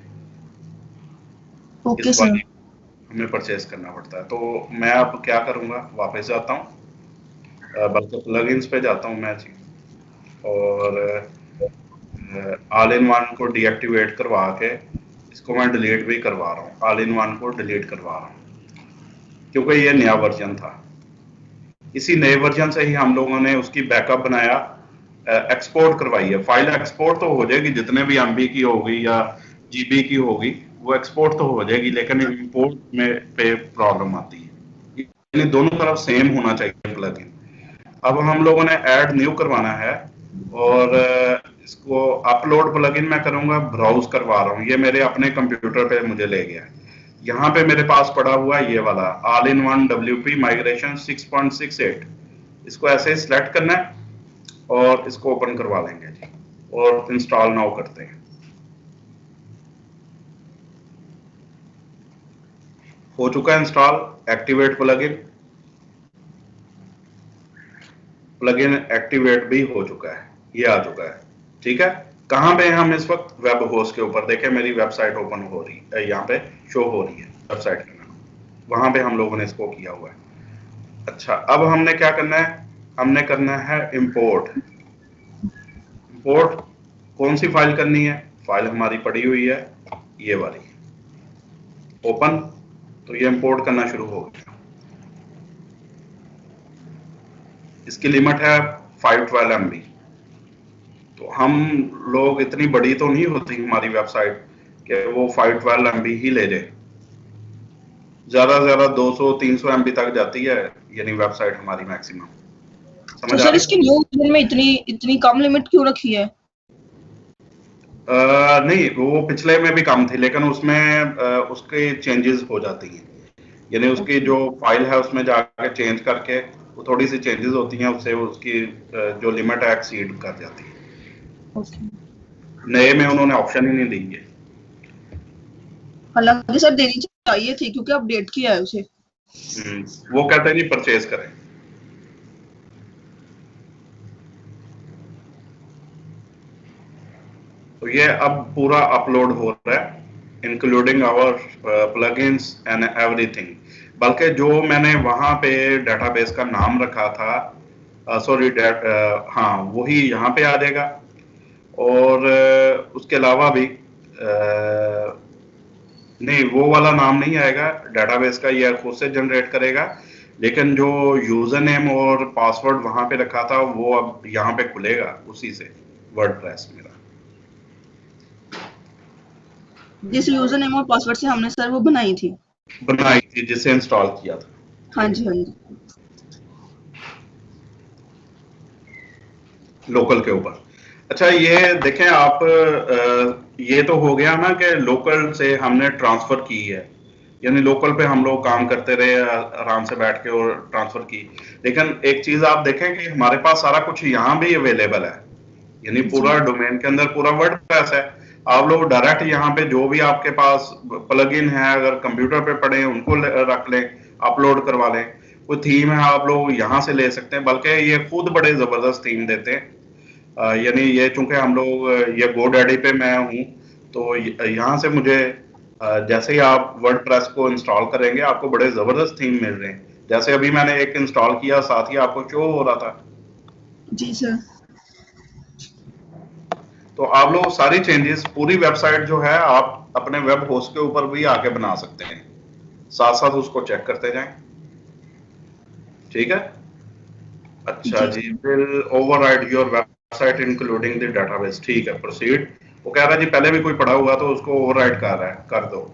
ओके इस सर। वाली हमें परचेज करना पड़ता है। तो मैं अब क्या करूंगा, वापस जाता हूँ, बल्कि प्लगइन्स पे जाता हूँ मैं जी, और ऑल इन वन को डीएक्टिवेट करवा के इसको मैं डिलीट भी करवा रहा हूँ। ऑल इन वन को डिलीट करवा रहा हूँ क्योंकि ये नया वर्जन था। इसी नए वर्जन से ही हम लोगों ने उसकी बैकअप बनाया, एक्सपोर्ट करवाई है। फाइल एक्सपोर्ट तो हो जाएगी, जितने भी MB की होगी या GB की होगी वो एक्सपोर्ट तो हो जाएगी, लेकिन इंपोर्ट में पे प्रॉब्लम आती है। यानी दोनों तरफ सेम होना चाहिए प्लगइन। अब हम लोगों ने ऐड न्यू करवाना है, और इसको अपलोड प्लगइन मैं करूंगा, ब्राउज करवा रहा हूँ। ये मेरे अपने कंप्यूटर पे मुझे ले गया है। यहाँ पे मेरे पास पड़ा हुआ है ये वाला all in one WP migration 6.68। इसको ऐसे सिलेक्ट करना है और इसको ओपन करवा लेंगे जी, और इंस्टॉल नाउ करते हैं। हो चुका है install. Activate plugin, plugin activate भी हो चुका है, ये आ चुका है, ठीक है। कहाँ पे हम इस वक्त? वेब होस्ट के ऊपर। देखें मेरी वेबसाइट ओपन हो रही है, यहाँ पे शो हो रही है वेबसाइट का नाम, वहां पे हम लोगों ने इसको किया हुआ है। अच्छा, अब हमने क्या करना है? हमने करना है इंपोर्ट। इंपोर्ट कौन सी फाइल करनी है? फाइल हमारी पड़ी हुई है ये वाली, ओपन। तो ये इंपोर्ट करना शुरू हो गया। इसकी लिमिट है 512 MB। तो हम लोग, इतनी बड़ी तो नहीं होती हमारी वेबसाइट कि वो 512 MB ही ले जाए। ज्यादा से ज्यादा 200-300 MB तक जाती है, यानी वेबसाइट हमारी मैक्सिमम। तो समझ आ सर रही? इसकी न्यू वर्जन में इतनी कम लिमिट क्यों रखी है? नहीं, वो पिछले में भी कम थी, लेकिन उसमें उसके चेंजेस हो जाती हैं। यानी उसकी जो फाइल है उसमें जाके चेंज करके वो थोड़ी सी चेंजेस होती हैं, उससे उसकी जो लिमिट है एक्सीड कर जाती है। ओके। नए में उन्होंने ऑप्शन ही नहीं दी है। हालांकि सर देनी चाहिए थी क्योंकि अपडेट किया है उसे। वो कहते हैं नहीं परचेज करें। तो ये अब पूरा अपलोड हो रहा है, including our plugins and everything. बल्कि जो मैंने वहां पे डेटाबेस का नाम रखा था, सॉरी हाँ, वही यहाँ पे आ जाएगा। और उसके अलावा भी नहीं, वो वाला नाम नहीं आएगा डेटाबेस का, ये खुद से जनरेट करेगा, लेकिन जो यूजर नेम और पासवर्ड वहां पे रखा था वो अब यहाँ पे खुलेगा उसी से, वर्डप्रेस मेरा। जिस यूजर नेम और पासवर्ड से हमने सर वो बनाई थी। बनाई थी, जिसे इंस्टॉल किया था। हाँ जी हाँ जी। लोकल के ऊपर। अच्छा ये देखें आप, ये तो हो गया ना कि लोकल से हमने ट्रांसफर की है, यानी लोकल पे हम लोग काम करते रहे आराम से बैठ के और ट्रांसफर की। लेकिन एक चीज आप देखें कि हमारे पास सारा कुछ यहाँ भी अवेलेबल है, यानी पूरा डोमेन के अंदर पूरा वर्डप्रेस है। आप लोग डायरेक्ट यहाँ पे जो भी आपके पास प्लगइन है, अगर कंप्यूटर पे पड़े हैं उनको रख लें, अपलोड करवा लें। कोई थीम है आप लोग यहाँ से ले सकते हैं, बल्कि ये खुद बड़े जबरदस्त थीम देते हैं। यानी ये चूंकि हम लोग ये GoDaddy पे मैं हूँ, तो यहाँ से मुझे जैसे ही आप वर्डप्रेस को इंस्टॉल करेंगे आपको बड़े जबरदस्त थीम मिल रहे हैं। जैसे अभी मैंने एक इंस्टॉल किया, साथ ही आपको शो हो रहा था। जी सर। तो आप लोग सारी चेंजेस, पूरी वेबसाइट जो है आप अपने वेब होस्ट के ऊपर भी आके बना सकते हैं, साथ साथ उसको चेक करते जाएं। ठीक है। अच्छा जी, will override your website including the database. ठीक है, प्रोसीड। वो कह रहा है जी पहले भी कोई पढ़ा हुआ तो उसको ओवरराइड कर रहा है, कर दो।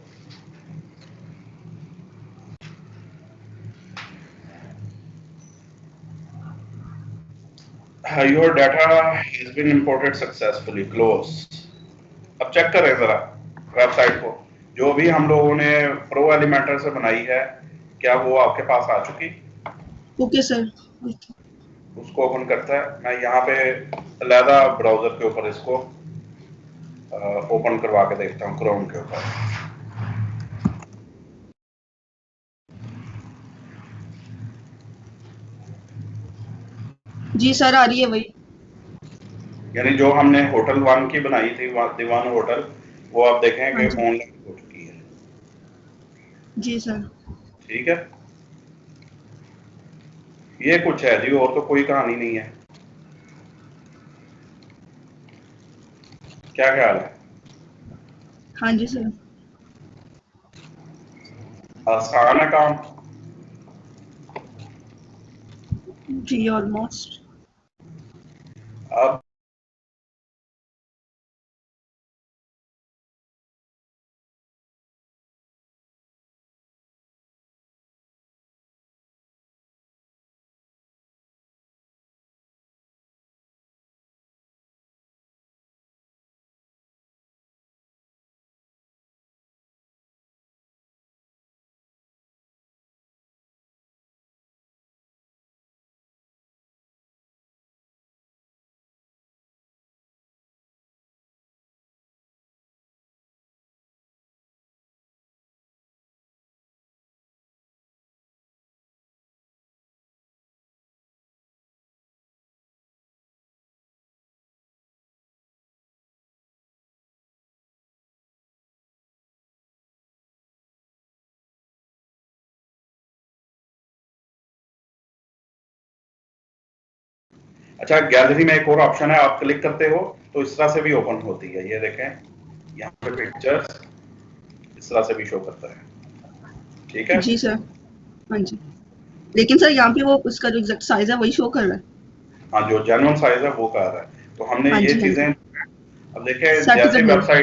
Your data has been imported successfully, close. अब चेक करें जरा वेबसाइट को, जो भी हम लोगों ने प्रो एलिमेंटर से बनाई है, क्या वो आपके पास आ चुकी? Okay sir. उसको ओपन करता है। मैं यहाँ पे अलहदा ब्राउजर के ऊपर इसको ओपन करवा के देखता हूँ, क्रोम के ऊपर। जी सर आ रही है वही। यानी जो हमने होटल 1 की बनाई थी, दीवान होटल, वो आप देखें कि ऑनलाइन हो चुकी है। जी सर। ठीक है, ये कुछ है जी, और तो कोई कहानी नहीं है। क्या ख्याल है? हाँ जी सर। आसान है काम? जी ऑलमोस्ट। अब अच्छा, गैलरी में एक और ऑप्शन है, आप क्लिक करते हो तो इस तरह से भी ओपन होती है। ये देखें यहाँ पे पिक्चर्स इस तरह से भी शो करता है। ठीक है। जी सर। हाँ जी। लेकिन सर यहाँ पे वो उसका जो एग्जैक्ट साइज है वही शो कर रहा है। हाँ, जो जेन्युइन साइज है वो कर रहा है। तो हमने हाँ ये जी, हाँ चीजें, जी। अब देखें Set जैसे the name।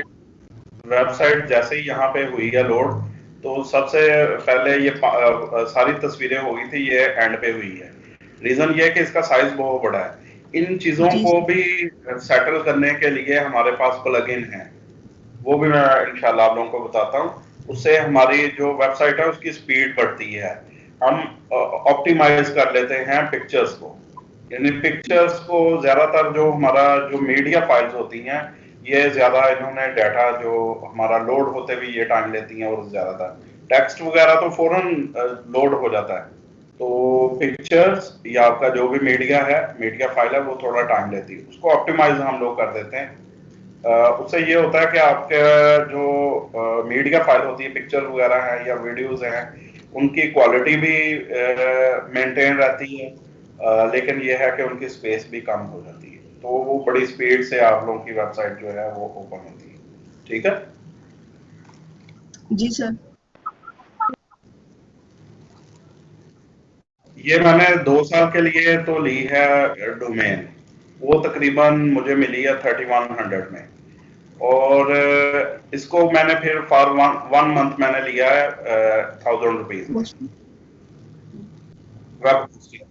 वेबसाइट जैसे ही यहाँ पे हुई है लोड, तो सबसे पहले ये सारी तस्वीरें हो गई थी, ये एंड पे हुई है। रीजन ये है कि इसका साइज बहुत बड़ा है। इन चीजों जी को सर। भी सेटल करने के लिए हमारे पास प्लगइन है, वो भी मैं इंशाल्लाह आप लोगों को बताता हूँ। उससे हमारी जो वेबसाइट है उसकी स्पीड बढ़ती है। हम ऑप्टिमाइज कर लेते हैं पिक्चर्स को, यानी पिक्चर्स को ज्यादातर जो हमारा जो मीडिया फाइल्स होती हैं, ये ज्यादा इन्होंने डाटा जो हमारा लोड होते हुए ये टाइम लेती हैं, और ज्यादातर टेक्स्ट वगैरह तो फौरन लोड हो जाता है। तो पिक्चर्स या आपका जो भी मीडिया है, मीडिया फाइल है, वो थोड़ा टाइम लेती है। उसको ऑप्टिमाइज हम लोग कर देते हैं। उससे ये होता है कि आपके जो मीडिया फाइल होती है, पिक्चर वगैरह है या वीडियोस हैं, उनकी क्वालिटी भी मेंटेन रहती है, लेकिन ये है कि उनकी स्पेस भी कम हो जाती है। तो वो बड़ी स्पीड से आप लोगों की वेबसाइट जो है वो ओपन होती है। ठीक है। जी सर। ये मैंने 2 साल के लिए तो ली है डोमेन, वो तकरीबन मुझे मिली है 3100 में। और इसको मैंने फिर फॉर वन मंथ मैंने लिया है 1000 रुपीज में वेब होस्टिंग।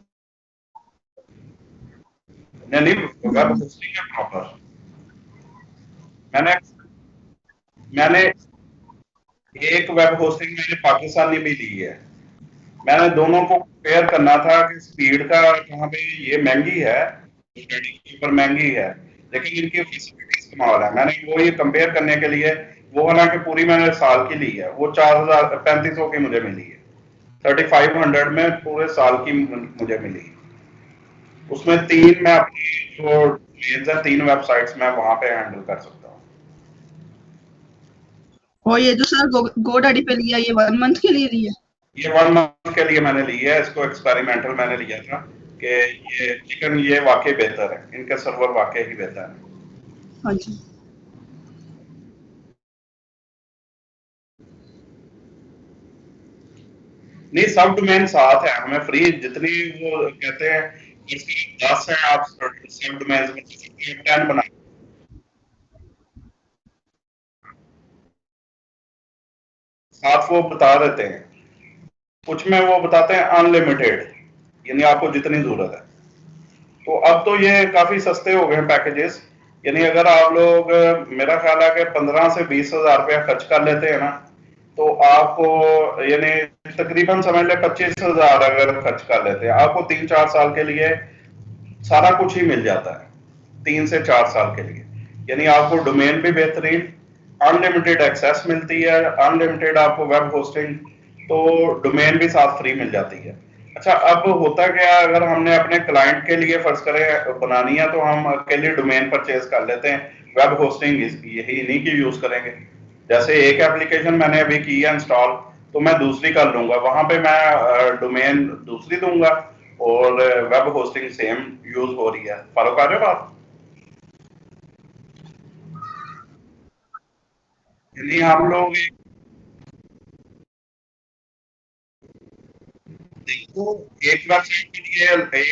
नहीं, वेब होस्टिंग है प्रॉपर। मैंने मैंने एक वेब होस्टिंग मैंने पाकिस्तानी भी ली है। मैंने दोनों को कंपेयर करना था कि स्पीड का कहाँ पे ये महंगी है, के ऊपर महंगी है, लेकिन इनकी फैसिलिटीज कमाल है। मैंने वो ये कंपेयर करने के लिए, वो हालांकि पूरी मैंने साल की ली है, वो 3500 की मुझे मिली है। 3500 में पूरे साल की मुझे मिली। उसमें 3 मैं अपनी जो मेन्स है 3 वेबसाइट्स मैं वहां पे हैंडल कर सकता हूँ। और ये जो सर GoDaddy पे लिया, ये 1 मंथ के लिए लिया? ये 1 मंथ के लिए मैंने ली है, इसको एक्सपेरिमेंटल मैंने लिया था कि ये चिकन ये वाकई बेहतर है, इनके सर्वर वाकई ही बेहतर है। हाँ जी। नहीं, सब डोमेन साथ है, हमें फ्री जितनी वो कहते हैं, इसकी 10 है, आप सब डोमेन में 10 बना साथ वो बता देते हैं। कुछ में वो बताते हैं अनलिमिटेड, यानी आपको जितनी जरूरत है। तो अब तो ये काफी सस्ते हो गए हैं पैकेजेस, यानी अगर आप लोग मेरा ख्याल है कि 15 से 20 हजार रुपया खर्च कर लेते हैं ना, तो आपको यानी तकरीबन समझ ले 25 हजार अगर खर्च कर लेते हैं, आपको 3-4 साल के लिए सारा कुछ ही मिल जाता है। 3 से 4 साल के लिए, यानी आपको डोमेन भी बेहतरीन, अनलिमिटेड एक्सेस मिलती है, अनलिमिटेड आपको वेब होस्टिंग, तो डोमेन भी साथ फ्री मिल जाती है। अच्छा, अब होता क्या, अगर हमने अपने क्लाइंट के लिए फर्ज करें बनानी है, तो हम अकेले डोमेन परचेज कर लेते हैं, वेब होस्टिंग यही इन्हीं की यूज करेंगे। जैसे एक एप्लीकेशन मैंने अभी की है इंस्टॉल, तो मैं दूसरी कर लूंगा, वहां पे मैं डोमेन दूसरी दूंगा और वेब होस्टिंग सेम यूज हो रही है। फॉलो कर रहे हो आप? यानी हम लोग देखो, एक वेबसाइट के लिए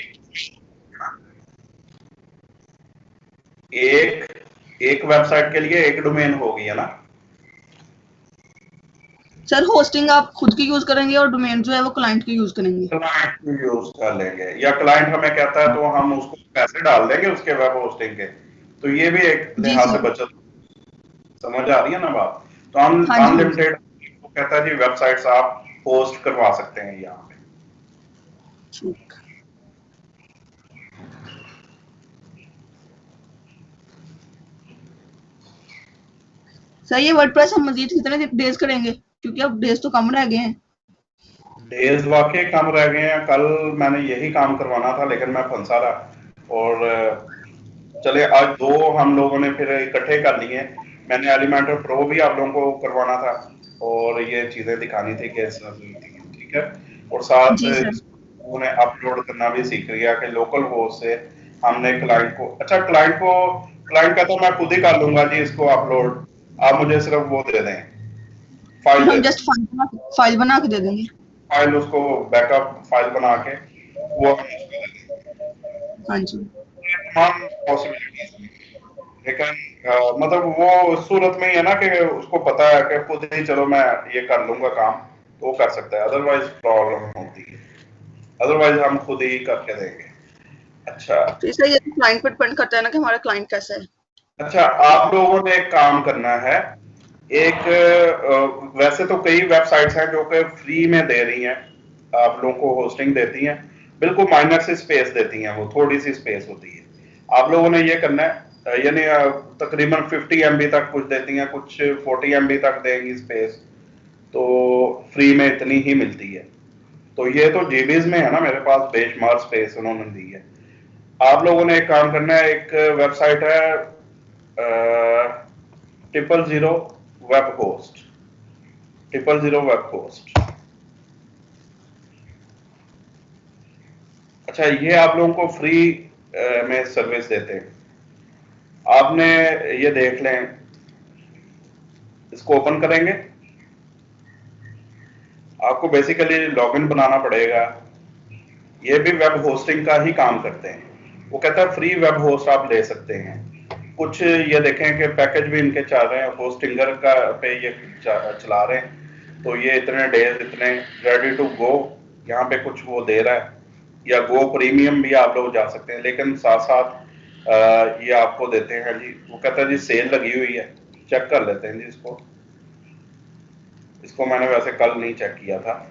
एक वेबसाइट के लिए एक डोमेन होगी, है ना? सर होस्टिंग आप खुद की यूज करेंगे और डोमेन जो है वो क्लाइंट की यूज करेंगे? क्लाइंट की यूज कर लेंगे, या क्लाइंट हमें कहता है तो हम उसको पैसे डाल देंगे उसके वेब होस्टिंग के। तो ये भी एक जी लिहाज से सर। बचत। समझ आ रही है ना बात? तो हम हाँ जी, हाँ जी। अनलिमिटेड वो कहता है जी वेबसाइट्स आप होस्ट करवा सकते हैं यहाँ पे। ठीक। सर ये वर्डप्रेस हम मजीद कितने डेज करेंगे, क्योंकि अब डेज तो कम रह गए हैं? डेज वाकई कम रह गए हैं। कल मैंने यही काम करवाना था, लेकिन मैं फंसा रहा, और चले आज 2 हम लोगों ने फिर इकट्ठे कर लिए। मैंने एलिमेंटर प्रो भी आप लोगों को करवाना था, और ये चीजें दिखानी थी कि ठीक है, और साथ जी सर। उन्हें अपलोड करना भी सीख लिया कि लोकल होस्ट से हमने क्लाइंट को, अच्छा क्लाइंट कहता मैं खुद ही कर लूंगा जी इसको अपलोड, आप मुझे सिर्फ वो दे दें, फाइल दे हम दें, जस्ट फाइल बना के दे देंगे। फाइल उसको बैकअप फाइल बना के वो हम उसको दे दें। हाँ जी। तमाम पॉसिबिलिटीज हैं। लेकिन मतलब वो उस सूरत में ही है ना कि उसको पता है कि खुद ही चलो मैं ये कर लूंगा काम, तो वो कर सकता है, अदरवाइज प्रॉब्लम होती है, अदरवाइज हम खुद ही करके देंगे। अच्छा तो इसलिए ये क्लाइंट पर डिपेंड करता है ना कि हमारा क्लाइंट कैसा है। अच्छा, आप लोगों ने एक काम करना है। एक वैसे तो कई वेबसाइट्स हैं जो कि फ्री में दे रही हैं, आप लोगों को होस्टिंग देती हैं, बिल्कुल माइनर सी स्पेस देती हैं, वो थोड़ी सी स्पेस होती है। आप लोगों ने ये करना है, यानी तकरीबन 50 MB तक कुछ देती हैं, कुछ 40 MB तक देंगी स्पेस, तो फ्री में इतनी ही मिलती है। तो ये तो जीबीज में है ना, मेरे पास बेशुमार स्पेस उन्होंने दी है। आप लोगों ने एक काम करना है, एक वेबसाइट है 000 वेब होस्ट, 000 वेब होस्ट। अच्छा, ये आप लोगों को फ्री में सर्विस देते हैं। आपने ये देख लें, इसको ओपन करेंगे, आपको बेसिकली लॉगिन बनाना पड़ेगा। ये भी वेब होस्टिंग का ही काम करते हैं। वो कहता है फ्री वेब होस्ट आप ले सकते हैं। कुछ ये देखें कि पैकेज भी इनके चल रहे हैं, होस्टिंगर का पे ये चला रहे हैं, तो ये इतने डेज, इतने रेडी टू गो, यहाँ पे कुछ वो दे रहा है, या गो प्रीमियम भी आप लोग जा सकते हैं, लेकिन साथ साथ ये आपको देते हैं जी। वो कहता है जी सेल लगी हुई है, चेक कर लेते हैं जी इसको मैंने वैसे कल नहीं चेक किया था।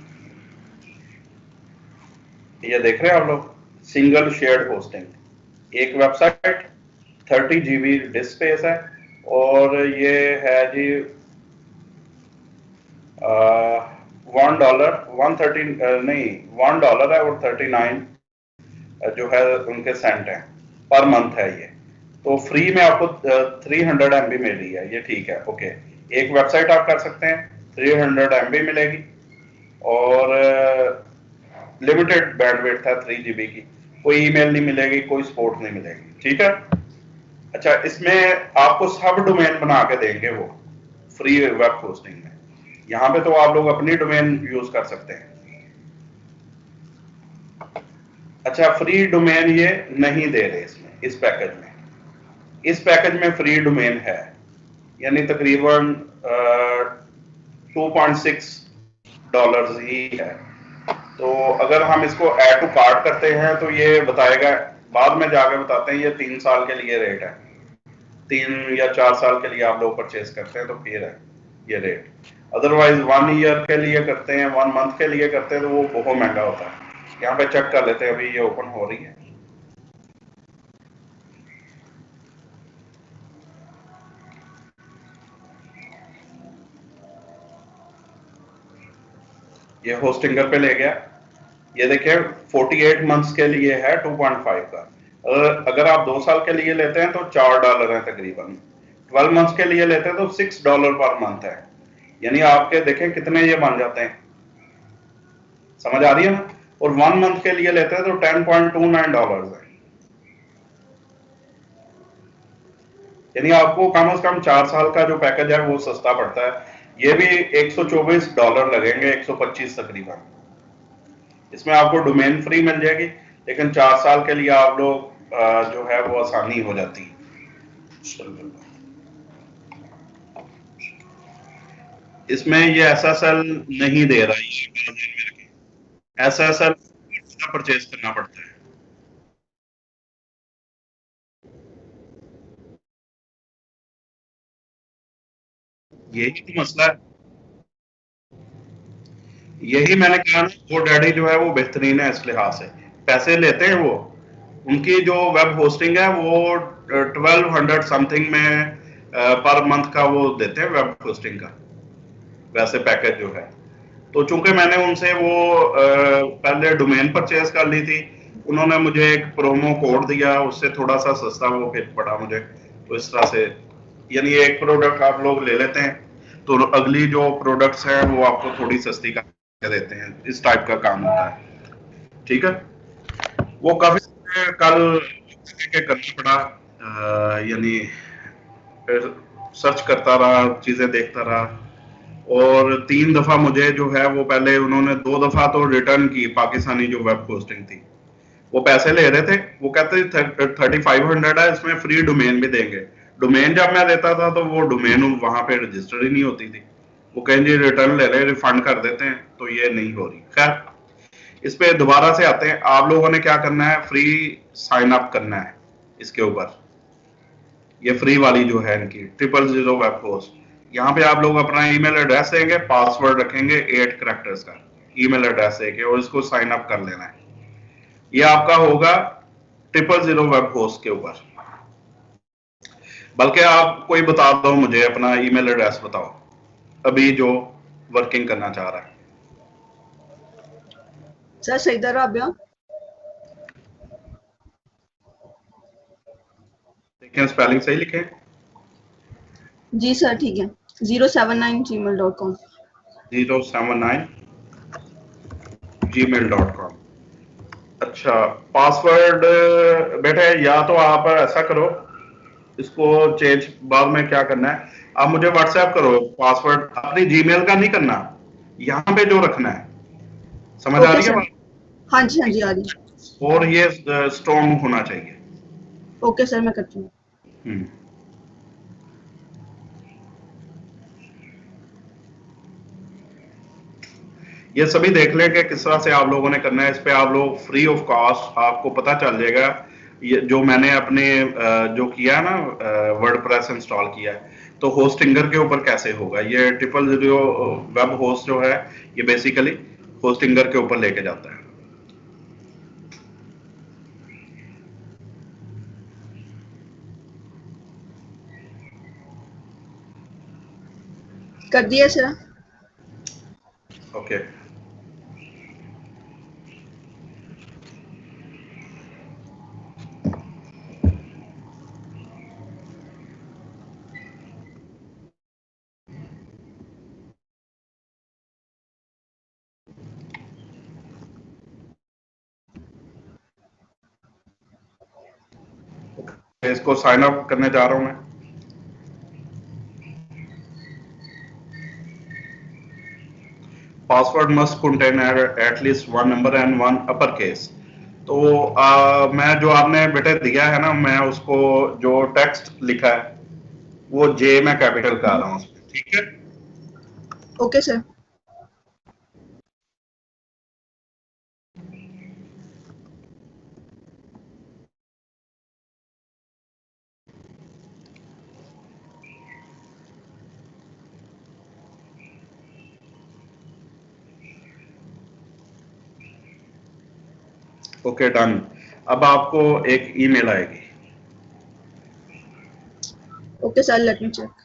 ये देख रहे हैं आप लोग, सिंगल शेयर्ड होस्टिंग, एक वेबसाइट 30 GB डिस्क स्पेस है, और ये है जी $1 130 नहीं $1 है, और 39 जो है उनके सेंट है पर मंथ है ये। तो फ्री में आपको 300 MB मिल रही है, ये ठीक है, ओके। एक वेबसाइट आप कर सकते हैं, 300 MB मिलेगी, और लिमिटेड बैंडविड्थ है 3 GB की, कोई ईमेल नहीं मिलेगी, कोई सपोर्ट नहीं मिलेगी, ठीक है। अच्छा, इसमें आपको सब डोमेन बना के देंगे वो फ्री वेब होस्टिंग में। यहाँ पे तो आप लोग अपनी डोमेन यूज कर सकते हैं। अच्छा, फ्री डोमेन ये नहीं दे रहे इसमें, इस पैकेज में। इस पैकेज में फ्री डोमेन है, यानी तकरीबन $2.6 ही है। तो अगर हम इसको ऐड टू कार्ट करते हैं तो ये बताएगा, बाद में जाके बताते हैं ये 3 साल के लिए रेट है, 3 या 4 साल के लिए आप लोग परचेज करते हैं तो फिर है ये रेट। अदरवाइज 1 ईयर के लिए करते हैं, 1 मंथ के लिए करते हैं तो वो बहुत महंगा होता है। यहाँ पे चेक कर लेते हैं, अभी ये ओपन हो रही है। ये होस्टिंगर पे ले गया, ये देखिए 48 मंथ्स के लिए है 2.5 का। अगर आप 2 साल के लिए लेते हैं तो $4 है तकरीबन। 12 मंथ्स के लिए लेते हैं तो $6 पर मंथ है, यानी आपके देखें कितने ये बन जाते हैं, समझ आ रही है ना। और 1 मंथ के लिए लेते हैं तो $10.29 है, यानी आपको कम से कम 4 साल का जो पैकेज है वो सस्ता पड़ता है। ये भी $124 लगेंगे, 125 तकरीबन। इसमें आपको डोमेन फ्री मिल जाएगी, लेकिन 4 साल के लिए आप लोग जो है वो आसानी हो जाती है। इसमें ये SSL नहीं दे रहा है, SSL परचेज करना पड़ता है। यही तो मसला है, यही मैंने कहा ना, वो डैडी जो है वो बेहतरीन है इस लिहाज से। पैसे लेते हैं वो, उनकी जो वेब होस्टिंग है वो 1200 समथिंग में पर मंथ का वो देते हैं वेब होस्टिंग का, वैसे पैकेज जो है। तो चूंकि मैंने उनसे वो पहले डोमेन परचेज कर ली थी, उन्होंने मुझे एक प्रोमो कोड दिया, उससे थोड़ा सा सस्ता वो फिर पड़ा मुझे। तो इस तरह से, यानी एक प्रोडक्ट आप लोग ले लेते हैं तो अगली जो प्रोडक्ट्स हैं वो आपको थोड़ी सस्ती का देते हैं, इस टाइप का काम होता है, ठीक है। वो काफी कल के करना पड़ा, यानी सर्च करता रहा, चीजें देखता रहा, और 3 दफा मुझे जो है वो, पहले उन्होंने 2 दफा तो रिटर्न की पाकिस्तानी जो वेब होस्टिंग थी। वो पैसे ले रहे थे, वो कहते थे 3500 है, इसमें फ्री डोमेन भी देंगे। डोमेन जब मैं देता था तो वो डोमेन वहां पे रजिस्टर ही नहीं होती थी। वो कहें जी रिटर्न ले रहे, रिफंड कर देते हैं, तो ये नहीं हो रही। खैर, इस पे दोबारा से आते हैं। आप लोगों ने क्या करना है, फ्री साइन अप करना है इसके ऊपर। ये फ्री वाली जो है इनकी 000 वेब होस्ट, यहाँ पे आप लोग अपना ईमेल एड्रेस देंगे, पासवर्ड रखेंगे 8 कैरेक्टर्स का ईमेल एड्रेस देके, और इसको साइन अप कर लेना है। ये आपका होगा 000 वेब होस्ट के ऊपर। बल्कि आप कोई बता दो मुझे, अपना ईमेल एड्रेस बताओ अभी जो वर्किंग करना चाह रहा है। सर सईदा राबिया। देखें स्पेलिंग सही लिखे? जी सर ठीक है। 079gmail.com 079 gmail.com। अच्छा, पासवर्ड बेटे या तो आप ऐसा करो, इसको चेंज बाद में क्या करना है, आप मुझे व्हाट्सएप करो पासवर्ड, अपनी जीमेल का नहीं करना, यहाँ पे जो रखना है, समझ आ ओके रही है सर। बात? हाँ जी, हाँ जी, आ रही है। और ये स्ट्रॉन्ग होना चाहिए। ओके सर, मैं करती हूँ। हम्म। ये सभी देख लें कि किस तरह से आप लोगों ने करना है। इस पे आप लोग फ्री ऑफ कॉस्ट आपको पता चल जाएगा। ये जो मैंने अपने जो किया है ना, वर्डप्रेस इंस्टॉल किया है, तो होस्टिंगर के ऊपर कैसे होगा। ये ट्रिपल जीरो वेब होस्ट जो है, ये बेसिकली होस्टिंगर के ऊपर लेके जाता है। कर दिया सर। ओके। इसको साइन अप करने जा रहा हूं मैं। Password must contain at least one number and one upper case. तो मैं जो आपने बेटे दिया है ना, मैं उसको जो टेक्स्ट लिखा है वो जे मैं कैपिटल कर रहा हूँ, ठीक है। Okay sir. Okay done. अब आपको एक ईमेल आएगी। Okay sir, let me check.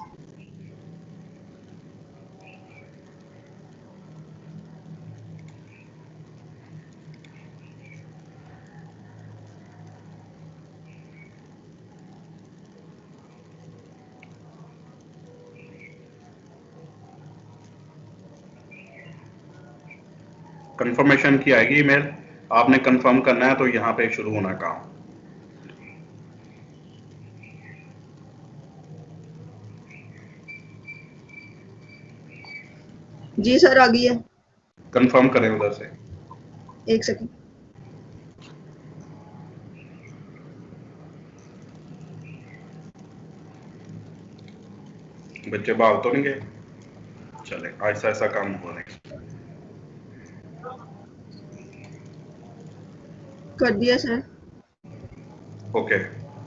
Confirmation की आएगी ईमेल, आपने कंफर्म करना है, तो यहाँ पे शुरू होना काम। जी सर, आ गई है। कंफर्म करें उधर से। एक सेकंड। बच्चे भाग तो नहीं गए? चले, ऐसा ऐसा काम हो रहा है। कर दिया सर। ओके।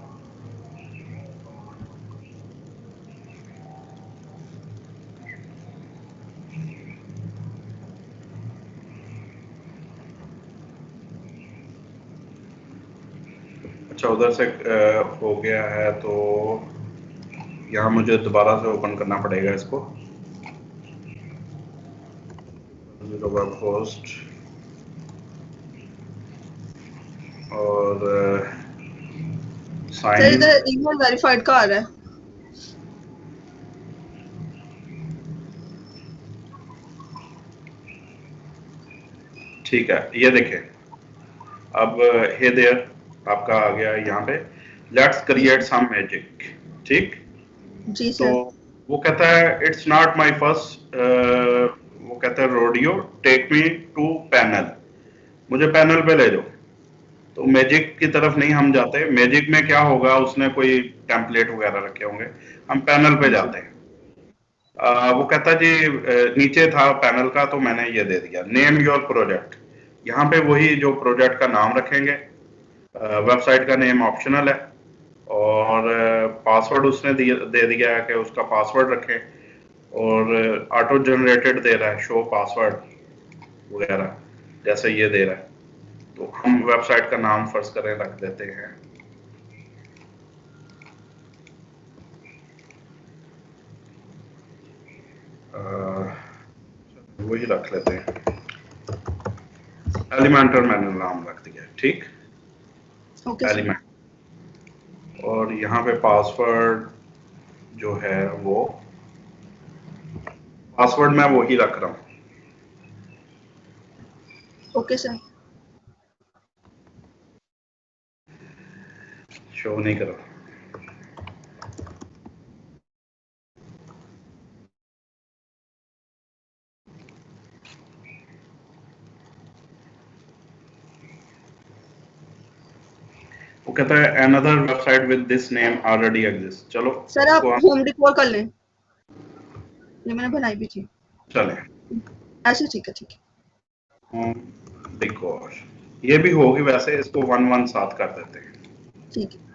अच्छा, उधर से हो गया है, तो यहाँ मुझे दोबारा से ओपन करना पड़ेगा इसको। वेब होस्ट और साइन सर इन। इधर ईमेल वेरीफाइड का आ रहा है। ठीक है, ये देखिए। अब हे देयर आपका आ गया यहाँ पे। Let's create some magic. ठीक। जी तो सर। वो कहता है इट्स नॉट माय फर्स्ट, वो कहता है रोडियो, टेक मी टू पैनल। मुझे पैनल पे ले जाओ। तो मैजिक की तरफ नहीं हम जाते। मैजिक में क्या होगा, उसने कोई टेम्पलेट वगैरह रखे होंगे। हम पैनल पे जी। जाते हैं। वो कहता है जी, नीचे था पैनल का, तो मैंने ये दे दिया नेम योर प्रोजेक्ट। यहाँ पे वही जो प्रोजेक्ट का नाम रखेंगे। वेबसाइट का नेम ऑप्शनल है। और पासवर्ड उसने दे दिया है कि उसका पासवर्ड रखें। और ऑटो जनरेटेड दे रहा है, शो पासवर्ड वगैरह, जैसे ये दे रहा है। तो हम वेबसाइट का नाम फर्ज करें रख देते हैं। वही रख लेते हैं, एलिमेंटर मैंने नाम रख दिया, ठीक। Okay sir. एलिमेंट। और यहाँ पे पासवर्ड जो है वो, पासवर्ड मैं वही रख रहा हूँ। Okay sir. शो नहीं करो। वो कहता है another website with this name already exists। चलो सर आप इसको हम होम डिकोर कर लें, ये मैंने बनाई भी थी। चले ऐसे ठीक है, ठीक है। होम डेकोर, ये भी होगी वैसे, इसको 117 कर देते हैं। ठीक है,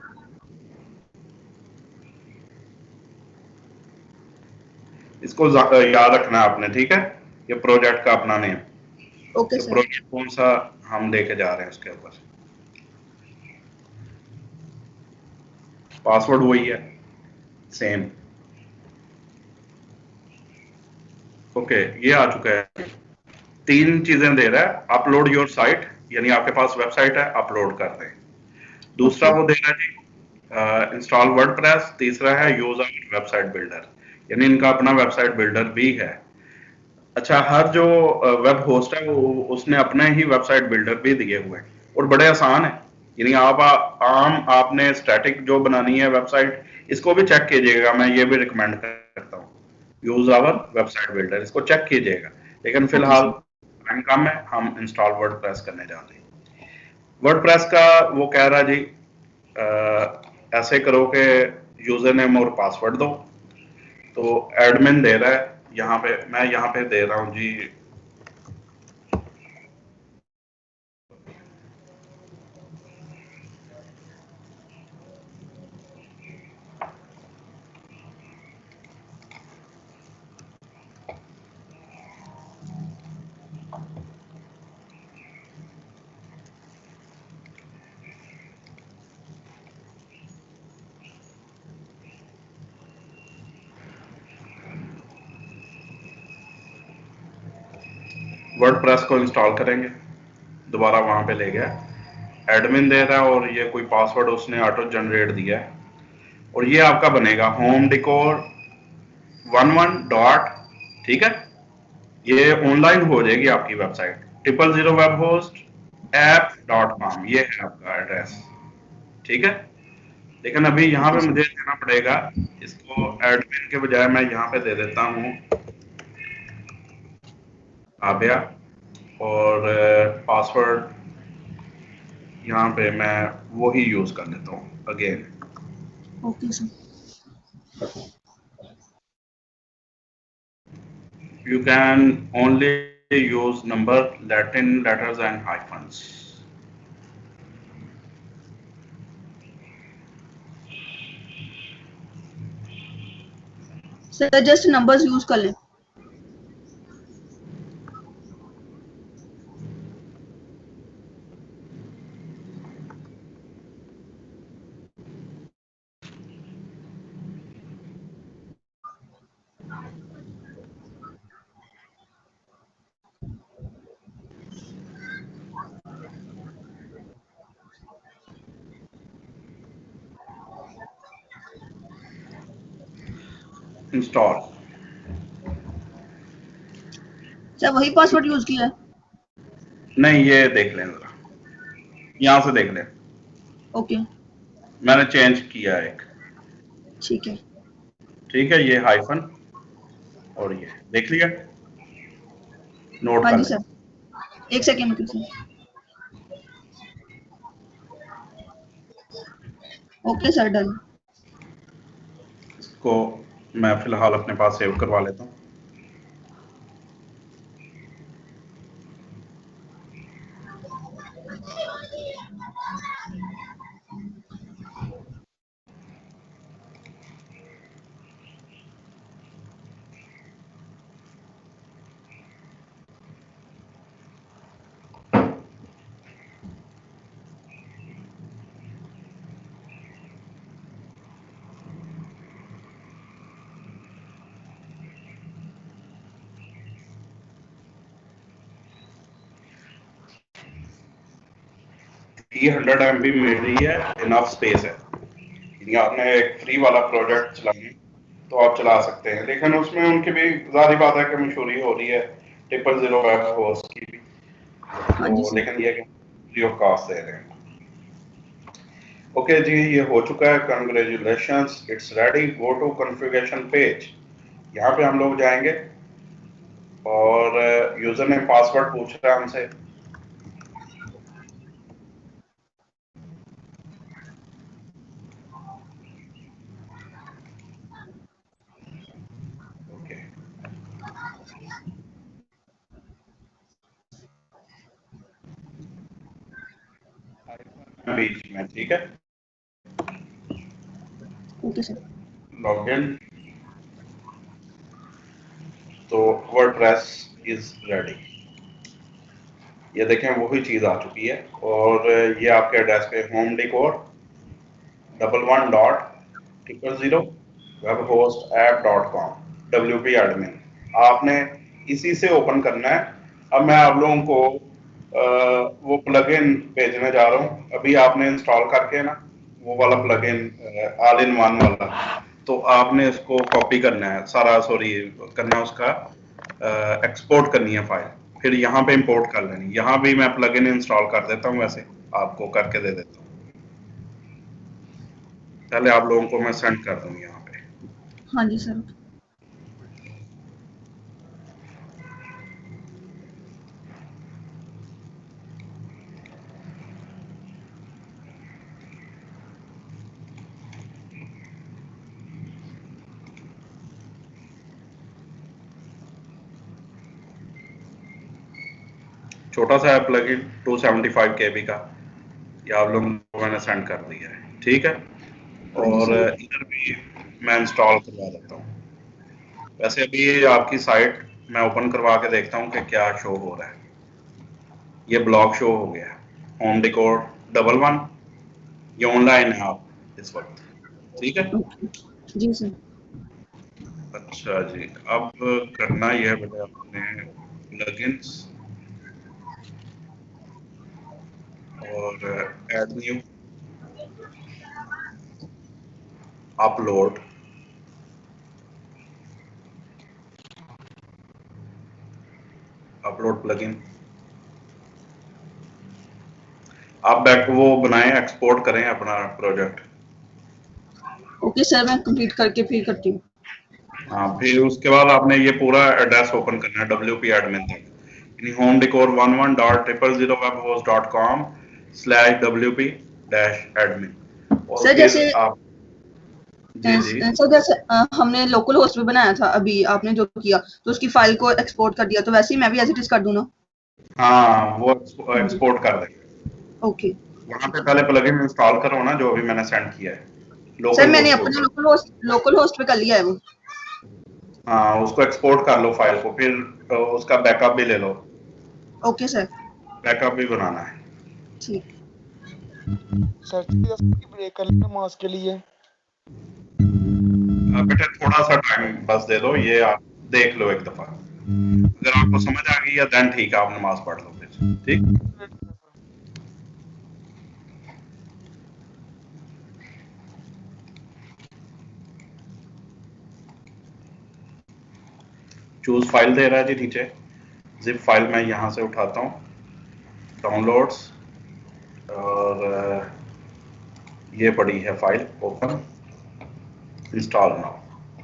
इसको याद रखना है आपने, ठीक है? ये प्रोजेक्ट का अपना नेम, ओके तो सर। प्रोजेक्ट कौन सा हम लेके जा रहे हैं उसके ऊपर। पासवर्ड वही है, सेम। ओके, ये आ चुका है। 3 चीजें दे रहा है, अपलोड योर साइट, यानी आपके पास वेबसाइट है, अपलोड कर दें। दूसरा ओके, वो दे रहा है जी इंस्टॉल वर्डप्रेस। तीसरा है यूज आवर वेबसाइट बिल्डर, यानी इनका अपना वेबसाइट बिल्डर भी है। अच्छा, हर जो वेब होस्ट है वो उसने अपने ही वेबसाइट बिल्डर भी दिए हुए हैं और बड़े आसान है। यानी आप आपने स्टैटिक जो बनानी है वेबसाइट, इसको भी चेक कीजिएगा, मैं ये भी रिकमेंड करता हूँ, यूज आवर वेबसाइट बिल्डर, इसको चेक कीजिएगा। लेकिन ओके फिलहाल सर। टाइम कम है, हम इंस्टॉल वर्डप्रेस करने जा रहे हैं। वर्डप्रेस का वो कह रहा है जी ऐसे करो कि यूजर नेम और पासवर्ड दो, तो एडमिन दे रहा है यहाँ पे, मैं यहाँ पे दे रहा हूँ जी वर्डप्रेस को इंस्टॉल करेंगे, दोबारा वहां पे ले गया, एडमिन दे रहा है और ये कोई पासवर्ड उसने ऑटो जनरेट दिया है, और ये आपका बनेगा होम डेकोर 11 डॉट, ठीक है? ये ऑनलाइन हो जाएगी आपकी वेबसाइट, 000 वेब होस्ट app.com, ये है आपका एड्रेस, ठीक है? लेकिन अभी यहाँ ओके पे सर। मुझे देना पड़ेगा, इसको एडमिन के बजाय मैं यहाँ पे दे देता हूँ आभ्या, और पासवर्ड यहाँ पे मैं वही यूज कर लेता हूँ again. Okay sir. You can only use number, Latin letters and hyphens. Sir just numbers use कर लें। Install। सर वही पासवर्ड यूज किया है? नहीं, ये देख लें जरा, यहाँ से देख लें, ओके, मैंने चेंज किया एक, ठीक है। ठीक है? ये हाइफन और ये देख लिया, नोट हाँ कर जी लें। सर, एक सेकेंड रुकिए सर। Okay sir, done. इसको मैं फिलहाल अपने पास सेव करवा लेता हूँ। ये 100 MB मिल रही है, इनफ स्पेस है। यदि आपने एक फ्री वाला प्रोजेक्ट चलाना तो आप चला सकते हैं, लेकिन उसमें उनकी भी जाहिर बात है कि मशहूरी हो रही है 000 वेब होस्ट की भी, हाँ जी तो सर। लेकिन ये फ्री ऑफ कॉस्ट दे रहे हैं। ओके जी, ये हो चुका है, congratulations, it's ready. Go to configuration page, यहाँ पे हम लोग जाएंगे और यूजर नेम पासवर्ड पूछ रहा है हमसे। बीच में, ठीक है। Okay sir. लॉगिन, तो वर्डप्रेस इज रेडी। ये देखें वही चीज आ चुकी है और ये आपके एड्रेस पे होम डिकोर 11.000 webhostapp.com WP एडमिन आपने इसी से ओपन करना है। अब मैं आप लोगों को वो प्लगइन भेजने जा रहा हूँ, अभी आपने इंस्टॉल करके ना वो वाला प्लगइन ऑल इन वन वाला, तो आपने इसको कॉपी करना है सारा, सॉरी करना है उसका, एक्सपोर्ट करनी है फाइल, फिर यहाँ पे इंपोर्ट कर लेनी। यहाँ भी मैं प्लगइन इंस्टॉल कर देता हूँ, वैसे आपको करके दे देता हूँ। पहले आप लोगों को मैं सेंड कर दूँ यहाँ पे। हाँ जी सर। छोटा सा है प्लगइन 275 KB का, ये आप लोगों को मैंने सेंड कर दिया है, ठीक है। और इधर भी मैं इंस्टॉल करवा देता हूँ। वैसे अभी आपकी साइट मैं ओपन करवा के देखता हूँ कि क्या शो हो रहा है। ये ब्लॉग शो हो गया है, होम डेकोर 11, ये ऑनलाइन है आप इस वक्त, ठीक है। जी सर। अच्छा जी, अब करना यह है बेटा आपने प्लगइन्स और add new, upload, upload plugin. आप बैक वो बनाएं, एक्सपोर्ट करें अपना प्रोजेक्ट। ओके सर, मैं कंप्लीट करके फिर करती हूँ। हाँ, फिर उसके बाद आपने ये पूरा एड्रेस ओपन करना है WP एडमिन तक, यानी होम डेकोर 11.000.com/WP-admin। और सर फिर जैसे आप जी जी सर जैसे हमने लोकल होस्ट भी बनाया था अभी आपने जो किया, तो उसकी फाइल को एक्सपोर्ट कर दिया, तो वैसे ही मैं भी एज इट इज कर दूं ना? हाँ, वो एक्सपोर्ट कर देंगे। ओके वहां पे पहले प्लगइन इंस्टॉल करो ना, जो अभी मैंने सेंड किया है सर, लोकल मैंने होस्ट के अपने ऊपर। लोकल होस्ट पे कर लिया है वो। हाँ, उसको एक्सपोर्ट कर लो फाइल को, फिर उसका बैकअप भी ले लो, ओके सर। बैकअप भी बनाना है। ठीक। सर ब्रेक कर लेना मास के लिए। बेटा थोड़ा सा टाइम बस दे दो, ये आप देख लो एक दफा, अगर आपको समझ आ गई है देन ठीक है, आप नमाज पढ़ लो फिर, ठीक। चूज फाइल दे रहा है जी नीचे, जिप फाइल मैं यहाँ से उठाता हूँ, डाउनलोड्स, और ये पड़ी है file, open, install now.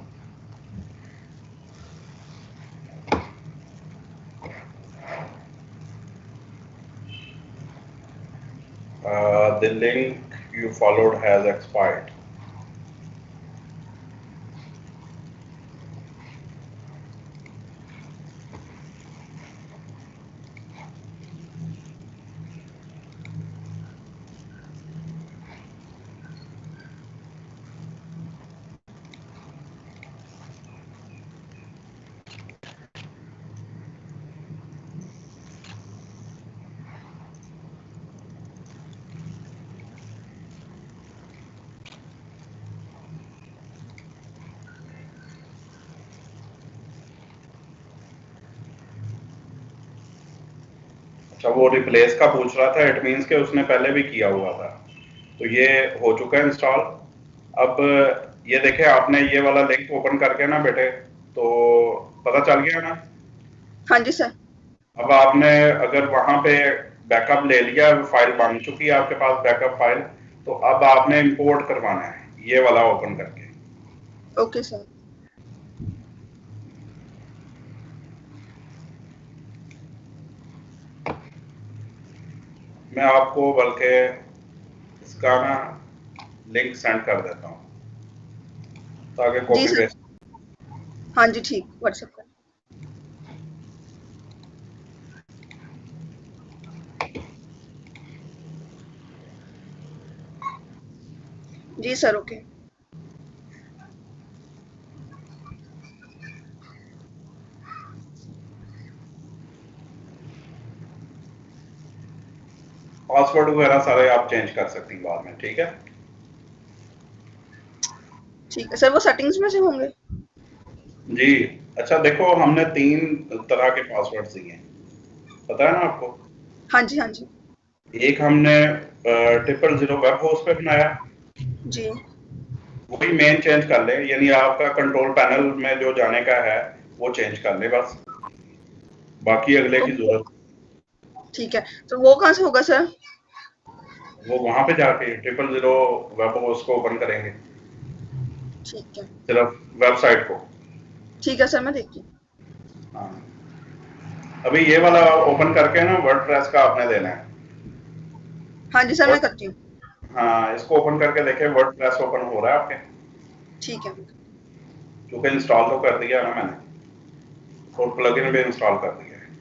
The link you followed has expired. अच्छा, वो रिप्लेस का पूछ रहा था, इट मीन्स के उसने पहले भी किया हुआ था, तो ये हो चुका है इंस्टॉल। अब ये देखें, आपने ये वाला लिंक ओपन करके ना बेटे, तो पता चल गया ना। हाँ जी सर। अब आपने अगर वहां पे बैकअप ले लिया, फाइल बन चुकी है आपके पास बैकअप फाइल, तो अब आपने इंपोर्ट करवाना है ये वाला ओपन करके। Okay sir. मैं आपको बल्कि इसका ना लिंक सेंड कर देता हूँ ताकि जी कॉपी सर। पेस्ट। हाँ जी ठीक, व्हाट्सएप पर। जी सर ओके। पासवर्ड वगैरह सारे आप चेंज कर सकती हैं बाद में, ठीक है। ठीक है सर, वो सेटिंग्स में से होंगे? जी। अच्छा देखो, हमने 3 तरह के पासवर्ड दिए हैं, पता है ना आपको। हाँ जी हाँ जी। एक हमने 000 वेब होस्ट पे बनाया, जी वही मेन चेंज कर ले, यानी आपका कंट्रोल पैनल में जो जाने का है वो चेंज कर ले बस, बाकी अगले की ओके। जरूरत। ठीक है, तो वो कहाँ से होगा सर? वो वहां पे जाके 000 वेब होस्ट को ओपन करेंगे, ठीक है। सिर्फ वेबसाइट को। ठीक है सर, मैं देखती हूँ। हाँ, अभी ये वाला ओपन करके ना वर्डप्रेस का आपने देना है। हाँ जी सर, मैं Word- करती हूँ। हाँ, इसको ओपन करके देखें वर्डप्रेस ओपन हो रहा है आपके, ठीक है। क्योंकि इंस्टॉल तो कर दिया ना मैंने, और प्लगइन भी इंस्टॉल कर दिया है।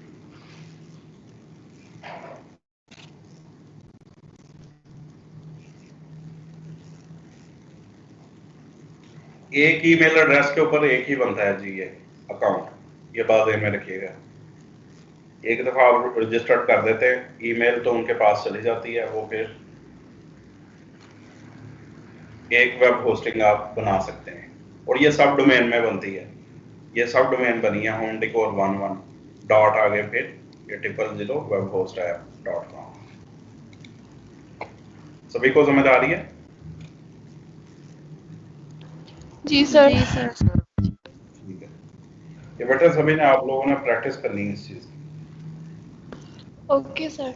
एक ईमेल एड्रेस के ऊपर एक ही बनता है जी ये अकाउंट, ये बात ध्यान में रखिएगा। एक दफा आप रजिस्टर्ड कर देते हैं ईमेल तो उनके पास चली जाती है, वो फिर एक वेब होस्टिंग आप बना सकते हैं, और ये सब डोमेन में बनती है। ये सब डोमेन बनी है होम डिकोर 11 डॉट आगे फिर ये 000 वेब होस्ट ऐप .com। सभी को समझ आ रही है? जी सर। जी सर। ठीक है, ये बेटा सभी ने, आप लोगों ने प्रैक्टिस करनी है इस चीज की। Okay sir.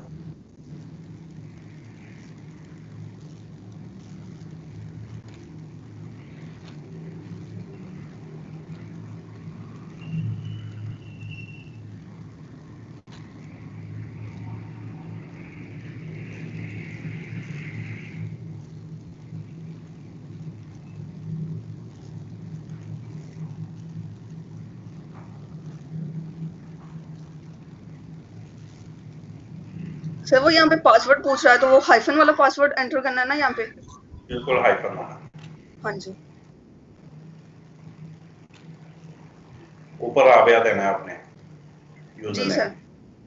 सर वो यहाँ पे पासवर्ड पूछ रहा है, तो वो हाइफन वाला पासवर्ड एंटर करना है ना यहाँ पे? बिल्कुल हाइफन होना, हाँ जी। ऊपर आ गया देना है अपने यूजर जी नेम। सर।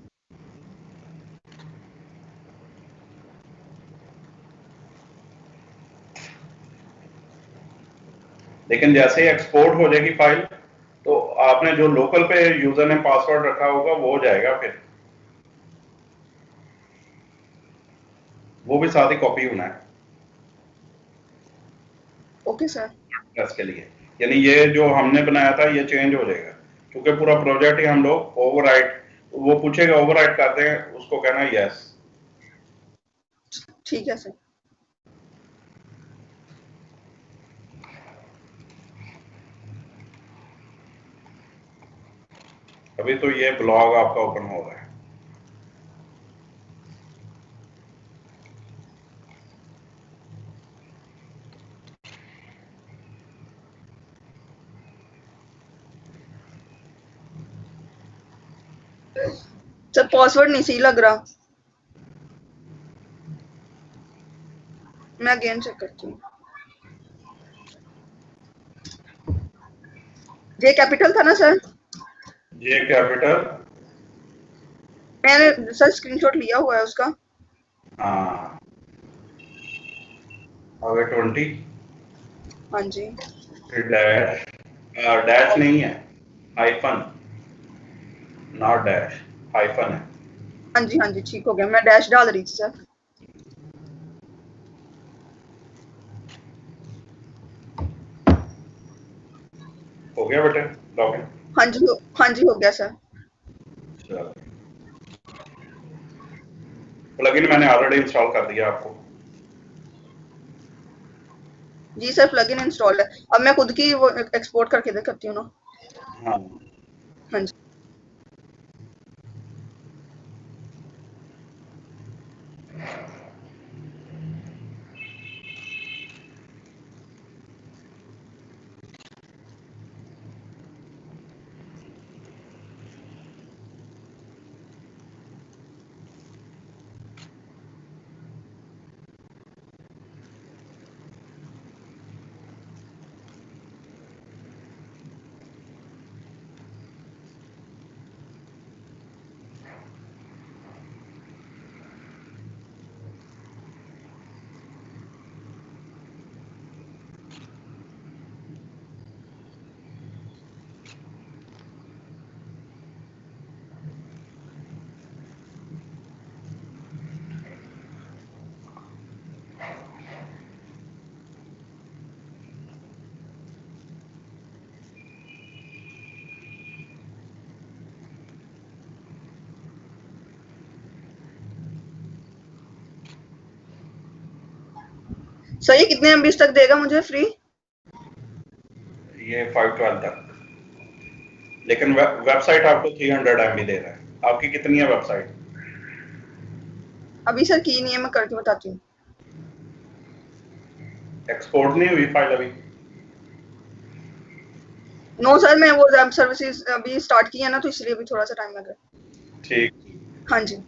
लेकिन जैसे ही एक्सपोर्ट हो जाएगी फाइल, तो आपने जो लोकल पे यूजर नेम पासवर्ड रखा होगा वो हो जाएगा, फिर वो भी साथ ही कॉपी होना है ओके सर। प्लस के लिए। यानी ये जो हमने बनाया था ये चेंज हो जाएगा, क्योंकि पूरा प्रोजेक्ट ही हम लोग ओवरराइट, वो पूछेगा ओवरराइट करते हैं, उसको कहना है यस। ठीक है सर। अभी तो ये ब्लॉग आपका ओपन हो रहा है। सर पासवर्ड नहीं सही लग रहा, मैं अगेन चेक करती हूँ। जे कैपिटल था ना सर? ये कैपिटल, मैंने सर स्क्रीनशॉट लिया हुआ है उसका। हाँ, आगे 20, हाँ जी। फिर डैश, डैश नहीं है, हाइफन, नॉट डैश, हाइफन है। हाँ जी ठीक हो गया, मैं डैश डाल रही थी सर। हो गया बेटे लॉगिन? हाँ जी हो गया सर। चलो, प्लगइन मैंने ऑलरेडी इंस्टॉल कर दिया आपको। जी सर प्लगइन इंस्टॉल है, अब मैं खुद की वो एक्सपोर्ट करके दिखाती हूँ ना। हाँ, हाँ जी। सर ये कितने एमबी तक देगा मुझे फ्री? ये 512 तक, लेकिन वेबसाइट आपको 300 MB दे रहा है। आपकी कितनी है वेबसाइट? अभी सर की नहीं है, मैं करके बताती हूँ। एक्सपोर्ट नहीं हुई फाइल अभी? नो सर, मैं वो वेब सर्विसेज अभी स्टार्ट की है ना, तो इसलिए भी थोड़ा सा टाइम लग रहा है। ठीक। हाँ जी।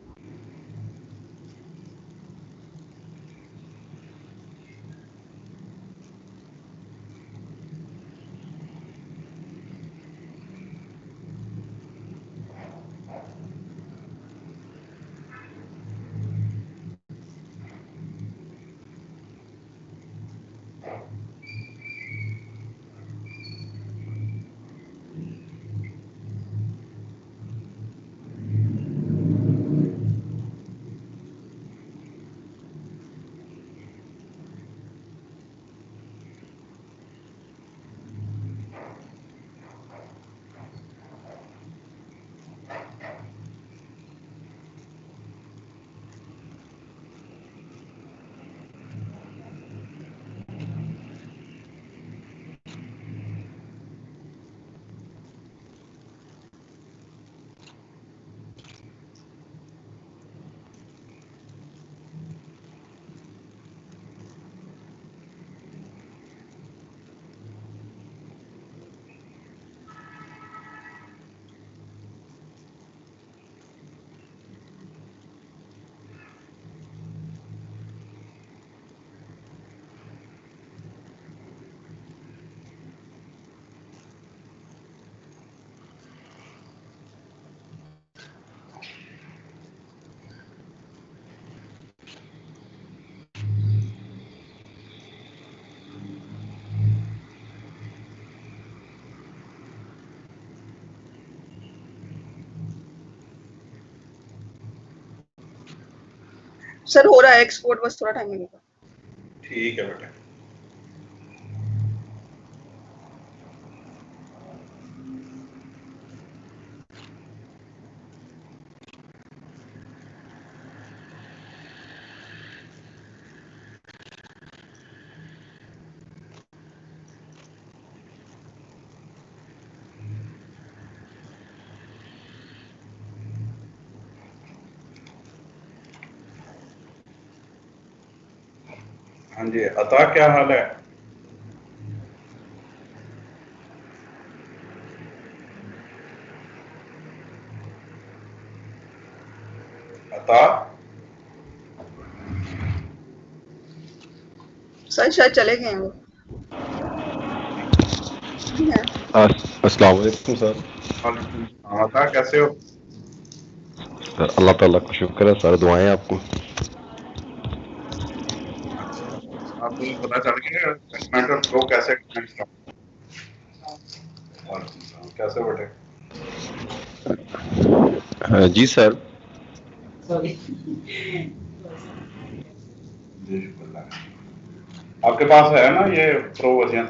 सर हो रहा है एक्सपोर्ट, बस थोड़ा टाइम लगेगा। ठीक है बेटा। हाँ जी, अता क्या हाल है? अता सर शायद चले गए हैं वो। हैं। अस्सलाम वालेकुम सर। अता कैसे हो? सर अल्लाह ताला का शुक्र है सर, दुआएं आपको। आपको पता चल गया मेंटर प्रो कैसे करना है इसका? कैसे बेटे? जी सर। जी शुक्र। आपके पास है ना ये प्रो वर्जन?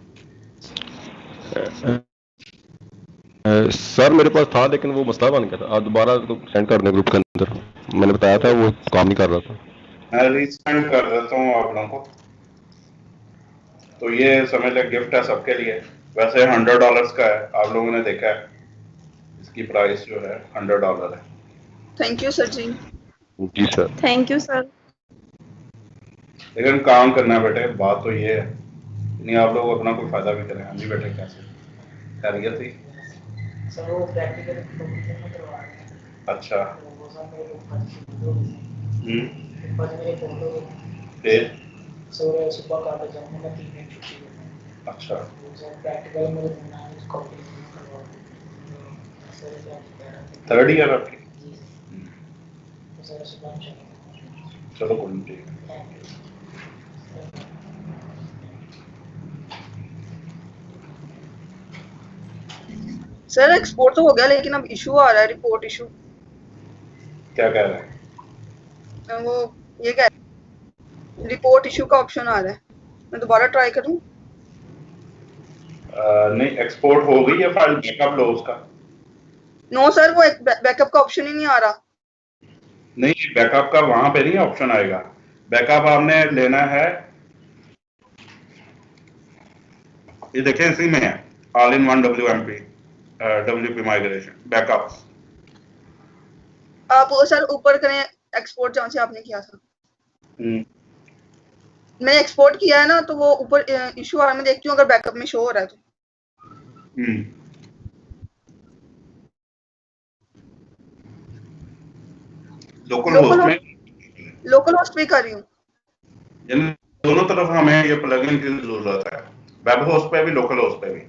सर मेरे पास था लेकिन वो मसला बन गया था। आप दोबारा तो सेंड कर दें ग्रुप के अंदर, मैंने बताया था वो काम नहीं कर रहा था। मैं रीसेंड कर देता हूँ आप लोगों को। तो ये समझ लें गिफ्ट है सबके लिए। वैसे $100 का है, आप लोगों ने देखा है इसकी प्राइस जो है $100 है। थैंक यू सर जी। जी सर। Thank you sir. लेकिन काम करना है बेटे, बात तो ये है नहीं आप लोग अपना कोई फायदा भी करें। हाँ जी बेटे, कैसे खैरियत थी? सर वो प्रैक्टिकल कंपटीशन में करवा रहे हैं। अच्छा। तो वो सर मेरे को बस मेरे फोटो फिर सर सुबह का तो जाने का 3 दिन छुट्टी है। अच्छा। वो सर प्रैक्टिकल में तो करना है, कॉपी करवा तो सर क्या कह रहा है। थर्ड ईयर आपकी? जी तो सर सुबह में चलेंगे। चलो कोई नहीं, ठीक है। Thank you. सर एक्सपोर्ट तो हो गया, लेकिन अब इशू आ रहा है, रिपोर्ट इशू। क्या कह रहे हैं? वो ये कह रिपोर्ट इशू का ऑप्शन आ रहा है, मैं दोबारा ट्राई करूं? नहीं, एक्सपोर्ट हो गई है फाइल, बैकअप लो उसका। नो सर, वो बैकअप का ऑप्शन ही नहीं आ रहा। नहीं, बैकअप का वहां पे नहीं ऑप्शन आएगा। बैकअप आपने लेना है, ये देखें इसी में है, all in one WP migration backup. आप सर ऊपर करें, एक्सपोर्ट जहाँ से आपने किया था। मैंने एक्सपोर्ट किया है ना, तो वो ऊपर इशू आ रहा है, मैं देखती हूँ अगर बैकअप में शो हो रहा है तो। लोकल होस्ट भी कर रही हूँ। इन दोनों तरफ हमें ये प्लगइन की जरूरत है, वेब होस्ट पे भी, लोकल होस्ट पे भी।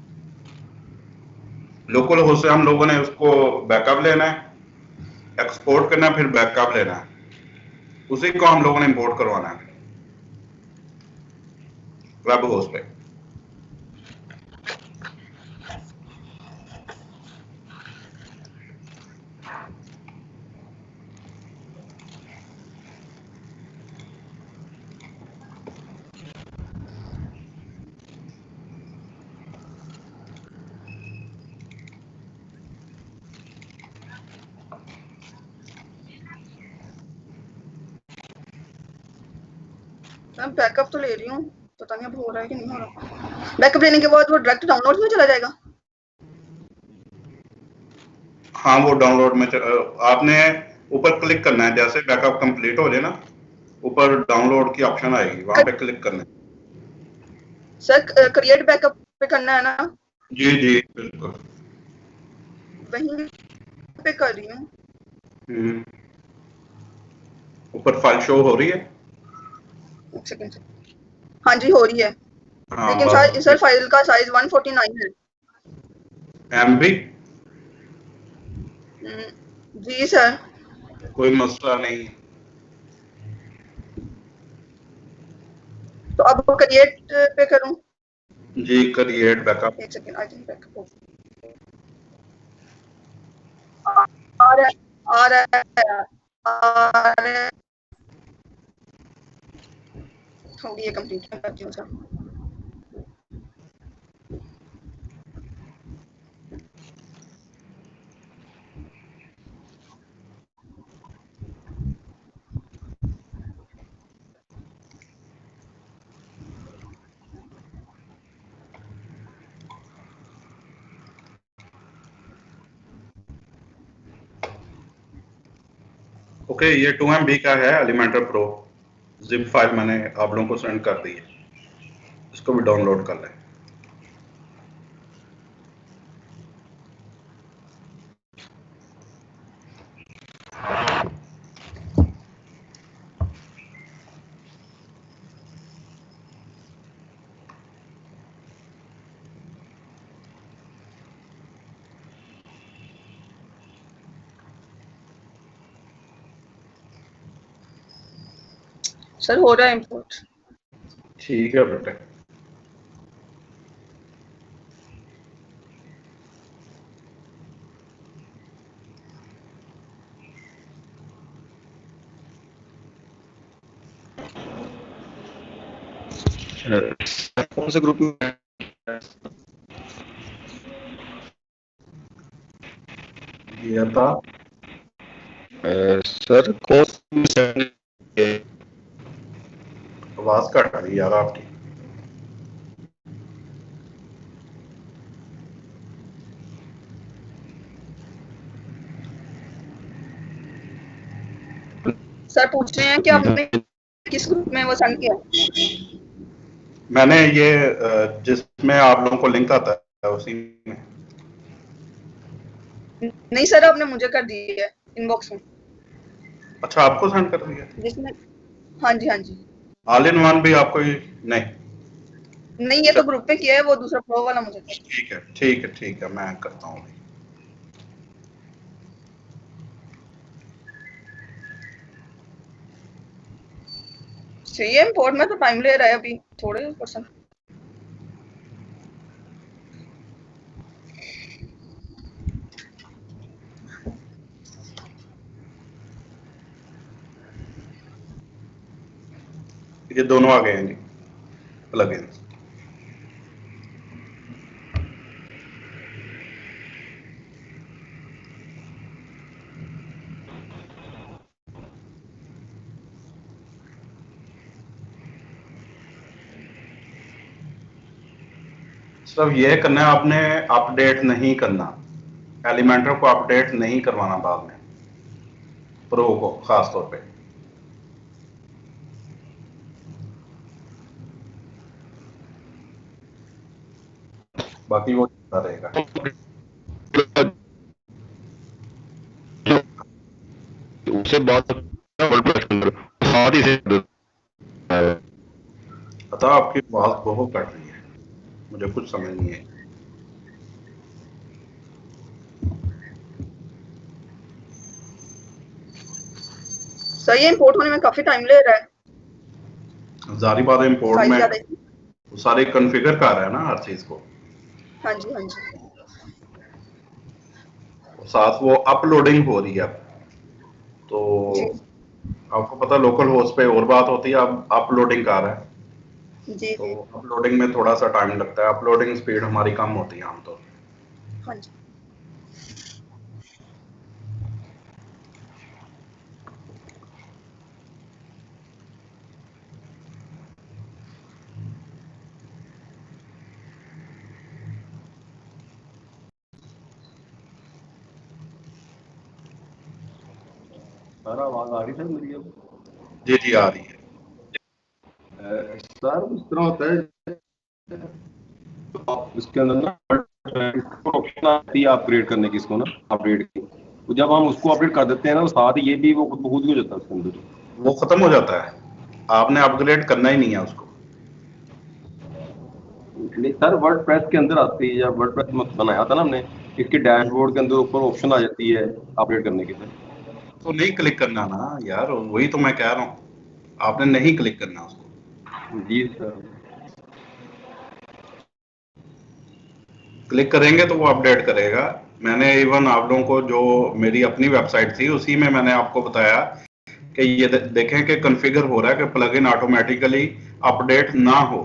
लोकल होस्ट से हम लोगों ने उसको बैकअप लेना है, एक्सपोर्ट करना है, फिर बैकअप लेना है, उसी को हम लोगों ने इंपोर्ट करवाना है वेब होस्ट पे। मैं बैकअप तो ले रही हूँ, पता नहीं अब हो रहा है कि नहीं हो रहा। बैकअप लेने के बाद वो डायरेक्ट डाउनलोड में चला जाएगा? हाँ, वो डाउनलोड में आपने ऊपर क्लिक करना है, जैसे बैकअप कंप्लीट हो जाए ना, ऊपर डाउनलोड की ऑप्शन आएगी, वहां पे क्लिक करना है। सर क्रिएट बैकअप पे करना है ना? जी जी बिल्कुल, वहीं पे कर रही हूँ। ऊपर फाइल शो हो रही है। एक सेकंड से, हाँ जी हो रही है। हाँ, लेकिन सर फाइल का साइज 149 है। MB? जी सर। कोई मसला नहीं। तो अब क्रिएट पे करूं? जी क्रिएट बैकअप। एक सेकंड, आई थिंक बैकअप आ रहा है। होगी ये कंप्लीट करती हूँ सर। ओके, ये 2 MB का है एलिमेंटर प्रो जिप फाइल, मैंने आप लोगों को सेंड कर दी है, इसको भी डाउनलोड कर लें। सर हो रहा है इंपोर्ट। ठीक है बेटे। कौन से ग्रुप में? ये था सर कौन से? आवाज कट रही यार आपकी। सर पूछ रहे हैं कि आपने किस ग्रुप में वो सेंड किया? मैंने ये जिसमें आप लोगों को लिंक आता है उसी में। नहीं सर, आपने मुझे कर दी है इनबॉक्स में। अच्छा, आपको सेंड कर दिया जिसमें, हाँ जी हाँ जी। ऑल इन वन भी आपको नहीं? नहीं, ये तो ग्रुप पे किया है, वो दूसरा प्रो वाला मुझे कर। ठीक है ठीक है ठीक है, मैं करता हूँ। सही है, इंपोर्ट में तो टाइम ले रहा है अभी थोड़े परसेंट। ये दोनों आ गए हैं जी प्लगइन। सिर्फ ये करना है आपने, अपडेट नहीं करना, एलिमेंटर को अपडेट नहीं करवाना बाद में, प्रो को खास तौर पे। बाकी वो चलता रहेगा। उससे बहुत वर्डप्रेस के अंदर साथ ही से पता आपकी आवाज बहुत कट रही है, मुझे कुछ समझ नहीं है। सर ये इंपोर्ट होने में काफी टाइम ले रहा है। जारी बात है, इंपोर्ट साइज में ज्यादा है। वो सारे कॉन्फ़िगर कर रहा है ना हर चीज को, हाँ जी हाँ जी। साथ वो अपलोडिंग हो रही है अब। तो जी आपको पता लोकल होस्ट पे और बात होती है, अब अपलोडिंग कर रहा है, जी तो जी। अपलोडिंग में थोड़ा सा टाइम लगता है, अपलोडिंग स्पीड हमारी कम होती है आमतौर पर। हाँ जी। सारा आवाज आ रही है मेरी अब? जी जी आ रही है। सर इस तरह होता है इसके अंदर ना ऑप्शन आती है अपग्रेड करने की, इसको ना अपडेट की, तो जब हम उसको अपडेट कर देते हैं ना, तो साथ ही ये भी वो खुद ब खुद ही हो जाता है उसके अंदर। वो खत्म हो जाता है, आपने अपग्रेड करना ही नहीं है उसको। नहीं सर, वर्ड प्रेस के अंदर आती है, या वर्ड प्रेस में बनाया था ना हमने, इसके डैशबोर्ड के अंदर ऊपर ऑप्शन आ जाती है अपडेट करने की। सर तो नहीं क्लिक करना ना यार, वही तो मैं कह रहा हूँ, आपने नहीं क्लिक करना उसको। जी सर। क्लिक करेंगे तो वो अपडेट करेगा। मैंने इवन आप लोगों को, जो मेरी अपनी वेबसाइट थी उसी में मैंने आपको बताया कि ये देखें कि कॉन्फ़िगर हो रहा है कि प्लगइन ऑटोमेटिकली अपडेट ना हो।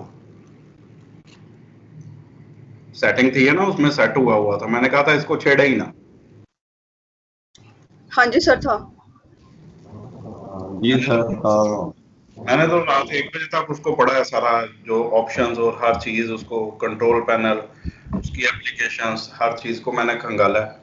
सेटिंग थी है ना, उसमें सेट हुआ हुआ था, मैंने कहा था इसको छेड़े ही ना। हाँ जी सर था। जी सर। हाँ मैंने तो रात 1 बजे तक उसको पढ़ा है सारा, जो ऑप्शंस और हर चीज, उसको कंट्रोल पैनल, उसकी एप्लीकेशंस, हर चीज को मैंने खंगाला है।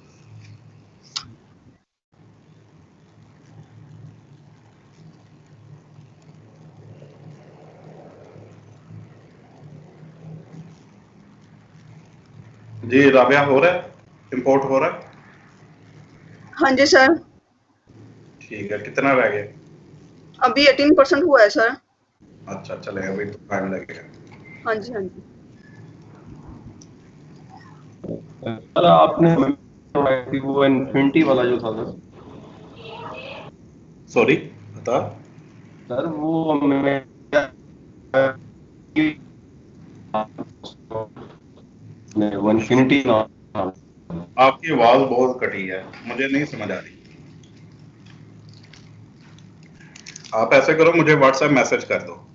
जी राबिया, हो रहा है इंपोर्ट हो रहा है? हाँ जी सर। ठीक है, कितना रह गया? अभी 18% हुआ है सर। अच्छा चलेगा, अभी तो टाइम लगेगा। हाँ जी हाँ जी। सर आपने हमें बताया कि वो इन्फिनिटी वाला जो था सर, सॉरी बता। सर वो हमें वो इन्फिनिटी ना। आपकी आवाज बहुत कटी है, मुझे नहीं समझ आ रही। आप ऐसे करो, मुझे व्हाट्सएप मैसेज कर दो।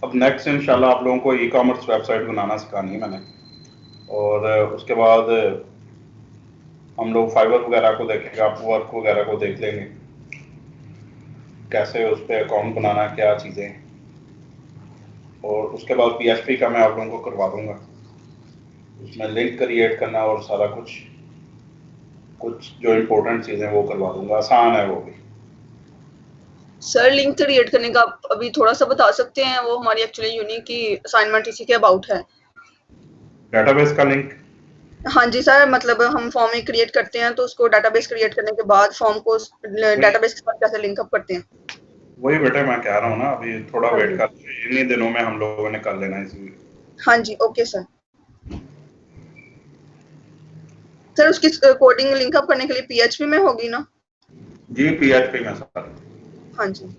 अब नेक्स्ट इंशाल्लाह आप लोगों को ई कॉमर्स वेबसाइट बनाना सिखानी है मैंने, और उसके बाद हम लोग फाइवर वगैरह को देखेंगे, अपवर्क वगैरह को देख लेंगे कैसे उस पर अकाउंट बनाना, क्या चीज़ें हैं। और उसके बाद PHP का मैं आप लोगों को करवा दूंगा, उसमें लिंक क्रिएट करना और सारा कुछ जो इम्पोर्टेंट चीज़ें वो करवा दूंगा, आसान है वो भी। सर लिंक क्रिएट करने का आप अभी थोड़ा सा बता सकते हैं? वो हमारी एक्चुअली यूनिक की असाइनमेंट इसी के अबाउट है। डेटाबेस का लिंक? हाँ जी सर, मतलब हम फॉर्म एक क्रिएट करते हैं तो उसको डेटाबेस क्रिएट करने के बाद फॉर्म को डेटाबेस के साथ कैसे लिंक अप करते हैं? वही बेटे मैं कह रहा हूँ ना, अभी थोड़ा हाँ वेट जी। कर, इन्हीं दिनों में हम लोगों ने कर लेना इसी। हाँ जी, ओके सर। सर उसकी कोडिंग लिंक अप करने के लिए PHP में होगी ना? जी PHP में सर। हाँ जी।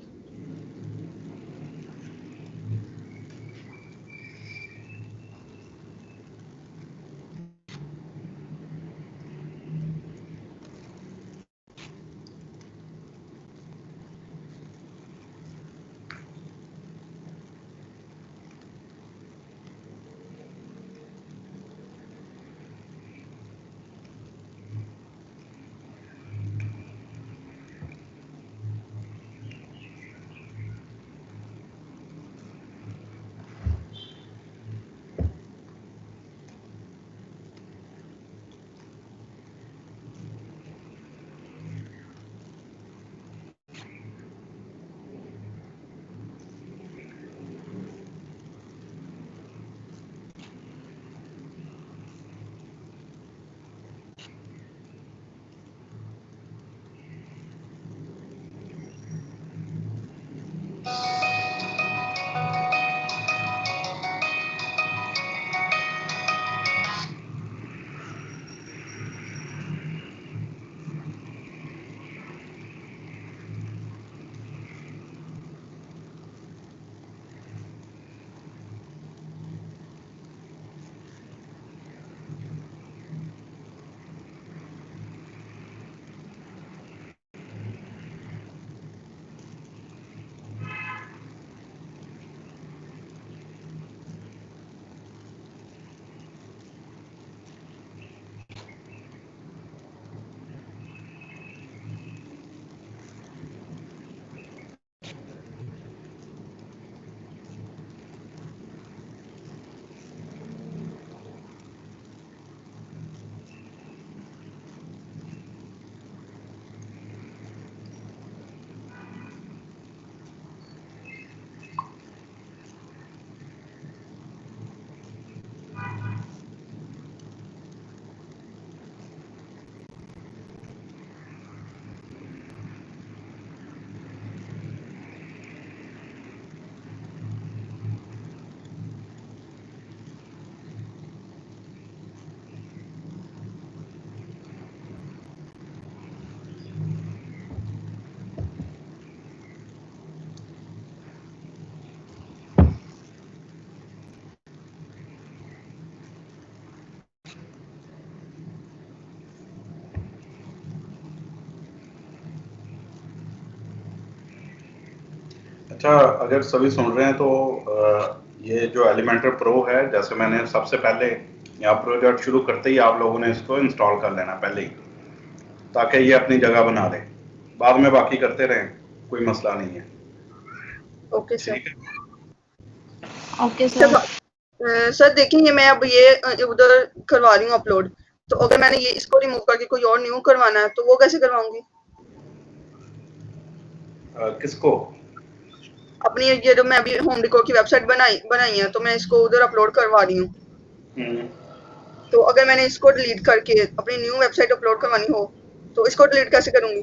अच्छा, अगर सभी सुन रहे हैं तो ये जो एलिमेंटर प्रो है, जैसे मैंने सबसे पहले यहाँ प्रोजेक्ट शुरू करते ही आप लोगों ने इसको इंस्टॉल कर लेना पहले ही, ताकि ये अपनी जगह बना दे, बाद में बाकी करते रहें, कोई मसला नहीं है। Okay sir. ठीक है, ओके सर सर। सर देखिए मैं अब ये उधर करवा रही हूँ अपलोड, तो अगर मैंने ये इसको रिमूव करके कोई और न्यू करवाना है तो वो कैसे करवाऊंगी? किसको? अपनी ये जो मैं अभी होम डेकोर की वेबसाइट बनाई है तो मैं इसको उधर अपलोड करवा रही हूँ, हम्म, तो अगर मैंने इसको डिलीट करके अपनी न्यू वेबसाइट अपलोड करवानी हो तो इसको डिलीट कैसे करूंगी?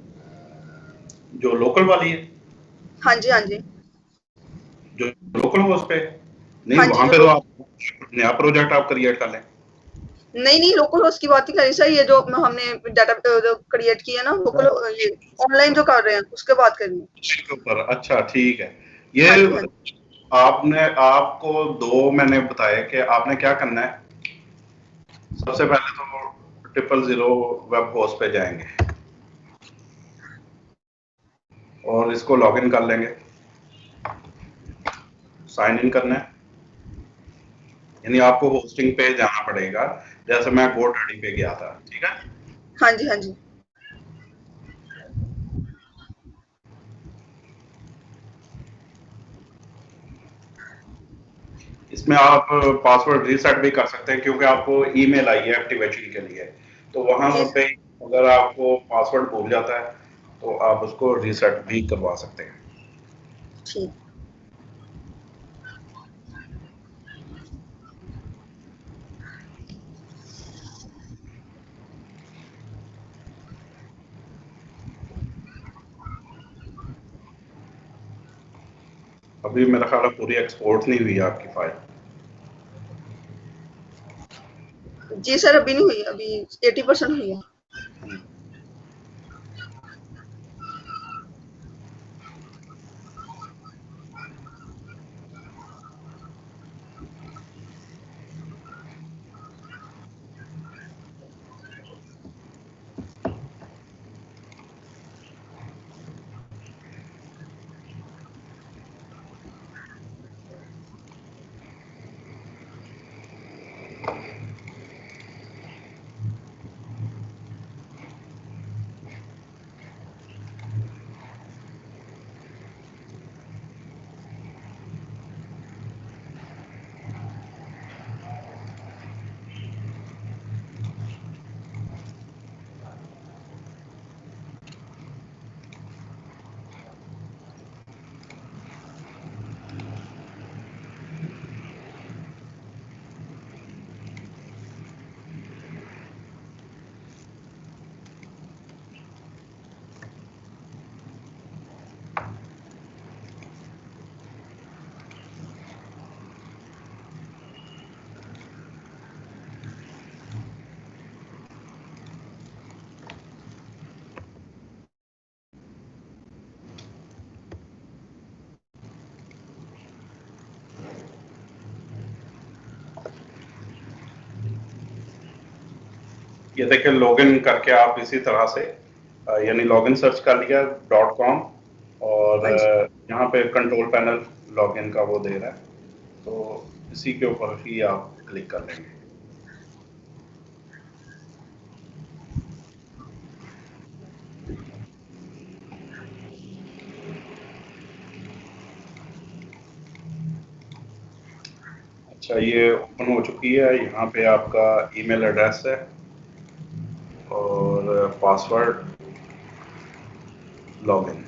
जो लोकल वाली है, हाँ जी, हाँ जी। जो लोकल हो उस पे नहीं, हाँ जी, वहां जो पे तो आप नया प्रोजेक्ट आप क्रिएट कर लें। नहीं लोकल होस्ट की बात ही करी सर, ये जो हमने डाटा क्रिएट किया ना लोकल, ये ऑनलाइन जो कर रहे हैं उसके बात कर रही हूँ। इसके ऊपर, अच्छा ठीक है। ये हाँ जी, हाँ जी। आपको दो मैंने बताया कि आपने क्या करना है। सबसे पहले तो 000 वेब होस्ट पे जाएंगे और इसको लॉगिन कर लेंगे। साइन इन करना है, यानी आपको होस्टिंग पे जाना पड़ेगा, जैसे मैं GoDaddy पे गया था, ठीक है। हाँ जी, हाँ जी। इसमें आप पासवर्ड रीसेट भी कर सकते हैं, क्योंकि आपको ईमेल आई है एक्टिवेशन के लिए, तो वहां जी पे अगर आपको पासवर्ड भूल जाता है तो आप उसको रीसेट भी करवा सकते हैं। ठीक। अभी मेरा ख्याल है पूरी एक्सपोर्ट नहीं हुई आपकी फाइल। जी सर, अभी नहीं हुई, अभी 80% हुई है। ये देखिए, लॉगिन करके आप इसी तरह से यानी लॉगिन सर्च कर लिया .com, और हाँ जी। यहाँ पे कंट्रोल पैनल लॉगिन का वो दे रहा है, तो इसी के ऊपर ही आप क्लिक कर लेंगे। अच्छा, ये ओपन हो चुकी है। यहाँ पे आपका ईमेल एड्रेस है और पासवर्ड, लॉगिन।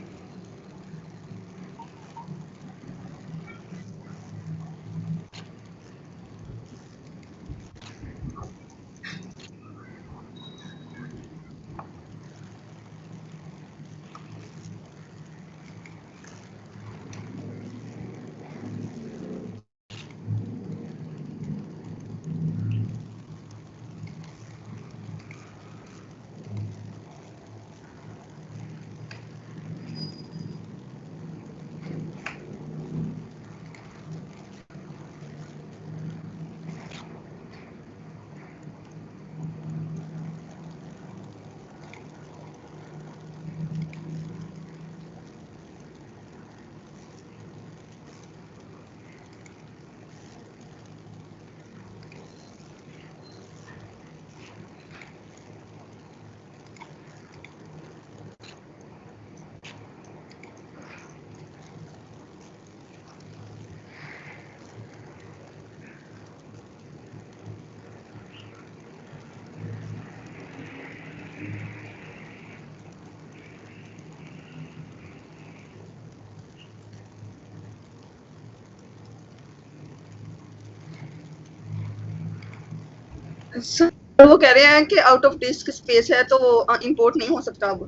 सर वो कह रहे हैं कि आउट ऑफ डिस्क स्पेस है, तो वो इंपोर्ट नहीं हो सकता अब।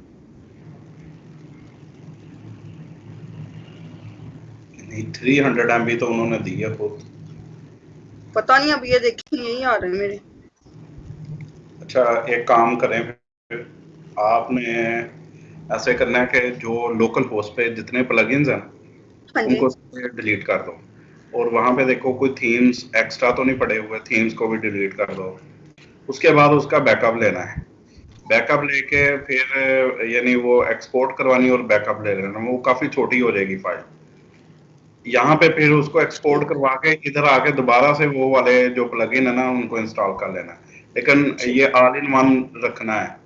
नहीं, 300 MB तो उन्होंने दी है खुद। पता नहीं, अब ये देखिए यही आ रहे हैं मेरे। अच्छा, एक काम करें फिर, आपने ऐसे करना है कि जो लोकल होस्ट पे जितने प्लगइन्स हैं हाँ जी। उनको डिलीट कर दो, और वहां पे देखो कोई थीम्स एक्स्ट्रा तो नहीं पड़े हुए, थीम्स को भी डिलीट कर दो। उसके बाद उसका बैकअप लेना है, बैकअप लेके फिर यानी वो एक्सपोर्ट करवानी और बैकअप ले लेना, वो काफी छोटी हो जाएगी फाइल। यहाँ पे फिर उसको एक्सपोर्ट करवा के इधर आके दोबारा से वो वाले जो प्लगइन है ना उनको इंस्टॉल कर लेना है, लेकिन ये ऑल इन वन रखना है।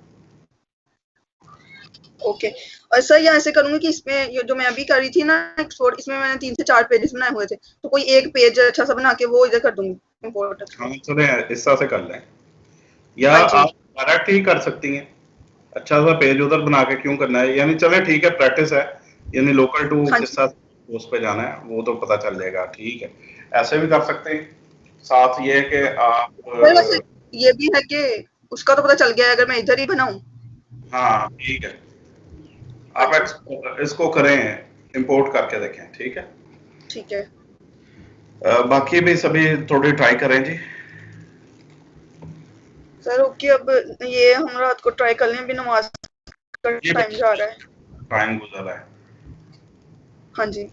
ओके। और सर यहाँ ऐसे करूंगी कि इसमें ये जो मैं अभी कर रही थी ना एक्सपोर्ट, इसमें मैंने 3 से 4 पेजेस बनाए हुए थे, तो कोई एक पेज अच्छा सा बना के वो इधर कर दूंगी इंपोर्ट। हाँ चले इस तरह से कर लें, या हाँ जी। आप डायरेक्ट ही कर सकती हैं। अच्छा सा पेज उधर बना के क्यों करना है, यानी चले ठीक है, प्रैक्टिस है, यानी लोकल टू हाँ के जी। साथ उस पे जाना है, वो तो पता चल जाएगा। ठीक है, ऐसे भी कर सकते हैं। साथ ये है कि आप सर वैसे ये भी है कि उसका तो पता चल गया है अगर मैं इधर ही बनाऊं। हाँ ठीक है, आप इसको करें, इंपोर्ट करके देखें। ठीक है, ठीक है बाकी भी सभी थोड़ी ट्राई करें जी। सर। ओके, अब ये हम रात को ट्राई कर लें, अभी नमाज का ये टाइम जा रहा है। टाइम गुजर रहा है। हाँ जी।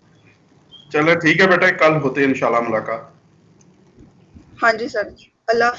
चलो ठीक है बेटा, कल होते हैं इंशाल्लाह मुलाकात। हाँ जी सर, अल्लाह